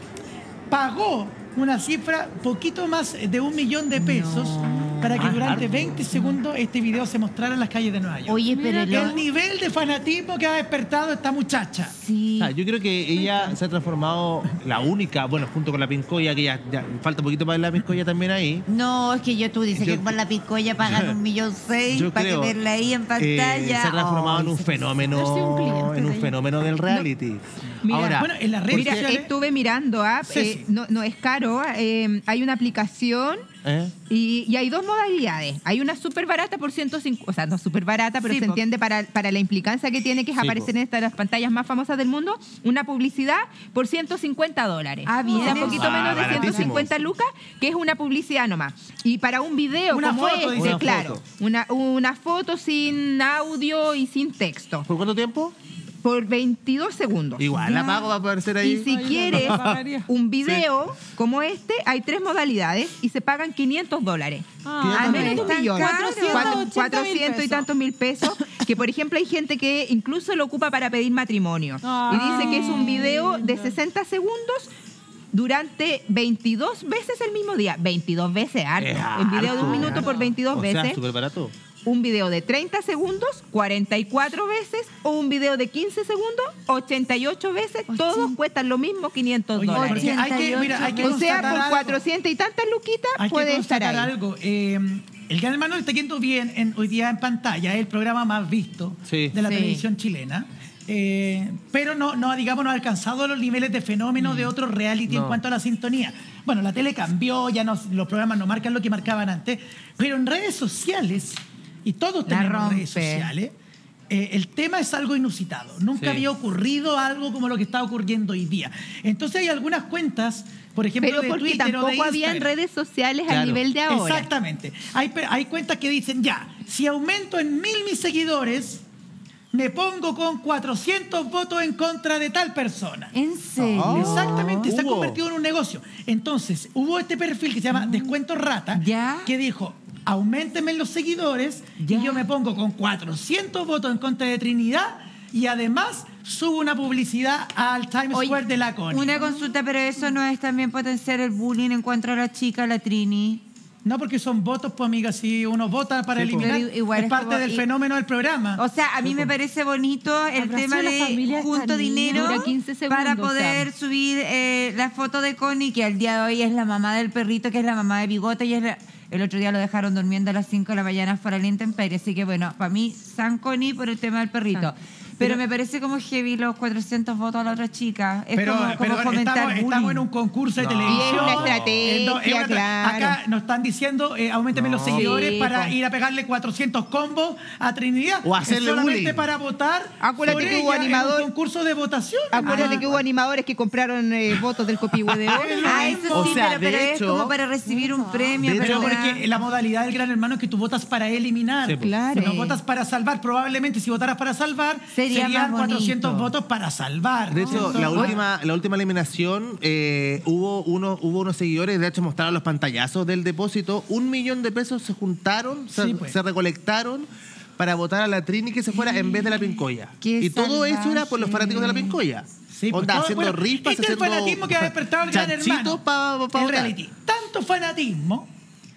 pagó una cifra poquito más de un millón de pesos para que Ah, durante harto. veinte segundos este video se mostrara en las calles de Nueva York. Oye, pero el lo- nivel de fanatismo que ha despertado esta muchacha. Sí. O sea, yo creo que ella se ha transformado la única, bueno, junto con la Pincoya, que ya, ya falta un poquito para ver la Pincoya también ahí. No, es que yo tú dices Yo- que por la picoya pagan un millón seis Yo para que creo, verla ahí en Eh, pantalla. se ha transformado en Ay, un se- fenómeno, Yo soy un cliente en un de ella. fenómeno del reality. Mira, Ahora, Bueno, en las redes Mira, sociales... estuve mirando, ¿ah? Sí, Eh, sí. no, no es caro, eh, hay una aplicación ¿eh? y, y hay dos modalidades. Hay una súper barata por ciento cincuenta, o sea, no súper barata, pero Sí, se po. entiende para, para la implicancia que tiene, que es Sí, aparecer po. en estas las pantallas más famosas del mundo, una publicidad por ciento cincuenta dólares. Ah, bien. O sea, un poquito Ah, menos de baratísimo. ciento cincuenta lucas, que es una publicidad nomás. Y para un video Una como foto, este, dice. Una claro, foto. una, una foto sin audio y sin texto, ¿Por cuánto tiempo? por veintidós segundos. Igual la pago va a aparecer ahí. Y si quieres un video como este, hay tres modalidades y se pagan quinientos dólares. Ah, Al menos de un tan millón. caro. Cuatro- cuatrocientos ochenta mil cuatrocientos y pesos. tantos mil pesos. Que por ejemplo hay gente que incluso lo ocupa para pedir matrimonio. Ah. Y dice que es un video de sesenta segundos durante veintidós veces el mismo día. veintidós veces, harto. Es En video de un harto. minuto por veintidós O sea, veces. súper barato. Un video de treinta segundos, cuarenta y cuatro veces, o un video de quince segundos, ochenta y ocho veces, todos cuestan lo mismo, quinientos Oye, dólares. porque hay que, mira, hay que O sea, constatar por algo. cuatrocientas y tantas luquitas Hay que puede estar constatar ahí. algo. Eh, el Gran Hermano le está yendo bien en- hoy día en pantalla. Es el programa más visto Sí. de la Sí. televisión chilena. Eh, pero no, no, digamos, no ha alcanzado los niveles de fenómeno de otros reality en No. cuanto a la sintonía. Bueno, la tele cambió, ya no, los programas no marcan lo que marcaban antes. Pero en redes sociales, y todos La tenemos rompe. redes sociales, eh, el tema es algo inusitado. Nunca Sí. había ocurrido algo como lo que está ocurriendo hoy día. Entonces hay algunas cuentas, por ejemplo, Pero de porque Twitter o de tampoco había Instagram. redes sociales Claro. al nivel de ahora. Exactamente. Hay, pe- hay cuentas que dicen, ya, si aumento en mil mis seguidores, me pongo con cuatrocientos votos en contra de tal persona. ¿En serio? Oh. Exactamente, se ha Hubo. convertido en un negocio. Entonces, hubo este perfil que se llama Descuento Rata, Ya. que dijo, auméntenme los seguidores Ya. y yo me pongo con cuatrocientos votos en contra de Trinidad y además subo una publicidad al Times Oye, Square de la Connie. Una consulta, pero eso no es también potenciar el bullying en cuanto a la chica, la Trini. No, porque son votos, pues amiga, si uno vota para Sí, pues. eliminar, Pero igual es es parte como- del y- fenómeno del programa. O sea, a mí me parece bonito el Abrazo tema a la de familia esta junto niña. dinero Dura quince segundos, para poder Sam. subir eh, la foto de Connie, que al día de hoy es la mamá del perrito, que es la mamá de Bigote, y es la- el otro día lo dejaron durmiendo a las cinco de la mañana fuera de la intemperie. Así que bueno, para mí, San Connie por el tema del perrito. Pero, me parece como heavy los cuatrocientos votos a la otra chica. Es pero como, como pero fomentar estamos, bullying. estamos en un concurso de No. televisión. Y es una estrategia, Eh, no, es una- claro. Acá nos están diciendo, eh, aumentenme los No. seguidores Sí, para po. ir a pegarle cuatrocientos combos a Trinidad. O hacerle Es solamente bullying. para votar Acuérdate por que hubo ella animador- en un concurso de votación. Acuérdate Ah. que hubo animadores que compraron eh, votos del Copihue de oro. Ah, eso O sí, sea, pero, de pero es hecho- como para recibir un premio. de Pero pero porque la modalidad del Gran Hermano es que tú votas para eliminar. Sí, pues. Claro. No votas para salvar. Probablemente si votaras para salvar, Sería serían más bonito. cuatrocientos votos para salvar. De hecho, Entonces, la última, la última eliminación eh, hubo, uno, hubo unos seguidores, de hecho mostraron los pantallazos del depósito, un millón de pesos se juntaron, se, Sí, pues. se recolectaron para votar a la Trini que se fuera en vez de la Pincoya. Qué Y todo eso era por los salvaje. fanáticos de la Pincoya. Sí, pues, Onda, todo- haciendo bueno, rifas, este es el haciendo fanatismo que ha despertado el Gran chanchitos Hermano. pa- pa el votar. reality. Tanto fanatismo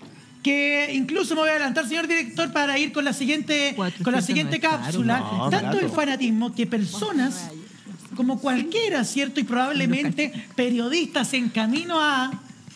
que incluso me voy a adelantar, señor director, para ir con la siguiente, con la siguiente cápsula. no, Tanto barato. el fanatismo que personas como cualquiera, ¿cierto? Y probablemente periodistas en camino a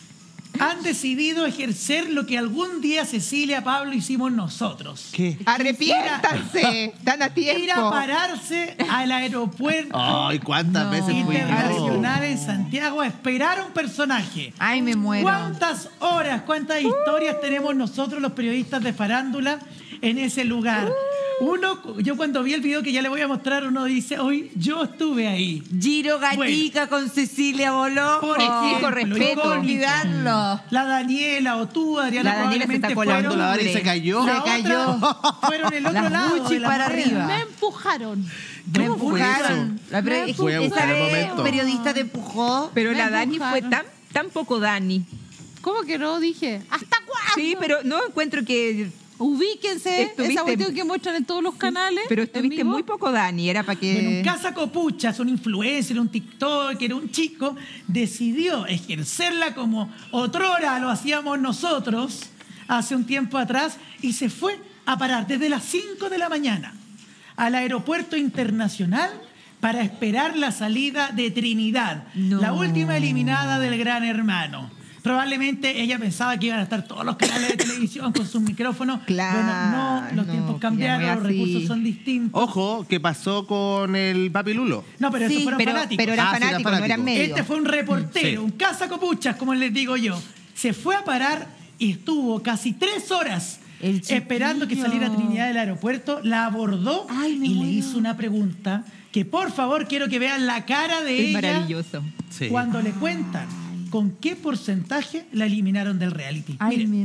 han decidido ejercer lo que algún día Cecilia, Pablo hicimos nosotros. ¿Qué? Arrepiéntanse, están a Ir a tiempo. pararse al aeropuerto Ay, cuántas No. veces fuimos. internacional en Santiago a esperar a un personaje. Ay, me muero. ¿Cuántas horas, cuántas historias tenemos nosotros los periodistas de farándula en ese lugar. Uno, yo cuando vi el video que ya le voy a mostrar, uno dice, hoy yo estuve ahí. Giro Gatica con Cecilia Boló. Por exijo ejemplo, respeto. icónico. Olvidarlo. La Daniela o tú, Adriana, La Daniela se está probablemente colando, fueron- la Dani se cayó. La Se otra cayó. Fueron el otro Las lado Gucci de la para moneda. arriba. Me empujaron. Me ¿Cómo fue empujaron. eso? La pre- Me Fue un esa buen vez momento. un periodista te empujó. Pero Me la Dani fue empujaron. tan, tan poco Dani. ¿Cómo que no dije? ¿Hasta cuándo? Sí, pero no encuentro que... Ubíquense, Estuviste- esa cuestión que muestran en todos los canales. Pero en estuviste vivo. muy poco Dani, era para que... Bueno, un cazacopuchas, un influencer, un TikToker, un chico, decidió ejercerla como otrora lo hacíamos nosotros hace un tiempo atrás y se fue a parar desde las cinco de la mañana al aeropuerto internacional para esperar la salida de Trinidad, No. la última eliminada del Gran Hermano. Probablemente ella pensaba que iban a estar todos los canales de televisión con sus micrófonos. Claro, Bueno, no, los no, tiempos que ya no cambiaron, es los así. recursos son distintos. Ojo, ¿qué pasó con el Papi Lulo? No, pero Sí, esos fueron pero, fanáticos. pero eran Ah, sí, eran fanáticos, no eran fanáticos. medios. Este fue un reportero, Sí. un cazacopuchas, como les digo yo. Se fue a parar y estuvo casi tres horas El chiquillo. esperando que saliera Trinidad del aeropuerto. La abordó Ay, me y le muero. hizo una pregunta que por favor quiero que vean la cara de Es ella maravilloso. Sí. cuando le cuentan con qué porcentaje la eliminaron del reality. Ay, Miren. me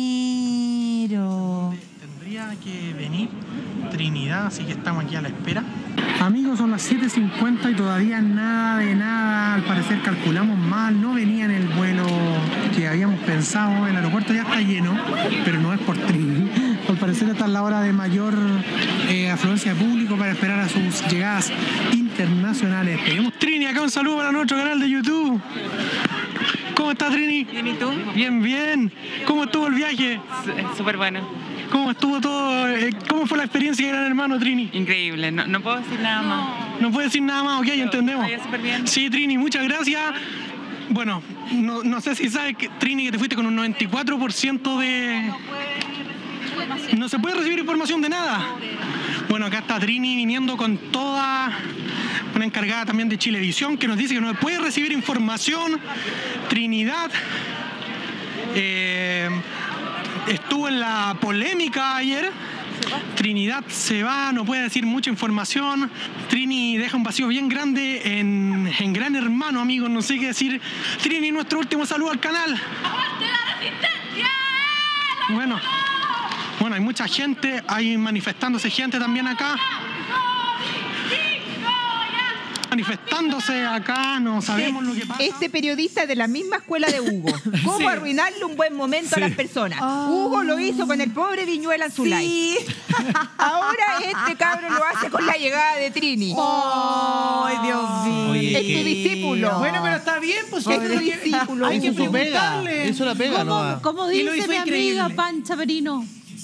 muero. Tendría que venir Trinidad, así que estamos aquí a la espera. Amigos, son las siete cincuenta y todavía nada de nada. Al parecer calculamos mal, no venía en el vuelo que habíamos pensado. El aeropuerto ya está lleno, pero no es por Trini. Al parecer esta es la hora de mayor eh, afluencia de público para esperar a sus llegadas internacionales. Esperemos. Trini, acá un saludo para nuestro canal de YouTube. ¿Cómo estás, Trini? Bien, ¿y tú? Bien, bien. ¿Cómo estuvo el viaje? Súper bueno. ¿Cómo estuvo todo? Eh, ¿Cómo fue la experiencia de Gran Hermano, Trini? Increíble. No, no puedo decir nada más. No puede decir nada más, ok, entendemos. vaya súper bien. Sí, Trini, muchas gracias. Bueno, no, no sé si sabes, que, Trini, que te fuiste con un noventa y cuatro por ciento de... No se puede recibir información de nada. Bueno, acá está Trini viniendo con toda una encargada también de Chilevisión que nos dice que no puede recibir información. Trinidad eh, estuvo en la polémica ayer. Trinidad se va, no puede decir mucha información. Trini deja un vacío bien grande en, en Gran Hermano, amigos, no sé qué decir. Trini, nuestro último saludo al canal. Bueno, bueno, hay mucha gente, hay manifestándose gente también acá. Manifestándose acá, no sabemos lo que pasa. Este periodista es de la misma escuela de Hugo. ¿Cómo Sí. arruinarle un buen momento a las personas? Hugo lo hizo con el pobre Viñuela en su Sí. live. Ahora este cabrón lo hace con la llegada de Trini. Ay, Dios mío. Oye, Es tu que- discípulo. Bueno, pero está bien, pues Es eso tu es lo que- discípulo. hay que Hizo su pega. preguntarle. Hizo la pega, ¿Cómo, ¿no? cómo Y lo dice hizo mi increíble. amiga Pancha Perino?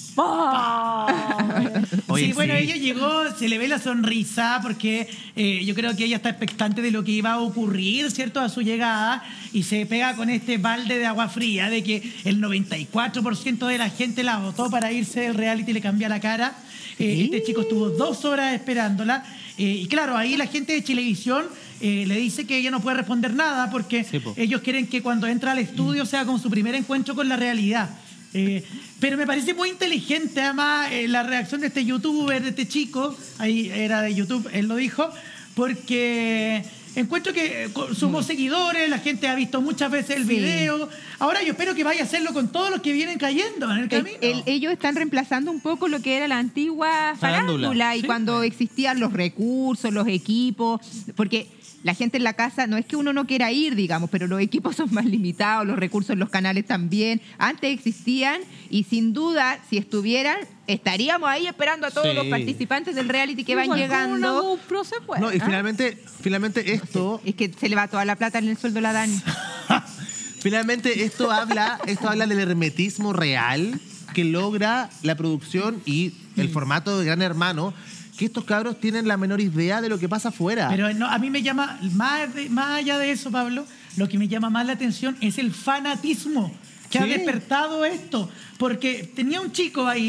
Oye, sí, bueno, sí. ella llegó, se le ve la sonrisa porque eh, yo creo que ella está expectante de lo que iba a ocurrir, ¿cierto? A su llegada y se pega con este balde de agua fría de que el noventa y cuatro por ciento de la gente la votó para irse del reality y le cambia la cara. Eh, este chico estuvo dos horas esperándola eh, y claro, ahí la gente de Chilevisión eh, le dice que ella no puede responder nada porque Sí, po. ellos quieren que cuando entra al estudio sea como su primer encuentro con la realidad. Eh, pero me parece muy inteligente además eh, la reacción de este youtuber, de este chico, ahí era de YouTube, él lo dijo, porque encuentro que eh, co- sumó seguidores, la gente ha visto muchas veces el Sí. video. Ahora yo espero que vaya a hacerlo con todos los que vienen cayendo en el El- camino. el- ellos están reemplazando un poco lo que era la antigua Farándula. farándula y Sí. cuando existían los recursos, los equipos, porque la gente en la casa no es que uno no quiera ir, digamos, pero los equipos son más limitados, los recursos en los canales también. Antes existían y sin duda, si estuvieran, estaríamos ahí esperando a todos Sí. los participantes del reality que van Igual con una llegando. GoPro se puede. No, y ¿Ah? finalmente, finalmente esto, Es que se le va toda la plata en el sueldo a la Dani. finalmente esto habla, esto habla del hermetismo real que logra la producción y el formato de Gran Hermano, que estos cabros tienen la menor idea de lo que pasa afuera. Pero no, a mí me llama, más, de- más allá de eso, Pablo, lo que me llama más la atención es el fanatismo que ha Sí. despertado esto. Porque tenía un chico ahí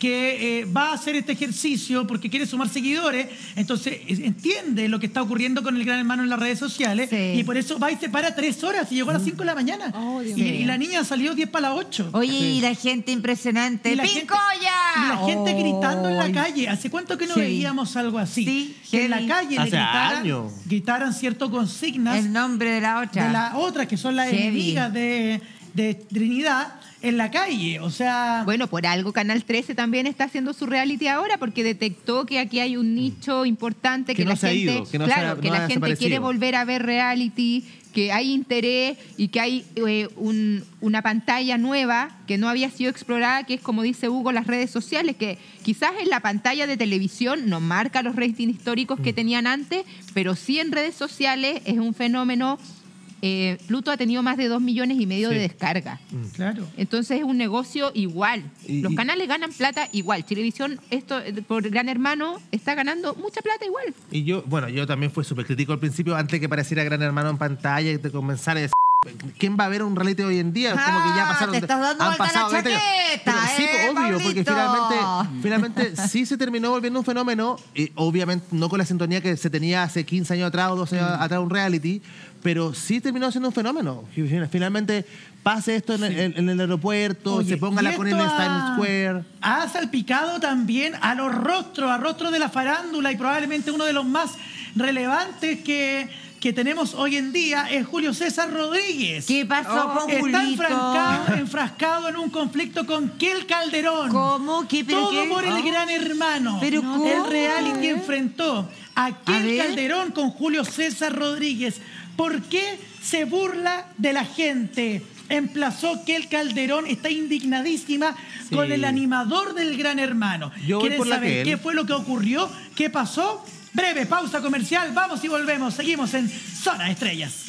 que eh, va a hacer este ejercicio porque quiere sumar seguidores, entonces eh, entiende lo que está ocurriendo con el Gran Hermano en las redes sociales Sí. y por eso va y se para tres horas y llegó a las cinco de la mañana. Oh, Dios y, mío. y la niña salió diez para las ocho. Oye, y la gente impresionante. Y la gente- ¡Pincoya! Y la gente gritando en la Ay. calle. ¿Hace cuánto que no Sí. veíamos algo así? Sí, que en la heavy. calle le Hace gritaran, años. gritaran ciertas consignas El nombre de la otra. de la otra, que son las Heavy. enemigas de, de Trinidad, en la calle. O sea, Bueno, por algo Canal trece también está haciendo su reality ahora, porque detectó que aquí hay un nicho importante, Que que, no la se ha gente, ido, que no se claro, ha- que no la ha gente desaparecido. quiere volver a ver reality, que hay interés y que hay eh, un- una pantalla nueva que no había sido explorada, que es, como dice Hugo, las redes sociales, que quizás en la pantalla de televisión no marca los ratings históricos que tenían antes, pero sí en redes sociales es un fenómeno. eh, Pluto ha tenido más de dos millones y medio Sí. de descargas. claro. Entonces es un negocio igual. Y- Los y- canales ganan plata igual. Televisión, esto eh, por Gran Hermano, está ganando mucha plata igual. Y yo, bueno, yo también fui súper crítico al principio, antes que pareciera Gran Hermano en pantalla y te comenzara a decir, ¿quién va a ver un reality hoy en día? Como que ya Ah, pasaron. te estás dando han vuelta la pasado veinte años. chaqueta, Pero sí, ¿eh, obvio, porque Pablito? finalmente, finalmente sí se terminó volviendo un fenómeno, y obviamente no con la sintonía que se tenía hace quince años atrás o doce años Mm. atrás un reality, pero sí terminó siendo un fenómeno. Finalmente pase esto en, el, en el aeropuerto, Oye, se ponga y la con en esto el ha- Times Square. Ha salpicado también a los rostros, a rostros de la farándula, y probablemente uno de los más relevantes que, que tenemos hoy en día es Julio César Rodríguez. ¿Qué pasó con Está Julito? enfrascado, enfrascado en un conflicto con Kel Calderón. ¿Cómo? ¿Qué? ¿Pero Todo qué? por el Ah. Gran Hermano. ¿Pero cómo? El reality enfrentó a Kel ver. Calderón con Julio César Rodríguez. ¿Por qué se burla de la gente? Emplazó Kel Calderón, está indignadísima Sí. con el animador del Gran Hermano. Yo voy ¿Quieren por la saber Kel. qué fue lo que ocurrió? ¿Qué pasó? Breve pausa comercial, vamos y volvemos. Seguimos en Zona de Estrellas.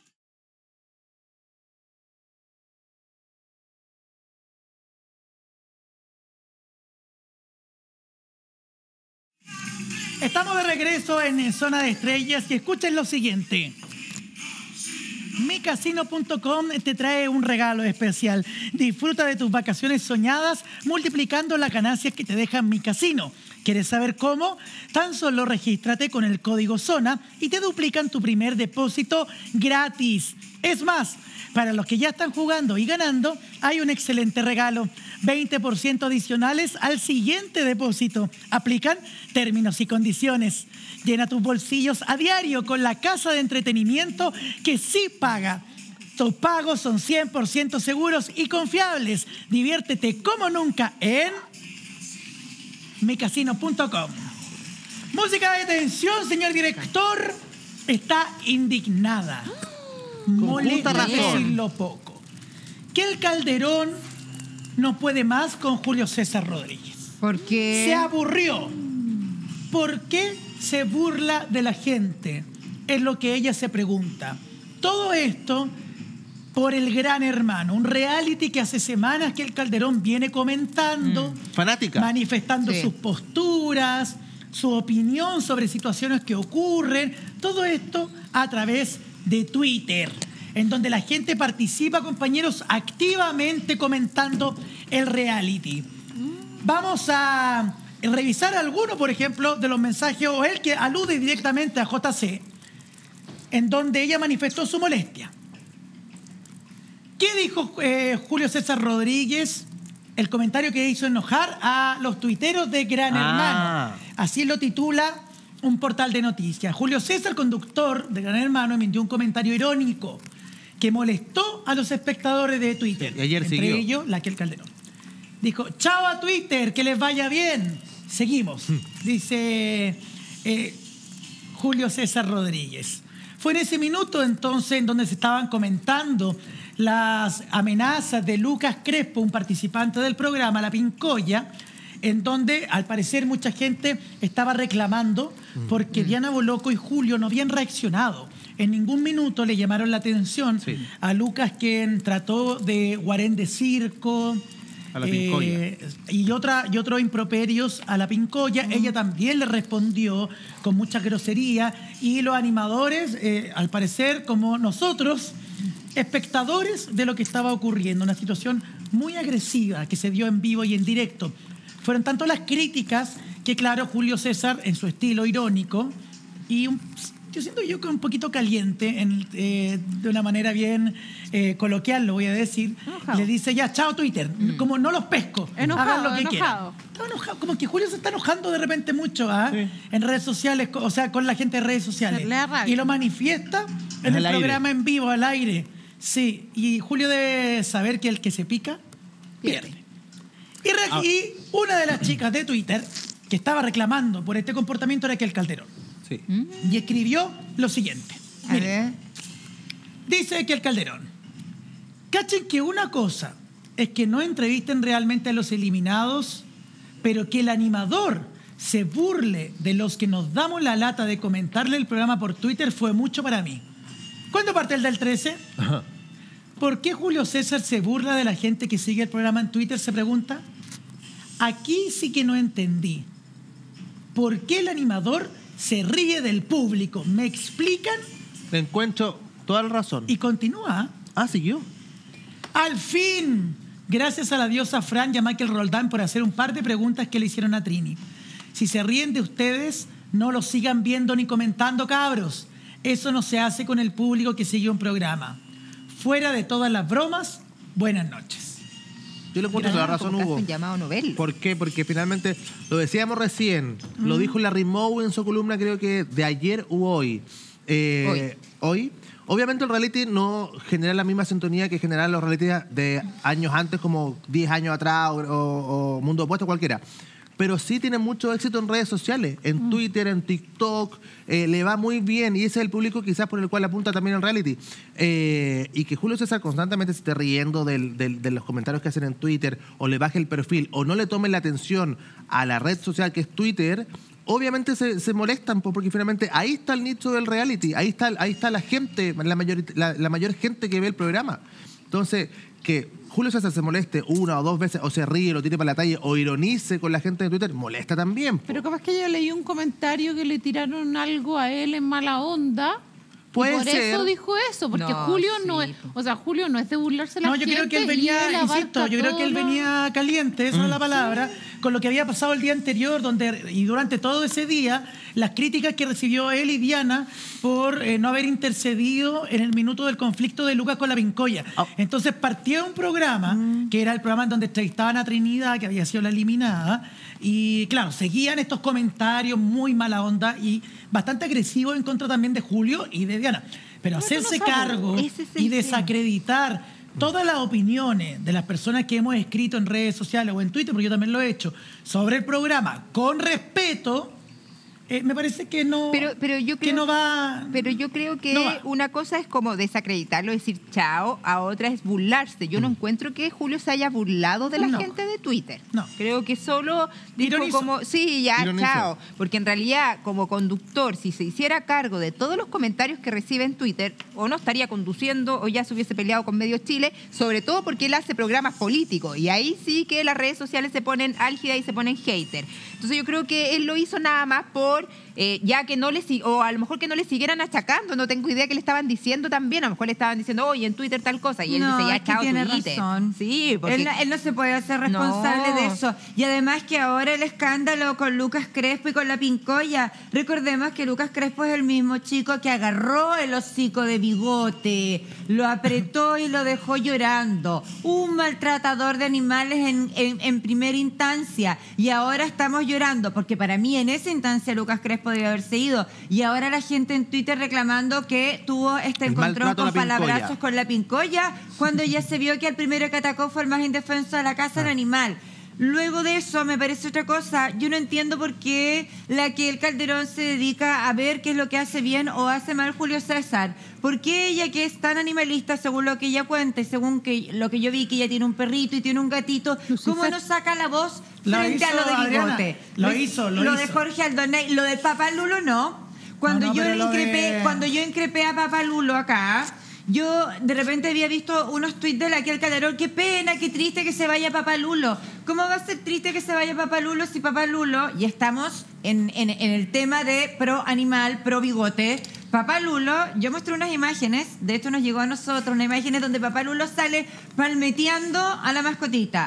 Estamos de regreso en Zona de Estrellas y escuchen lo siguiente. mi casino punto com te trae un regalo especial. Disfruta de tus vacaciones soñadas multiplicando las ganancias que te deja Mi Casino. ¿Quieres saber cómo? Tan solo regístrate con el código ZONA y te duplican tu primer depósito gratis. Es más, para los que ya están jugando y ganando, hay un excelente regalo. veinte por ciento adicionales al siguiente depósito. Aplican términos y condiciones. Llena tus bolsillos a diario con la casa de entretenimiento que sí paga. Tus pagos son cien por ciento seguros y confiables. Diviértete como nunca en mi casino punto com. Música de tensión, señor director. Está indignada. Molesta razón. decirlo poco. Que el Calderón no puede más con Julio César Rodríguez. ¿Por qué? Se aburrió. ¿Por qué se burla de la gente? Es lo que ella se pregunta. Todo esto por el Gran Hermano, un reality que hace semanas que el Calderón viene comentando, Fanática. manifestando Sí. sus posturas, su opinión sobre situaciones que ocurren, todo esto a través de Twitter, en donde la gente participa, compañeros, activamente comentando el reality. Vamos a revisar alguno, por ejemplo, de los mensajes, o el que alude directamente a J C, en donde ella manifestó su molestia. ¿Qué dijo eh, Julio César Rodríguez? El comentario que hizo enojar a los tuiteros de Gran Ah. Hermano. Así lo titula un portal de noticias. Julio César, conductor de Gran Hermano, emitió un comentario irónico que molestó a los espectadores de Twitter. Y ayer entre siguió. ellos, la que el Calderón. Dijo, chao a Twitter, que les vaya bien. Seguimos. Dice eh, Julio César Rodríguez. Fue en ese minuto entonces en donde se estaban comentando las amenazas de Lucas Crespo, un participante del programa, La Pincoya, en donde al parecer mucha gente estaba reclamando porque Diana Boloco y Julio no habían reaccionado. En ningún minuto le llamaron la atención Sí. a Lucas, quien trató de guarén de circo, A la Pincoya. eh, y, otra, y otros improperios a la Pincoya. Ella también le respondió con mucha grosería, y los animadores, eh, al parecer, como nosotros, espectadores de lo que estaba ocurriendo, una situación muy agresiva que se dio en vivo y en directo. fueron tanto las críticas que, claro, Julio César, en su estilo irónico, y un, yo siento yo que un poquito caliente, en, eh, de una manera bien eh, coloquial, lo voy a decir, Enojado. le dice, ya, chao Twitter, mm. como no los pesco, Enojado, hagan lo que enojado. quieran. Estaba enojado, como que Julio se está enojando de repente mucho ¿ah? sí. en redes sociales, o sea, con la gente de redes sociales. Y lo manifiesta en el, el programa en vivo, al aire. Sí, y Julio debe saber que el que se pica, pierde. Y, re- ah. y una de las chicas de Twitter que estaba reclamando por este comportamiento era Kel Calderón. Sí. Y escribió lo siguiente. Miren, dice Kel Calderón, cachen que una cosa es que no entrevisten realmente a los eliminados, pero que el animador se burle de los que nos damos la lata de comentarle el programa por Twitter fue mucho para mí. ¿Cuándo parte el del trece? Ajá. ¿Por qué Julio César se burla de la gente que sigue el programa en Twitter? Se pregunta. Aquí sí que no entendí. ¿Por qué el animador se ríe del público? ¿Me explican? Le encuentro toda la razón. Y continúa. Ah, siguió. Al fin, gracias a la diosa Fran y a Michael Roldán por hacer un par de preguntas que le hicieron a Trini. Si se ríen de ustedes, no lo sigan viendo ni comentando, cabros. Eso no se hace con el público que sigue un programa. Fuera de todas las bromas, buenas noches. Yo le encuentro toda la razón, Hugo. Un llamado novel. ¿Por qué? Porque finalmente, lo decíamos recién, mm. lo dijo Larry Moe en su columna, creo que de ayer u hoy. Eh, hoy. Hoy. Obviamente el reality no genera la misma sintonía que generan los reality de años antes, como diez años atrás o, o, o Mundo Opuesto, cualquiera. Pero sí tiene mucho éxito en redes sociales, en mm. Twitter, en TikTok, eh, le va muy bien y ese es el público quizás por el cual apunta también el reality. Eh, y que Julio César constantemente se esté riendo del, del, de los comentarios que hacen en Twitter o le baje el perfil o no le tome la atención a la red social que es Twitter, obviamente se, se molestan porque finalmente ahí está el nicho del reality, ahí está, ahí está la gente, la mayor, la, la mayor gente que ve el programa. Entonces, que Julio César se moleste una o dos veces, o se ríe, lo tire para la talla, o ironice con la gente de Twitter, molesta también. Po. Pero capaz que yo leí un comentario que le tiraron algo a él en mala onda. Puede y por ser. eso dijo eso, porque No, Julio sí, no es, o sea, Julio no es de burlarse de la No, yo gente. creo que él venía, él insisto, yo creo que él todo. venía caliente, esa Mm. es la palabra, con lo que había pasado el día anterior, donde y durante todo ese día, las críticas que recibió él y Diana por eh, no haber intercedido en el minuto del conflicto de Lucas con la Pincoya. Oh. Entonces partió un programa, mm. que era el programa en donde entrevistaban a Trinidad, que había sido la eliminada, y claro, seguían estos comentarios muy mala onda y bastante agresivos en contra también de Julio y de Diana. Pero hacerse no cargo y desacreditar todas las opiniones de las personas que hemos escrito en redes sociales o en Twitter, porque yo también lo he hecho, sobre el programa, con respeto, eh, me parece que no, pero, pero yo creo, que no va... Pero yo creo que no una cosa es como desacreditarlo, decir chao, a otra es burlarse. Yo mm. no encuentro que Julio se haya burlado de la no. gente de Twitter. No. Creo que solo dijo Ironizó. como, sí, ya, Ironizó. chao. Porque en realidad, como conductor, si se hiciera cargo de todos los comentarios que recibe en Twitter, o no estaría conduciendo, o ya se hubiese peleado con Medio Chile, sobre todo porque él hace programas políticos. Y ahí sí que las redes sociales se ponen álgidas y se ponen hater. Entonces yo creo que él lo hizo nada más por... Eh, ya que no le o a lo mejor que no le siguieran achacando, no tengo idea que le estaban diciendo también, a lo mejor le estaban diciendo, oye, en Twitter tal cosa, y él no, dice, ya, es que chao, tiene Twitter. razón. Sí, porque... él, no, él no se puede hacer responsable No. de eso. Y además que ahora el escándalo con Lucas Crespo y con la Pincoya, recordemos que Lucas Crespo es el mismo chico que agarró el hocico de Bigote, lo apretó y lo dejó llorando, un maltratador de animales en, en, en primera instancia, y ahora estamos llorando, porque para mí en esa instancia Lucas Crespo debe haberse ido. Y ahora la gente en Twitter reclamando que tuvo este El encontrón con maltrato a la palabrazos Pincoya. con la Pincoya, cuando ya se vio que el primero que atacó fue el más indefenso de la casa del animal. Luego de eso me parece otra cosa. Yo no entiendo por qué la que el Calderón se dedica a ver qué es lo que hace bien o hace mal Julio César. ¿Por qué ella, que es tan animalista, según lo que ella cuenta y según que, lo que yo vi, que ella tiene un perrito y tiene un gatito, cómo no saca la voz Lo frente hizo, a lo de Adriana, Bigote? lo hizo, lo Lo hizo. de Jorge Aldoney, lo del Papá Lulo no. Cuando, No, no, yo pero lo increpé, de- cuando yo increpé a Papá Lulo acá, yo de repente había visto unos tuits de la que el Calderón, qué pena, qué triste que se vaya Papá Lulo. ¿Cómo va a ser triste que se vaya Papá Lulo si Papá Lulo, y estamos en, en, en el tema de pro animal, pro bigote, Papá Lulo, yo mostré unas imágenes, de esto nos llegó a nosotros, unas imágenes donde Papá Lulo sale palmeteando a la mascotita.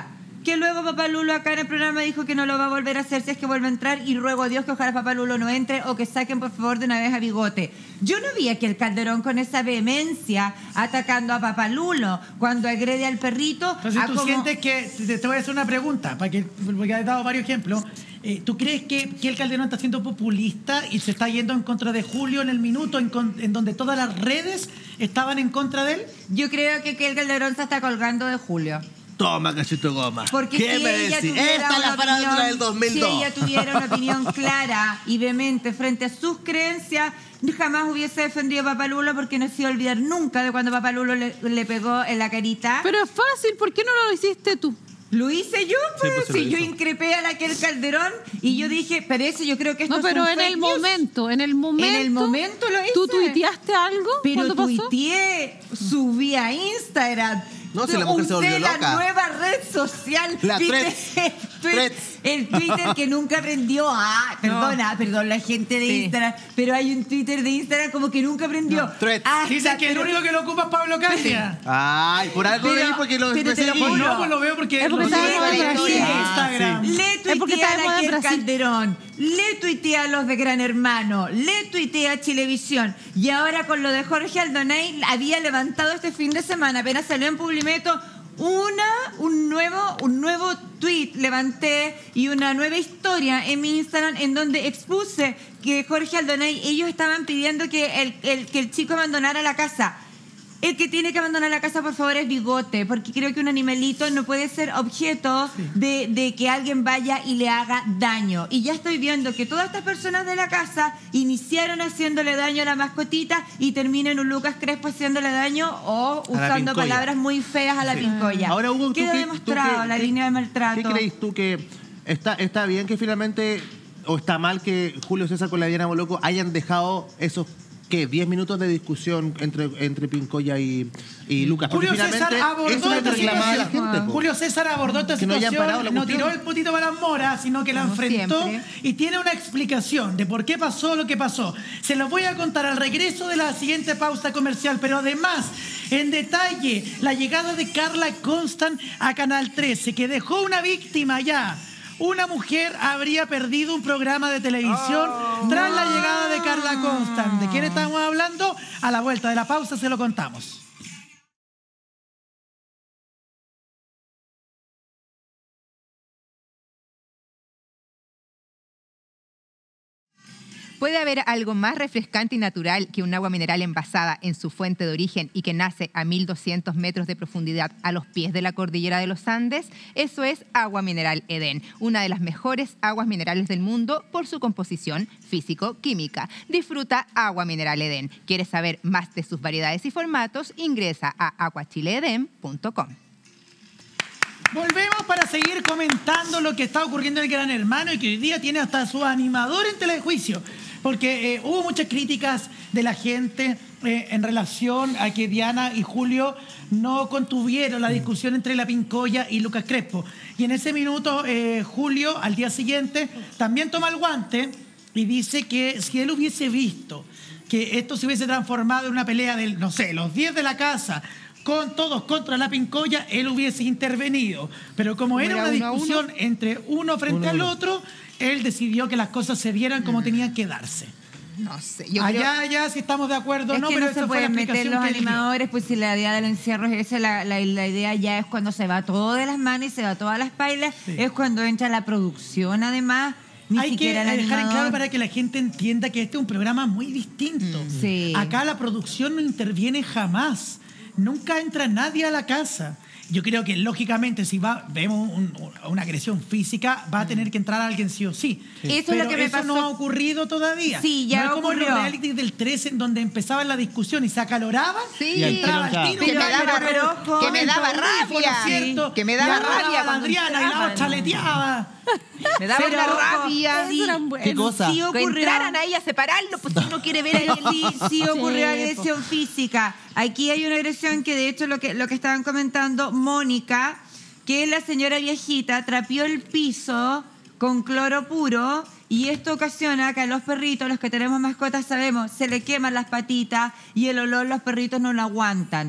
que luego Papá Lulo acá en el programa dijo que no lo va a volver a hacer si es que vuelve a entrar, y ruego a Dios que ojalá Papá Lulo no entre o que saquen por favor de una vez a Bigote. Yo no vi aquí el Calderón con esa vehemencia atacando a Papá Lulo cuando agrede al perrito. Entonces a tú como- sientes que, te, te voy a hacer una pregunta, para que, porque has dado varios ejemplos. Eh, ¿Tú crees que, que el Calderón está siendo populista y se está yendo en contra de Julio en el minuto en, con- en donde todas las redes estaban en contra de él? Yo creo que, que el Calderón se está colgando de Julio. Toma, cachito goma. Porque ¿Qué si me ella decís? tuviera Esta es la una farándula opinión- del dos mil dos. Si ella tuviera una opinión clara y vehemente frente a sus creencias, jamás hubiese defendido a Papá Lulo, porque no se iba a olvidar nunca de cuando Papá Lulo le, le pegó en la carita. Pero es fácil, ¿por qué no lo hiciste tú? Lo hice yo, pues. pues, se lo Si yo hizo. increpé a la que el Calderón y yo dije, pero eso yo creo que esto No, es pero un en fake el news. momento, en el momento. En el momento lo hice. ¿Tú tuiteaste algo? Pero cuando pasó? tuiteé, subí a Instagram. No, si la mujer se volvió Usé la loca. nueva red social. La Twitter, Threads. Twitter, el Twitter que nunca aprendió. Ah, perdona, perdón, la gente de Sí. Instagram. Pero hay un Twitter de Instagram como que nunca aprendió. Threads. Hasta Dicen que el único que lo ocupa es Pablo Casia. Ay, por algo Pero- leí porque lo pero te lo seguí. juro. No, pues lo veo porque Es porque lo está sigo de moda en en Brasil. Instagram. Le Es porque tuiteé está a de moda la en Kier Brasil. Calderón, le tuiteé a los de Gran Hermano, le tuiteé a Chilevisión, y ahora con lo de Jorge Aldoney había levantado este fin de semana, apenas salió en Publimeto, una, un nuevo, un nuevo tweet levanté y una nueva historia en mi Instagram en donde expuse que Jorge Aldoney, ellos estaban pidiendo que el, el- que el chico abandonara la casa. El que tiene que abandonar la casa, por favor, es Bigote, porque creo que un animalito no puede ser objeto de, de que alguien vaya y le haga daño. Y ya estoy viendo que todas estas personas de la casa iniciaron haciéndole daño a la mascotita y terminan un Lucas Crespo haciéndole daño o A la usando pincoya. palabras muy feas a la Sí. pincoya. Ahora, Hugo, ¿tú Queda qué- demostrado tú qué- la qué- línea de maltrato. ¿Qué crees tú que está, está bien que finalmente, o está mal que Julio César con la Diana Boloco hayan dejado esos, ¿qué? diez minutos de discusión entre, entre Pincoya y, y Lucas? Porque Julio César finalmente abordó eso es lo que esta reclamaba la situación. gente. po. Julio César abordó esta Que no hayan situación, parado la no cuestión. tiró el putito para las moras, sino que la Como enfrentó siempre. y tiene una explicación de por qué pasó lo que pasó. Se los voy a contar al regreso de la siguiente pausa comercial, pero además, en detalle, la llegada de Carla Constant a Canal trece, que dejó una víctima ya. Una mujer habría perdido un programa de televisión tras la llegada de Carla Constant. ¿De quién estamos hablando? A la vuelta de la pausa se lo contamos. ¿Puede haber algo más refrescante y natural que un agua mineral envasada en su fuente de origen y que nace a mil doscientos metros de profundidad a los pies de la cordillera de los Andes? Eso es Agua Mineral Edén, una de las mejores aguas minerales del mundo por su composición físico-química. Disfruta Agua Mineral Edén. ¿Quieres saber más de sus variedades y formatos? Ingresa a agua chile edén punto com. Volvemos para seguir comentando lo que está ocurriendo en el Gran Hermano y que hoy día tiene hasta su animador en telejuicio. Porque eh, hubo muchas críticas de la gente eh, en relación a que Diana y Julio no contuvieron la discusión entre la Pincoya y Lucas Crespo. Y en ese minuto, eh, Julio, al día siguiente, también toma el guante y dice que si él hubiese visto que esto se hubiese transformado en una pelea de, no sé, los diez de la casa, con todos contra la Pincoya, él hubiese intervenido. Pero como era una era uno a discusión entre uno frente Uno a al uno. otro, él decidió que las cosas se dieran como tenían que darse. No sé, yo Allá, creo- allá, si estamos de acuerdo o Es no, que pero no esa se fue la pueden meter explicación los que él dio. animadores, pues si la idea del encierro es esa, la, la, la idea ya es cuando se va todo de las manos y se va todas las pailas, Sí. es cuando entra la producción además, ni Hay que siquiera el dejar en animador. claro para que la gente entienda que este es un programa muy distinto. Sí. Acá la producción no interviene jamás. Nunca entra nadie a la casa. Yo creo que lógicamente si va, vemos un- una agresión física, va a tener que entrar alguien sí o sí. Eso es Pero lo que me eso pasó. no ha ocurrido todavía. Sí, ya no es como en los ocurrió. reality del trece en donde empezaba la discusión y se acaloraban Sí. y entraba Y al al tiro tiro. Que me Pero- daba, pero- ojo, que me el daba audífono, rabia. ¿cierto? Que me Y daba agarraba rabia a la cuando Adriana y la entraban. chaleteaba. Me daba Pero una ojo, rabia. sí, eran buenos. ¿Qué cosa? Sí Que ocurrió. entraran ahí a separarlo, pues si no quiere ver ahí Pero sí, sí ocurrió Sí, agresión física. Aquí hay una agresión que de hecho lo que, lo que estaban comentando, Mónica, que es la señora viejita, trapeó el piso con cloro puro y esto ocasiona que a los perritos, los que tenemos mascotas sabemos, se le queman las patitas y el olor los perritos no lo aguantan.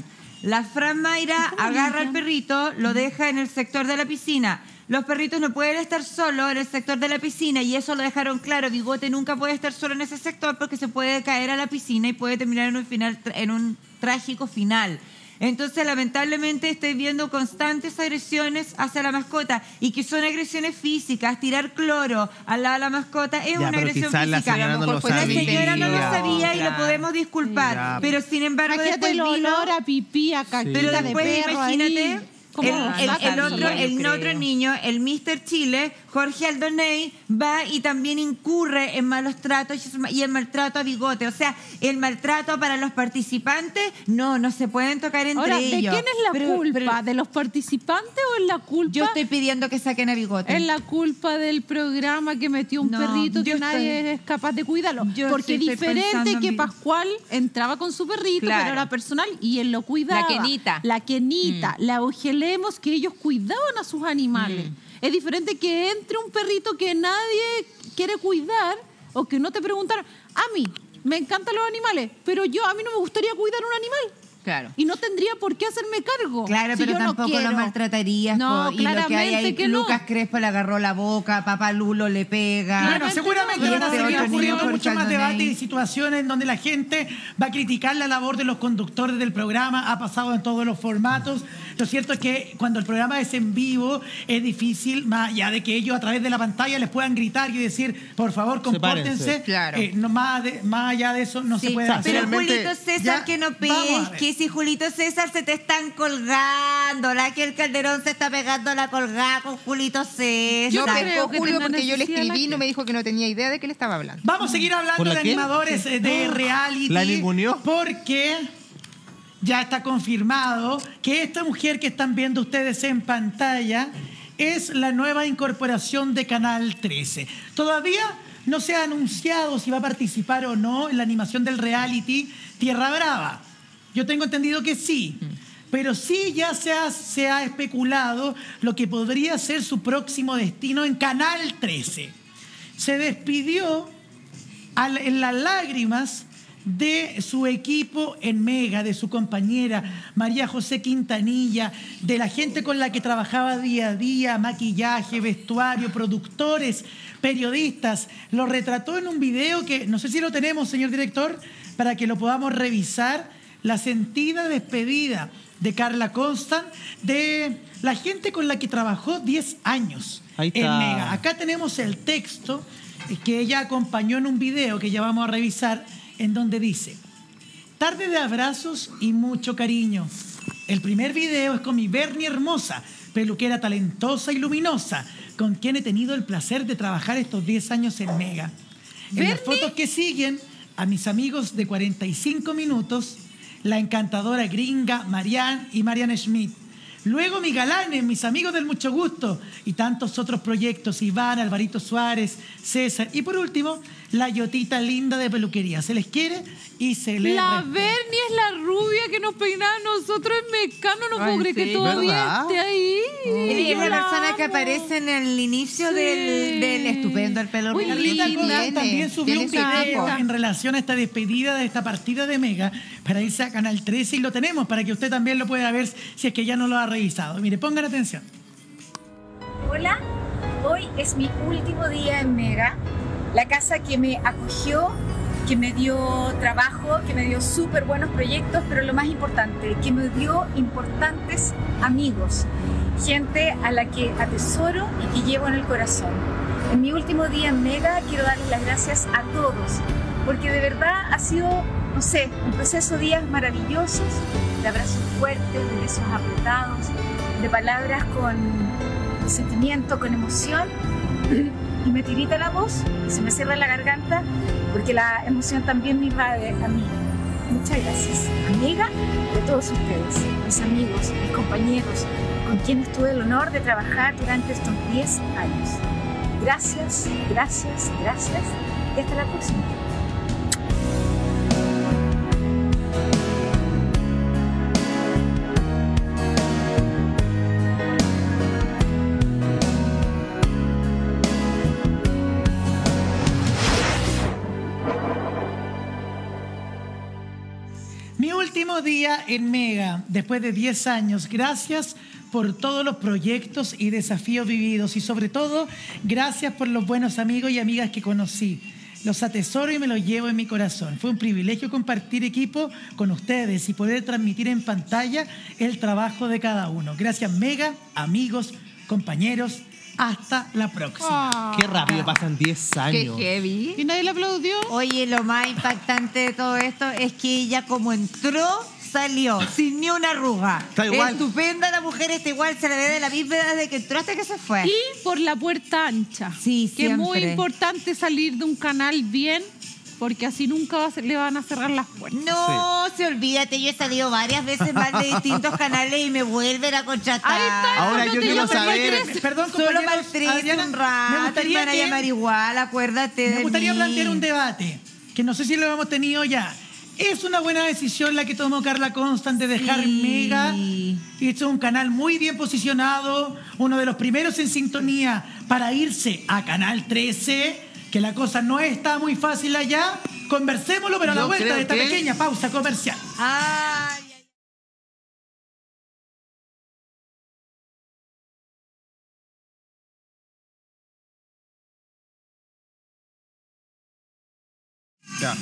La Fran Mayra agarra al perrito, lo deja en el sector de la piscina. Los perritos no pueden estar solos en el sector de la piscina y eso lo dejaron claro. Bigote nunca puede estar solo en ese sector porque se puede caer a la piscina y puede terminar en un final, en un trágico final. Entonces, lamentablemente, estoy viendo constantes agresiones hacia la mascota y que son agresiones físicas. Tirar cloro al lado de la mascota es Ya, una pero agresión quizás física. la señora no lo La sabía. señora no lo sabía y Claro. lo podemos disculpar. Ya. Pero, sin embargo, Imagínate después el vino... olor a pipí, a caquita Pero de después, perro imagínate, ahí. el, Como el- saca el otro, yo el creo. otro niño, el míster Chile, Jorge Aldoney, va y también incurre en malos tratos y el maltrato a Bigote. O sea, el maltrato para los participantes, no, no se pueden tocar entre Ahora, ¿de ellos. quién es la Pero- culpa? pero- ¿De los participantes o es la culpa? Yo estoy pidiendo que saquen a Bigote. Es la culpa del programa que metió un No, perrito que yo nadie estoy- es capaz de cuidarlo. Yo Porque sí estoy diferente pensando en que mi- Pascual entraba con su perrito, Claro. pero era personal y él lo cuidaba. La Kenita. La Kenita. La Eugelemos, que ellos cuidaban a sus animales. Es diferente que entre un perrito que nadie quiere cuidar o que no te preguntaron. A mí me encantan los animales, pero yo a mí no me gustaría cuidar un animal. Claro. Y no tendría por qué hacerme cargo. Claro, si pero yo no tampoco quiero. lo maltratarías. No, po, y lo que hay claramente ahí, que no. Lucas Crespo le agarró la boca, Papá Lulo le pega. Bueno, seguramente Y van a este seguir otro niño, ocurriendo Jorge muchos más Aldoney. debates y situaciones en donde la gente va a criticar la labor de los conductores del programa. Ha pasado en todos los formatos. Lo cierto es que cuando el programa es en vivo es difícil, más allá de que ellos a través de la pantalla les puedan gritar y decir, por favor, compórtense. Sepárense. Claro. Eh, no, más, de- más allá de eso no Sí, se puede sea, hacer. pero finalmente- Julito César, Ya, que no vamos a ver. pesque, si Julito César se te están colgando, la que el Calderón se está pegando la colgada con Julito César. Yo creo pesco que Julio tenga porque yo le necesidad escribí la y no me dijo que no tenía idea de qué le estaba hablando. Vamos a seguir hablando ¿Por la de qué? animadores eh, de reality. ¿La ninguneó? Porque ya está confirmado que esta mujer que están viendo ustedes en pantalla es la nueva incorporación de Canal trece. Todavía no se ha anunciado si va a participar o no en la animación del reality Tierra Brava. Yo tengo entendido que sí. Pero sí ya se ha, se ha especulado lo que podría ser su próximo destino en Canal trece. Se despidió al- en las lágrimas de su equipo en Mega, de su compañera María José Quintanilla, de la gente con la que trabajaba día a día, maquillaje, vestuario, productores, periodistas. Lo retrató en un video que no sé si lo tenemos, señor director, para que lo podamos revisar. La sentida despedida de Carla Constant, de la gente con la que trabajó diez años Ahí en está. Mega. Acá tenemos el texto que ella acompañó en un video que ya vamos a revisar, en donde dice: tarde de abrazos y mucho cariño. El primer video es con mi Bernie hermosa, peluquera talentosa y luminosa, con quien he tenido el placer de trabajar estos diez años en Mega. En las fotos que siguen, a mis amigos de cuarenta y cinco minutos, la encantadora gringa Marianne y Marianne Schmidt. Luego mi galanes, mis amigos del Mucho Gusto y tantos otros proyectos, Iván, Alvarito Suárez, César. Y por último, la yotita linda de peluquería. Se les quiere y se les La respeta. Bernie es la rubia que nos peinaba a nosotros en Mecano. No puedo Ay, creer que sí. todavía ¿Verdad? esté ahí. Es Yo la la persona que amo. aparece en el inicio Sí. del, del estupendo El Pelo Uy, Rico. Carlita Sí, Constant viene, también subió un tiene su video equipo. en relación a esta despedida de esta partida de Mega para irse a Canal trece y lo tenemos para que usted también lo pueda ver si es que ya no lo ha revisado. Mire, pongan atención. Hola, hoy es mi último día en Mega, la casa que me acogió, que me dio trabajo, que me dio súper buenos proyectos, pero lo más importante, que me dio importantes amigos, gente a la que atesoro y que llevo en el corazón. En mi último día en Mega quiero darles las gracias a todos, porque de verdad ha sido, no sé, un proceso de días maravillosos, de abrazos fuertes, de besos apretados, de palabras con con sentimiento, con emoción, y me tirita la voz, se me cierra la garganta, porque la emoción también me invade a mí. Muchas gracias, amiga de todos ustedes, mis amigos, mis compañeros, con quienes tuve el honor de trabajar durante estos diez años. Gracias, gracias, gracias, y hasta la próxima. Mi último día en Mega, después de diez años. Gracias por todos los proyectos y desafíos vividos y sobre todo, gracias por los buenos amigos y amigas que conocí. Los atesoro y me los llevo en mi corazón. Fue un privilegio compartir equipo con ustedes y poder transmitir en pantalla el trabajo de cada uno. Gracias, Mega, amigos, compañeros. Hasta la próxima. Qué rápido pasan diez años. Qué heavy. ¿Y nadie le aplaudió? Oye, lo más impactante de todo esto es que ella como entró, salió sin ni una arruga. Está igual. Estupenda la mujer, está igual, se le ve de la misma edad desde que entró hasta que se fue. Y por la puerta ancha. Sí, que es muy siempre. importante salir de un canal bien, porque así nunca va a ser- le van a cerrar las puertas. No, se olvídate, yo he salido varias veces más de distintos canales y me vuelven a contratar. Ahí está, Ahora yo quiero saber. Perdón, Solo compañeros, maltrito Adriana, un rato, me gustaría van a que- llamar igual, acuérdate de Me gustaría mí. plantear un debate, que no sé si lo hemos tenido ya. ¿Es una buena decisión la que tomó Carla Constant de dejar Sí. Mega? Y esto es un canal muy bien posicionado, uno de los primeros en sintonía para irse a Canal trece, que la cosa no está muy fácil allá. Conversémoslo, pero a la Yo vuelta creo de esta que- pequeña pausa comercial. Ay, Ya.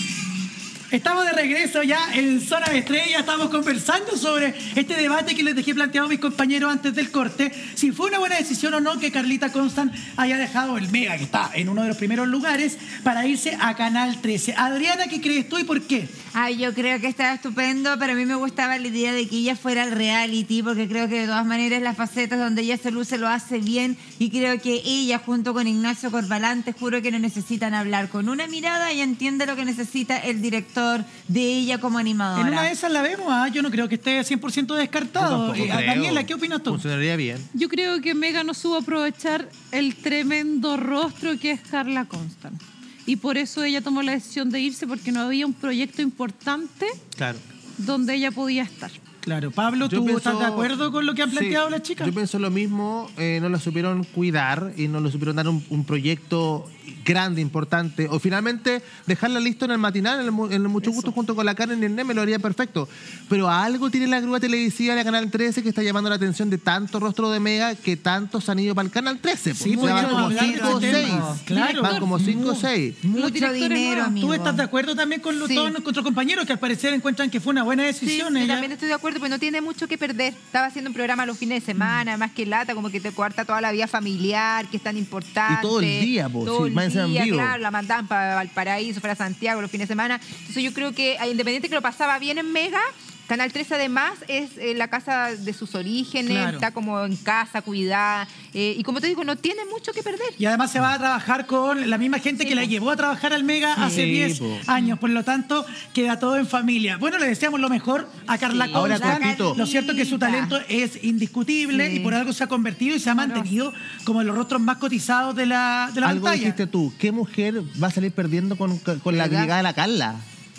Estamos de regreso ya en Zona de Estrella, estamos conversando sobre este debate que les dejé planteado a mis compañeros antes del corte, si fue una buena decisión o no que Carlita Constant haya dejado el Mega, que está en uno de los primeros lugares, para irse a Canal trece. Adriana, ¿qué crees tú y por qué? Ay, yo creo que estaba estupendo, pero a mí me gustaba la idea de que ella fuera al reality, porque creo que de todas maneras las facetas donde ella se luce lo hace bien, y creo que ella junto con Ignacio Corbalán, te juro que no necesitan hablar. Con una mirada ella entiende lo que necesita el director de ella como animadora. En una de esas la vemos, ¿ah? Yo no creo que esté cien por ciento Yo descartado. tampoco Eh, creo. Daniela, ¿qué opinas tú? Funcionaría bien. Yo creo que Mega no supo aprovechar el tremendo rostro que es Carla Constant. Y por eso ella tomó la decisión de irse, porque no había un proyecto importante Claro. donde ella podía estar. Claro, Pablo, Yo ¿tú pienso- estás de acuerdo con lo que han planteado Sí, las chicas? Yo pienso lo mismo, eh, no lo supieron cuidar y no lo supieron dar un, un proyecto grande, importante. O finalmente dejarla listo en el matinal, en el, mu- en el Mucho Gusto junto con la Karen y el Neme, lo haría perfecto. Pero algo tiene la grúa televisiva de Canal trece que está llamando la atención de tanto rostro de Mega que tantos han ido para el Canal trece. Sí, o sea, van mucho como hablar de cinco o ese seis. tema. Claro. Van como cinco o seis. Los Mucho directores dinero, nuevos. amigo. ¿Tú estás de acuerdo también con los, Sí. todos nuestros compañeros que al parecer encuentran que fue una buena Sí, decisión? yo ella? también estoy de acuerdo, pero no tiene mucho que perder. Estaba haciendo un programa los fines de semana, más que lata, como que te cuarta toda la vida familiar, que es tan importante. Y todo el día, po, Todo sí, el más encima en día, vivo. claro, la mandaban para Valparaíso, para Santiago los fines de semana. Entonces yo creo que, independiente que lo pasaba bien en Mega, Canal trece además es eh, la casa de sus orígenes, Claro. está como en casa, cuidada. eh, y como te digo, no tiene mucho que perder. Y además se va a trabajar con la misma gente Sí, que la po. llevó a trabajar al Mega Sí, hace diez po. años. Por lo tanto, queda todo en familia. Bueno, le deseamos lo mejor a Carla Sí. Ahora, Constant. cortito. Lo cierto es que su talento es indiscutible Sí. y por algo se ha convertido y se ha mantenido como de los rostros más cotizados de la, de la Algo pantalla. dijiste tú. ¿Qué mujer va a salir perdiendo con, con la ¿Verdad? llegada de la Carla?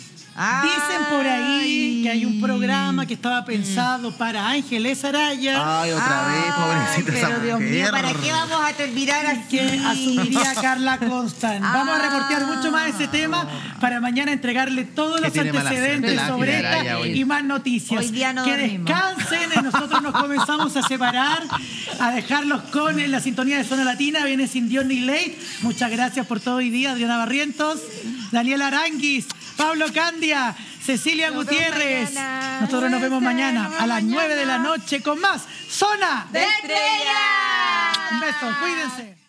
Dicen por ahí que hay un programa que estaba pensado para Ángeles Araya. Ay, otra vez, pobrecita esa Pero Dios mío, mujer. ¿para qué vamos a terminar así? Que asumiría Carla Constant. Vamos a reportear mucho más ese tema para mañana entregarle todos Que los tiene mala antecedentes suerte la sobre Ángela esta Araya hoy. y más noticias. Hoy día no que dormimos. descansen, y nosotros nos comenzamos a separar, a dejarlos con la sintonía de Zona Latina. Viene Sin Dios ni Ley. Muchas gracias por todo hoy día, Adriana Barrientos, Daniela Aranguis, Pablo Candia, Cecilia Nos vemos Gutiérrez. mañana. Nosotros nos vemos Nos mañana vemos a las mañana. nueve de la noche con más Zona ¡De Estrella! Un beso, cuídense.